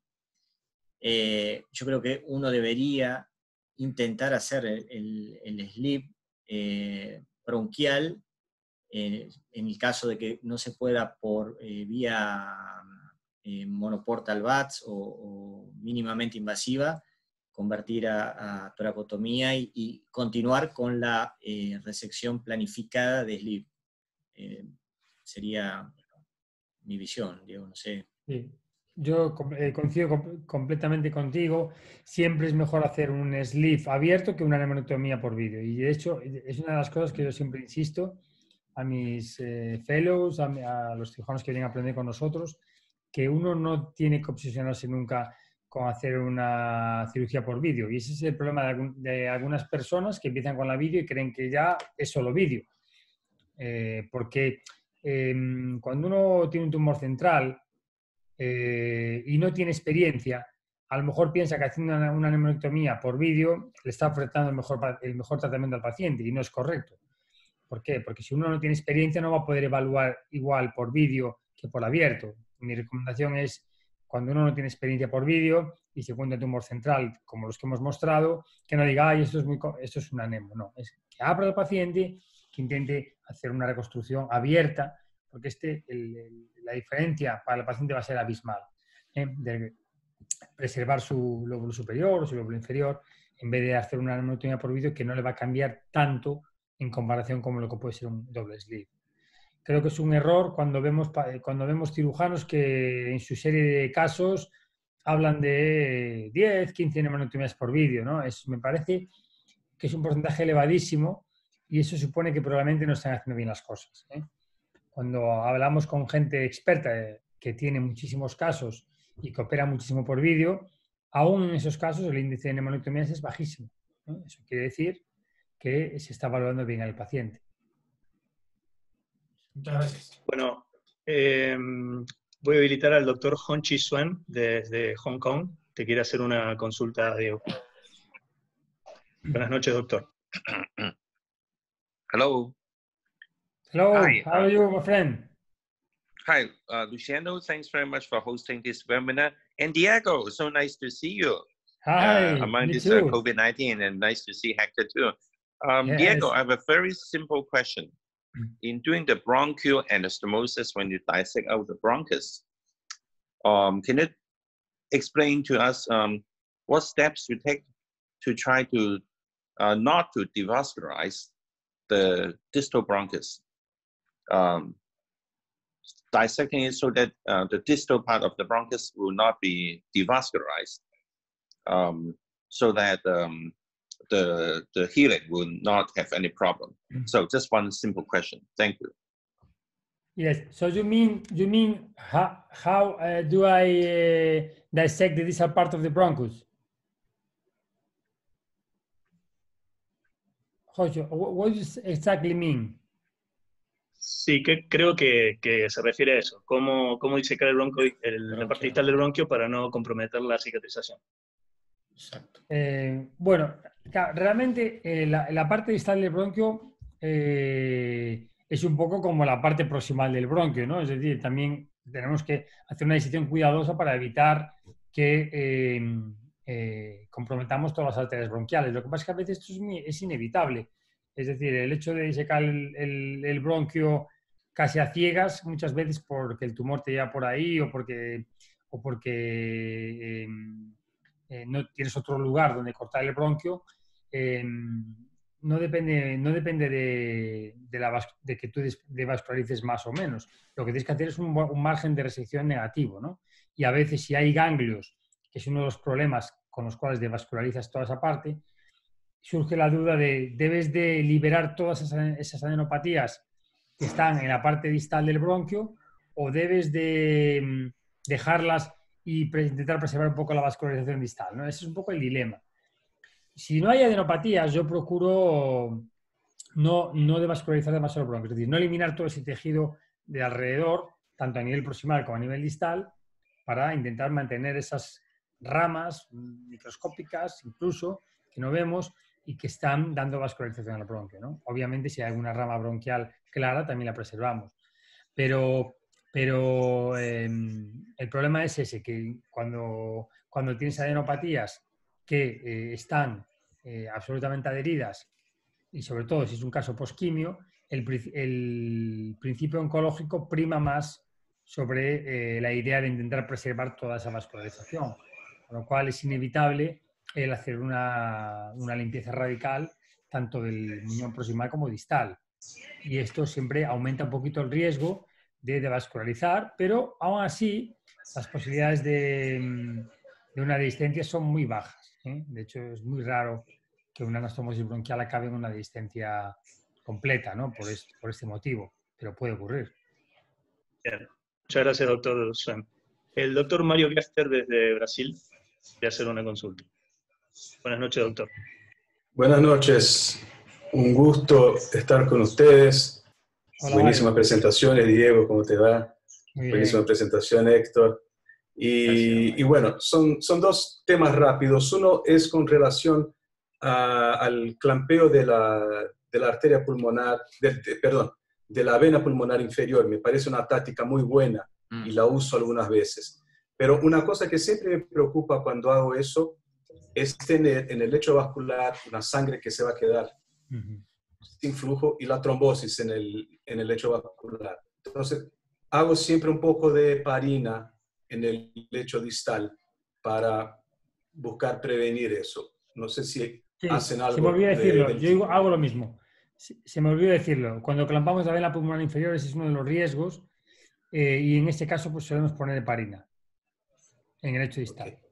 Eh, yo creo que uno debería intentar hacer el, el, el slip eh, bronquial, Eh, en el caso de que no se pueda por eh, vía eh, monoportal V A T S o, o mínimamente invasiva, convertir a, a toracotomía y, y continuar con la eh, resección planificada de slip. Eh, sería mi visión, Diego, no sé. Sí. Yo eh, coincido com completamente contigo. Siempre es mejor hacer un slip abierto que una neumonectomía por vídeo. Y de hecho, es una de las cosas que yo siempre insisto a mis eh, fellows, a, a los cirujanos que vienen a aprender con nosotros, que uno no tiene que obsesionarse nunca con hacer una cirugía por vídeo. Y ese es el problema de, algún, de algunas personas que empiezan con la vídeo y creen que ya es solo vídeo. Eh, porque eh, cuando uno tiene un tumor central eh, y no tiene experiencia, a lo mejor piensa que haciendo una, una neumonectomía por vídeo le está ofreciendo el mejor, el mejor tratamiento al paciente, y no es correcto. ¿Por qué? Porque si uno no tiene experiencia no va a poder evaluar igual por vídeo que por abierto. Mi recomendación es, cuando uno no tiene experiencia por vídeo y se encuentra un tumor central, como los que hemos mostrado, que no diga, ay, esto es, muy, esto es una nemo. No, es que abra al paciente, que intente hacer una reconstrucción abierta, porque este, el, el, la diferencia para el paciente va a ser abismal. ¿eh? De preservar su lóbulo superior o su lóbulo inferior, en vez de hacer una neumonectomía por vídeo que no le va a cambiar tanto en comparación con lo que puede ser un doble slip. Creo que es un error cuando vemos, cuando vemos cirujanos que en su serie de casos hablan de diez, quince neumonectomías por vídeo, ¿no? Es, me parece que es un porcentaje elevadísimo y eso supone que probablemente no están haciendo bien las cosas, ¿eh? Cuando hablamos con gente experta que tiene muchísimos casos y que opera muchísimo por vídeo, aún en esos casos el índice de neumonectomías es bajísimo, ¿eh? Eso quiere decir que se está evaluando bien al paciente. Muchas gracias. Bueno, eh, voy a habilitar al doctor Hong-Chi Suen desde Hong Kong, que quiere hacer una consulta, Diego. Buenas noches, doctor. Hello. Hello, Hi, how are uh, you, my friend? Hi, uh, Luciano. Thanks very much for hosting this webinar. And Diego, so nice to see you Hi, uh, among me this uh, too. COVID nineteen, and nice to see Hector too. Um, Diego, Yes. I have a very simple question. In doing the bronchial anastomosis, when you dissect out the bronchus, um, can you explain to us um, what steps you take to try to uh, not to devascularize the distal bronchus? Um, dissecting it so that uh, the distal part of the bronchus will not be devascularized, um, so that um, the, the healing will not have any problem. So just one simple question. Thank you. Yes. So you mean you mean how how uh, do I uh, dissect the distal part of the bronchus? José, what, what does exactly mean? Sí, que, creo que, que se refiere a eso. Cómo, cómo disecar el bronco, el, la parte distal del bronquio para no comprometer la cicatrización. Exacto. Eh, bueno, claro, realmente eh, la, la parte distal del bronquio eh, es un poco como la parte proximal del bronquio, ¿no? Es decir, también tenemos que hacer una decisión cuidadosa para evitar que eh, eh, comprometamos todas las arterias bronquiales. Lo que pasa es que a veces esto es, muy, es inevitable. Es decir, el hecho de disecar el, el, el bronquio casi a ciegas, muchas veces porque el tumor te lleva por ahí o porque, o porque eh, eh, no tienes otro lugar donde cortar el bronquio, eh, no depende, no depende de, de, la, de que tú devascularices más o menos. Lo que tienes que hacer es un, un margen de resección negativo, ¿no? Y a veces si hay ganglios, que es uno de los problemas con los cuales devascularizas toda esa parte, surge la duda de, ¿debes de liberar todas esas, esas adenopatías que están en la parte distal del bronquio o debes de dejarlas y pre intentar preservar un poco la vascularización distal, ¿no? Ese es un poco el dilema. Si no hay adenopatías, yo procuro no, no devascularizar demasiado el bronquio, es decir, no eliminar todo ese tejido de alrededor, tanto a nivel proximal como a nivel distal, para intentar mantener esas ramas microscópicas, incluso, que no vemos y que están dando vascularización al bronquio, ¿no? Obviamente, si hay alguna rama bronquial clara, también la preservamos. Pero, pero eh, el problema es ese, que cuando, cuando tienes adenopatías que eh, están eh, absolutamente adheridas, y sobre todo si es un caso posquimio, el, el principio oncológico prima más sobre eh, la idea de intentar preservar toda esa vascularización, con lo cual es inevitable el hacer una, una limpieza radical tanto del muñón proximal como distal. Y esto siempre aumenta un poquito el riesgo de devascularizar, pero aún así las posibilidades de, de una distensia son muy bajas, ¿eh? De hecho, es muy raro que una anastomosis bronquial acabe en una distensia completa, ¿no? Por este, por este motivo, pero puede ocurrir. Bien. Muchas gracias, doctor Sven. El doctor Mario Gester desde Brasil quiere hacer una consulta. Buenas noches, doctor. Buenas noches. Un gusto estar con ustedes. Hola, Buenísimas Mario. presentaciones, Diego, ¿cómo te va? Muy Buenísima bien. presentación, Héctor. Y, y bueno, son, son dos temas rápidos. Uno es con relación a, al clampeo de la, de la arteria pulmonar, de, de, perdón, de la vena pulmonar inferior. Me parece una táctica muy buena y la uso algunas veces. Pero una cosa que siempre me preocupa cuando hago eso es tener en el lecho vascular una sangre que se va a quedar uh-huh. sin flujo y la trombosis en el, en el lecho vascular. Entonces, hago siempre un poco de heparina en el lecho distal para buscar prevenir eso. No sé si sí, hacen algo. Se me olvidó decirlo, de, yo digo, hago lo mismo. Se, se me olvidó decirlo. Cuando clampamos la vena pulmonar inferior, ese es uno de los riesgos eh, y en este caso pues solemos poner heparina en el lecho distal. Okay.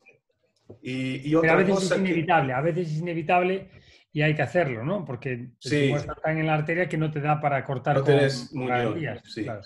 Y, y otra Pero a veces cosa es inevitable, que... a veces es inevitable y hay que hacerlo, ¿no? Porque el sí. tumor está tan en la arteria que no te da para cortar no con, tenés con garantías. Sí. Claro.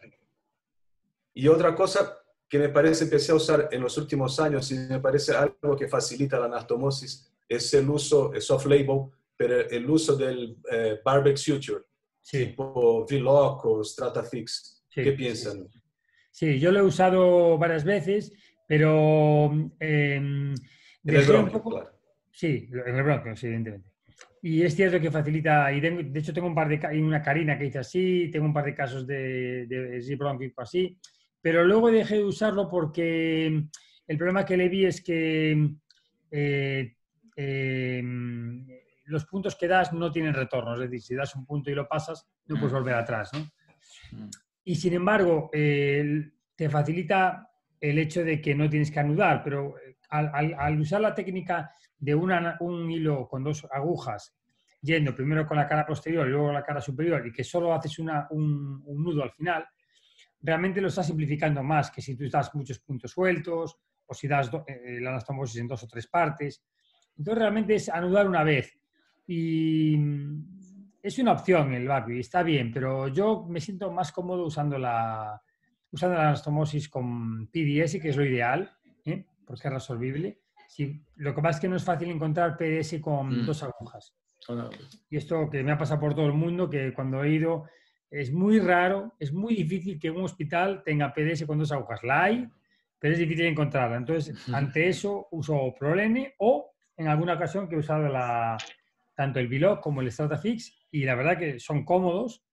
Y otra cosa que me parece empecé a usar en los últimos años y me parece algo que facilita la anastomosis es el uso, es off-label, pero el uso del eh, Barbeck Suture, sí. tipo V-Lock o Stratafix. Sí, ¿qué piensan? Sí, sí, yo lo he usado varias veces, pero... Eh, en el bronquio, poco... claro. Sí, en el bronquio, sí, evidentemente. Y es cierto que facilita, y tengo, de hecho tengo un par de, hay una Karina que dice así, tengo un par de casos de, de sí bronquico así, pero luego dejé de usarlo porque el problema que le vi es que eh, eh, los puntos que das no tienen retorno, es decir, si das un punto y lo pasas, no puedes volver atrás, ¿no? Y sin embargo, eh, te facilita el hecho de que no tienes que anudar, pero al, al, al usar la técnica de una, un hilo con dos agujas, yendo primero con la cara posterior y luego con la cara superior, y que solo haces una, un, un nudo al final, realmente lo estás simplificando más que si tú das muchos puntos sueltos o si das do, eh, la anastomosis en dos o tres partes. Entonces realmente es anudar una vez. Y es una opción el vacui, está bien, pero yo me siento más cómodo usando la, usando la anastomosis con P D S, que es lo ideal, ¿eh? Porque es resolvible. Sí, lo que pasa es que no es fácil encontrar P D S con mm. dos agujas. Y esto que me ha pasado por todo el mundo, que cuando he ido es muy raro, es muy difícil que un hospital tenga P D S con dos agujas. La hay, pero es difícil encontrarla. Entonces, ante eso uso Prolene o en alguna ocasión que he usado la, tanto el Vilog como el Stratafix y la verdad que son cómodos,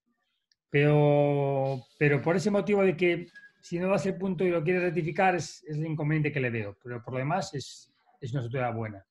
pero, pero por ese motivo de que si no das el punto y lo quieres rectificar es, es el inconveniente que le veo, pero por lo demás es, es una estructura buena.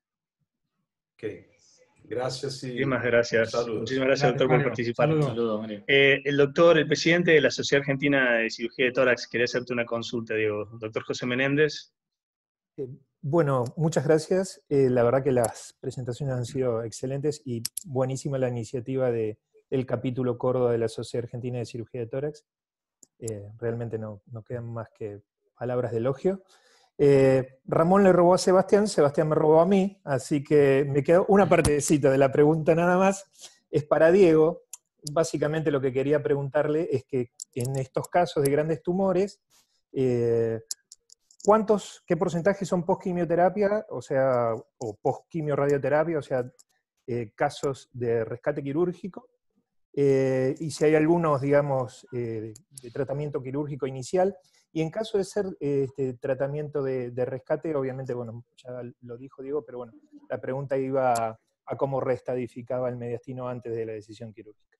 Ok, gracias y muchísimas gracias. Saludos. Muchísimas gracias, Gracias, doctor, por Mario. participar. Saludos. Saludos, Mario. Eh, el doctor, el presidente de la Sociedad Argentina de Cirugía de Tórax, quería hacerte una consulta, Diego. Doctor José Menéndez. Eh, bueno, muchas gracias. Eh, la verdad que las presentaciones han sido excelentes y buenísima la iniciativa de, del capítulo Córdoba de la Sociedad Argentina de Cirugía de Tórax. Eh, realmente no, no quedan más que palabras de elogio. Eh, Ramón le robó a Sebastián, Sebastián me robó a mí, así que me quedó una partecita de la pregunta nada más. Es para Diego. Básicamente lo que quería preguntarle es que en estos casos de grandes tumores, eh, ¿cuántos, qué porcentaje son post-quimioterapia, o sea, o post-quimio-radioterapia, o sea, eh, casos de rescate quirúrgico? Eh, y si hay algunos, digamos, eh, de tratamiento quirúrgico inicial, y en caso de ser eh, este tratamiento de, de rescate, obviamente, bueno, ya lo dijo Diego, pero bueno, la pregunta iba a, a cómo reestadificaba el mediastino antes de la decisión quirúrgica.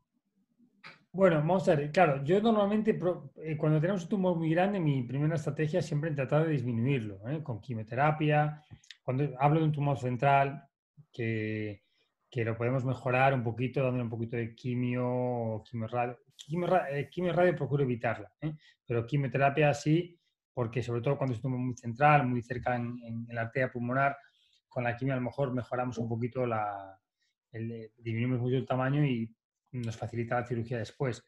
Bueno, vamos a ver, claro, yo normalmente eh, cuando tenemos un tumor muy grande, mi primera estrategia es siempre tratar de disminuirlo, ¿eh? Con quimioterapia. Cuando hablo de un tumor central, que, que lo podemos mejorar un poquito, dándole un poquito de quimio, quimio radio, quimio, eh, quimio radio procuro evitarla, ¿eh? Pero quimioterapia sí, porque sobre todo cuando es un tumor muy central, muy cerca en, en, en la arteria pulmonar, con la quimio a lo mejor mejoramos un poquito la, el, disminuimos mucho el tamaño y nos facilita la cirugía después.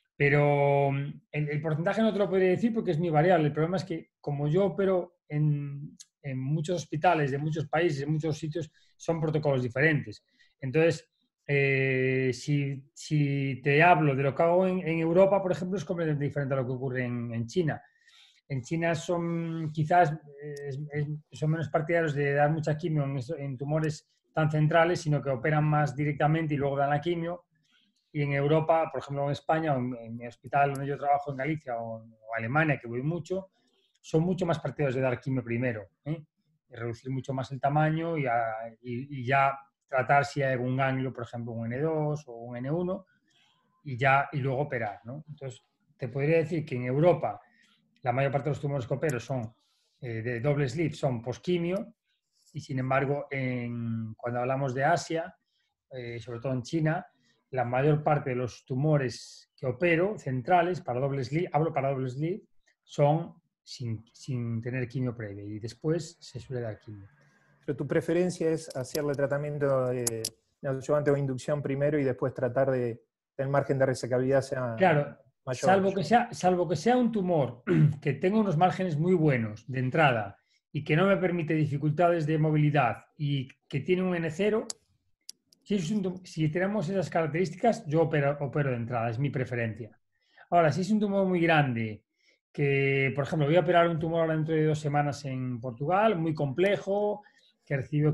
Pero el, el porcentaje no te lo podría decir porque es muy variable. El problema es que como yo opero en, en muchos hospitales de muchos países, en muchos sitios, son protocolos diferentes. Entonces, eh, si, si te hablo de lo que hago en, en Europa, por ejemplo, es completamente diferente a lo que ocurre en, en China. En China son quizás es, es, son menos partidarios de dar mucha quimio en, en tumores tan centrales, sino que operan más directamente y luego dan la quimio. Y en Europa, por ejemplo en España, o en, en mi hospital donde yo trabajo en Galicia o, o Alemania, que voy mucho, son mucho más partidarios de dar quimio primero, ¿eh? Y reducir mucho más el tamaño y, a, y, y ya tratar si hay algún ganglio, por ejemplo un N dos o un N uno, y, ya, y luego operar, ¿no? Entonces, te podría decir que en Europa la mayor parte de los tumores que opero son eh, de doble slit, son posquimio, y sin embargo, en, cuando hablamos de Asia, eh, sobre todo en China, la mayor parte de los tumores que opero, centrales, para doble slit, hablo para doble slit, son sin, sin tener quimio previa y después se suele dar quimio. Pero tu preferencia es hacerle tratamiento de neoadyuvante o inducción primero y después tratar de que el margen de resecabilidad sea claro, mayor. Salvo que sea, salvo que sea un tumor que tenga unos márgenes muy buenos de entrada y que no me permite dificultades de movilidad y que tiene un N cero, Si, es un, si tenemos esas características, yo opero, opero de entrada, es mi preferencia. Ahora, si es un tumor muy grande, que por ejemplo voy a operar un tumor ahora dentro de dos semanas en Portugal, muy complejo, que recibió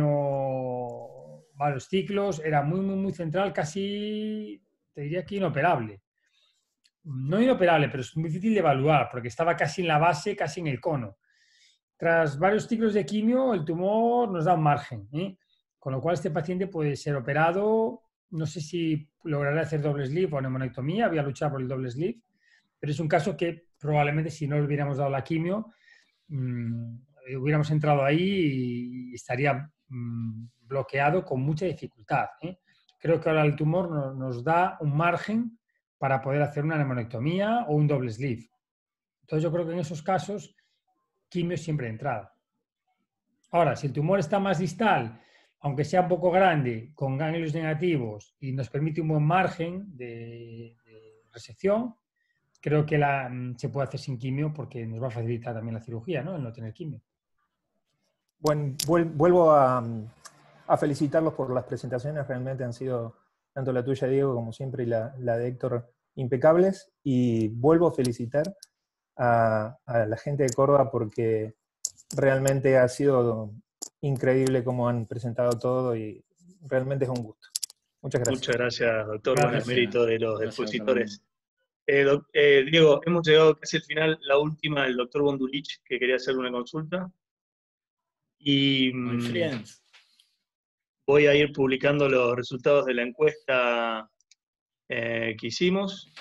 quimio varios ciclos, era muy, muy, muy central, casi, te diría que inoperable. No inoperable, pero es muy difícil de evaluar, porque estaba casi en la base, casi en el cono. Tras varios ciclos de quimio, el tumor nos da un margen, ¿eh? Con lo cual este paciente puede ser operado, no sé si logrará hacer doble sleeve o neumonectomía, voy a luchar por el doble sleeve, pero es un caso que probablemente si no le hubiéramos dado la quimio, mmm, hubiéramos entrado ahí y estaría mmm, bloqueado con mucha dificultad, ¿eh? Creo que ahora el tumor no, nos da un margen para poder hacer una neumonectomía o un doble sleeve. Entonces yo creo que en esos casos quimio siempre de entrada. Ahora, si el tumor está más distal, aunque sea un poco grande, con ganglios negativos y nos permite un buen margen de, de resección, creo que la, se puede hacer sin quimio porque nos va a facilitar también la cirugía, ¿no? El no tener quimio. Bueno, vuelvo a, a felicitarlos por las presentaciones, realmente han sido, tanto la tuya, Diego, como siempre, y la, la de Héctor, impecables, y vuelvo a felicitar a, a la gente de Córdoba porque realmente ha sido increíble cómo han presentado todo y realmente es un gusto. Muchas gracias. Muchas gracias, doctor. Gracias. Bueno, el mérito de los Gracias, expositores. Eh, doc, eh, Diego, hemos llegado casi al final, la última, el doctor Bondulich, que quería hacer una consulta. Y My friends. voy a ir publicando los resultados de la encuesta eh, que hicimos.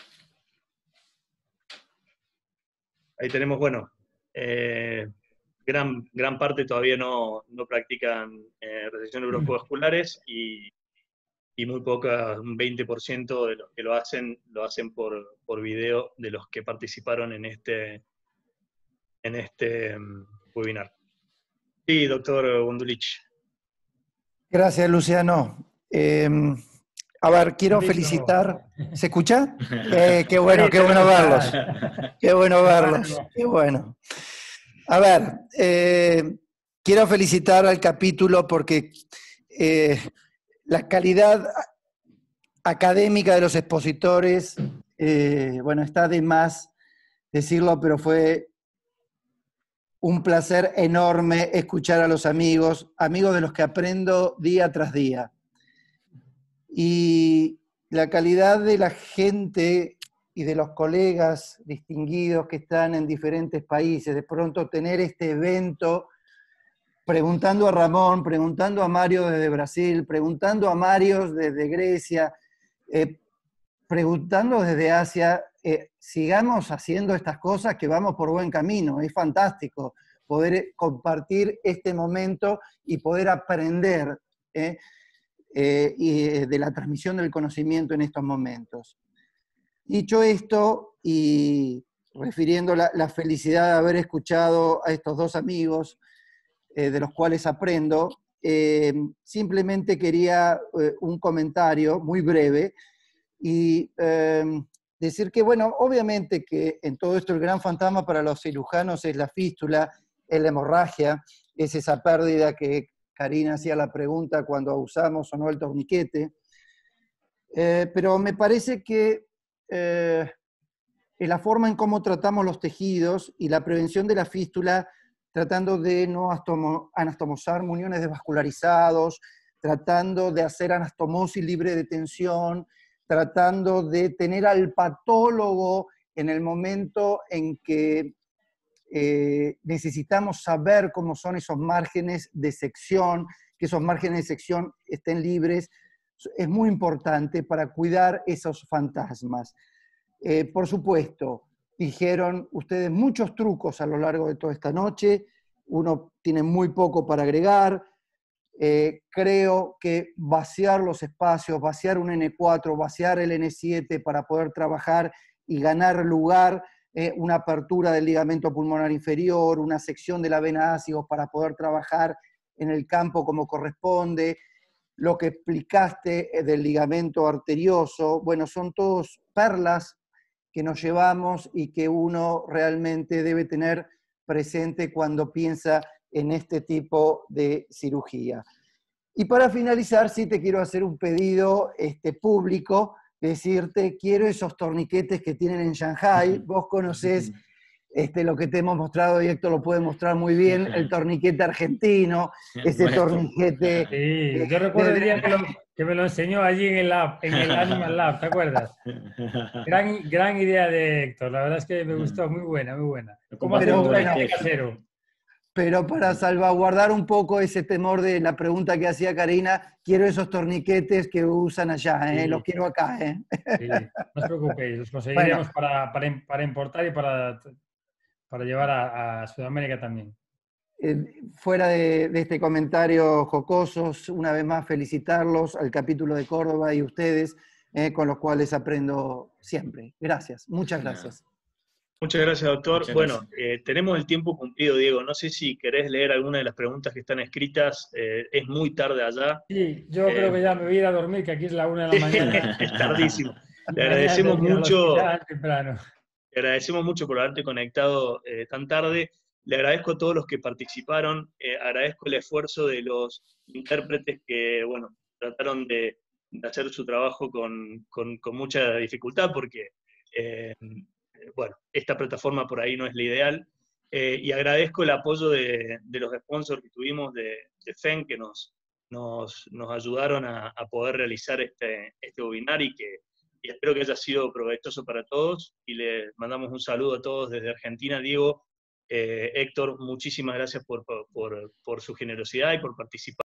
Ahí tenemos, bueno, eh, gran, gran parte todavía no, no practican eh, resección neurovasculares y, y muy poca, un veinte por ciento de los que lo hacen, lo hacen por, por video de los que participaron en este, en este um, webinar. Sí, doctor Bondulich. Gracias, Luciano. Eh, a ver, quiero Listo. felicitar. ¿Se escucha? Eh, qué bueno, qué bueno verlos. Qué bueno verlos. Qué bueno. A ver, eh, quiero felicitar al capítulo porque eh, la calidad académica de los expositores, eh, bueno, está de más decirlo, pero fue un placer enorme escuchar a los amigos, amigos de los que aprendo día tras día. Y la calidad de la gente y de los colegas distinguidos que están en diferentes países, de pronto tener este evento, preguntando a Ramón, preguntando a Mario desde Brasil, preguntando a Mario desde Grecia, eh, preguntando desde Asia, eh, sigamos haciendo estas cosas que vamos por buen camino, es fantástico poder compartir este momento y poder aprender eh, eh, y de la transmisión del conocimiento en estos momentos. Dicho esto, y refiriendo la, la felicidad de haber escuchado a estos dos amigos, eh, de los cuales aprendo, eh, simplemente quería eh, un comentario muy breve, y eh, decir que, bueno, obviamente que en todo esto el gran fantasma para los cirujanos es la fístula, es la hemorragia, es esa pérdida que Karina hacía la pregunta cuando usamos o no el torniquete, eh, pero me parece que eh, en la forma en cómo tratamos los tejidos y la prevención de la fístula, tratando de no anastomosar muñones desvascularizados, tratando de hacer anastomosis libre de tensión, tratando de tener al patólogo en el momento en que eh, necesitamos saber cómo son esos márgenes de sección, que esos márgenes de sección estén libres, es muy importante para cuidar esos fantasmas. Eh, por supuesto, dijeron ustedes muchos trucos a lo largo de toda esta noche, uno tiene muy poco para agregar. Eh, creo que vaciar los espacios, vaciar un ene cuatro, vaciar el ene siete para poder trabajar y ganar lugar, eh, una apertura del ligamento pulmonar inferior, una sección de la vena ácidos para poder trabajar en el campo como corresponde, lo que explicaste del ligamento arterioso, bueno, son todos perlas que nos llevamos y que uno realmente debe tener presente cuando piensa en este tipo de cirugía. Y para finalizar, sí te quiero hacer un pedido este, público, decirte, quiero esos torniquetes que tienen en Shanghai, vos conocés este, lo que te hemos mostrado y Héctor lo puede mostrar muy bien, el torniquete argentino, ese Bueno. torniquete... Sí, yo recuerdo el día que, lo, que me lo enseñó allí en el lab, en el Animal Lab, ¿te acuerdas? Gran, gran idea de Héctor, la verdad es que me gustó, muy buena, muy buena. ¿Cómo hacer un torniquete casero? pero para salvaguardar un poco ese temor de la pregunta que hacía Karina, quiero esos torniquetes que usan allá, ¿eh? Sí. Los quiero acá. ¿eh? Sí, no os preocupéis, los conseguiremos bueno. para, para, para importar y para, para llevar a, a Sudamérica también. Eh, fuera de, de este comentario jocosos, una vez más felicitarlos al capítulo de Córdoba y ustedes, eh, con los cuales aprendo siempre. Gracias, muchas gracias. Muchas gracias, doctor. Muchas bueno, gracias. Eh, tenemos el tiempo cumplido, Diego. No sé si querés leer alguna de las preguntas que están escritas. Eh, es muy tarde allá. Sí, yo eh, creo que ya me voy a ir a dormir, que aquí es la una de la mañana. Es tardísimo. Le agradecemos mucho. Temprano. Le agradecemos mucho por haberte conectado eh, tan tarde. Le agradezco a todos los que participaron. Eh, agradezco el esfuerzo de los intérpretes que, bueno, trataron de, de hacer su trabajo con, con, con mucha dificultad porque, eh, bueno, esta plataforma por ahí no es la ideal. Eh, y agradezco el apoyo de, de los sponsors que tuvimos de, de F E N, que nos, nos, nos ayudaron a, a poder realizar este, este webinar y que y espero que haya sido provechoso para todos, y les mandamos un saludo a todos desde Argentina. Diego, eh, Héctor, muchísimas gracias por, por, por su generosidad y por participar.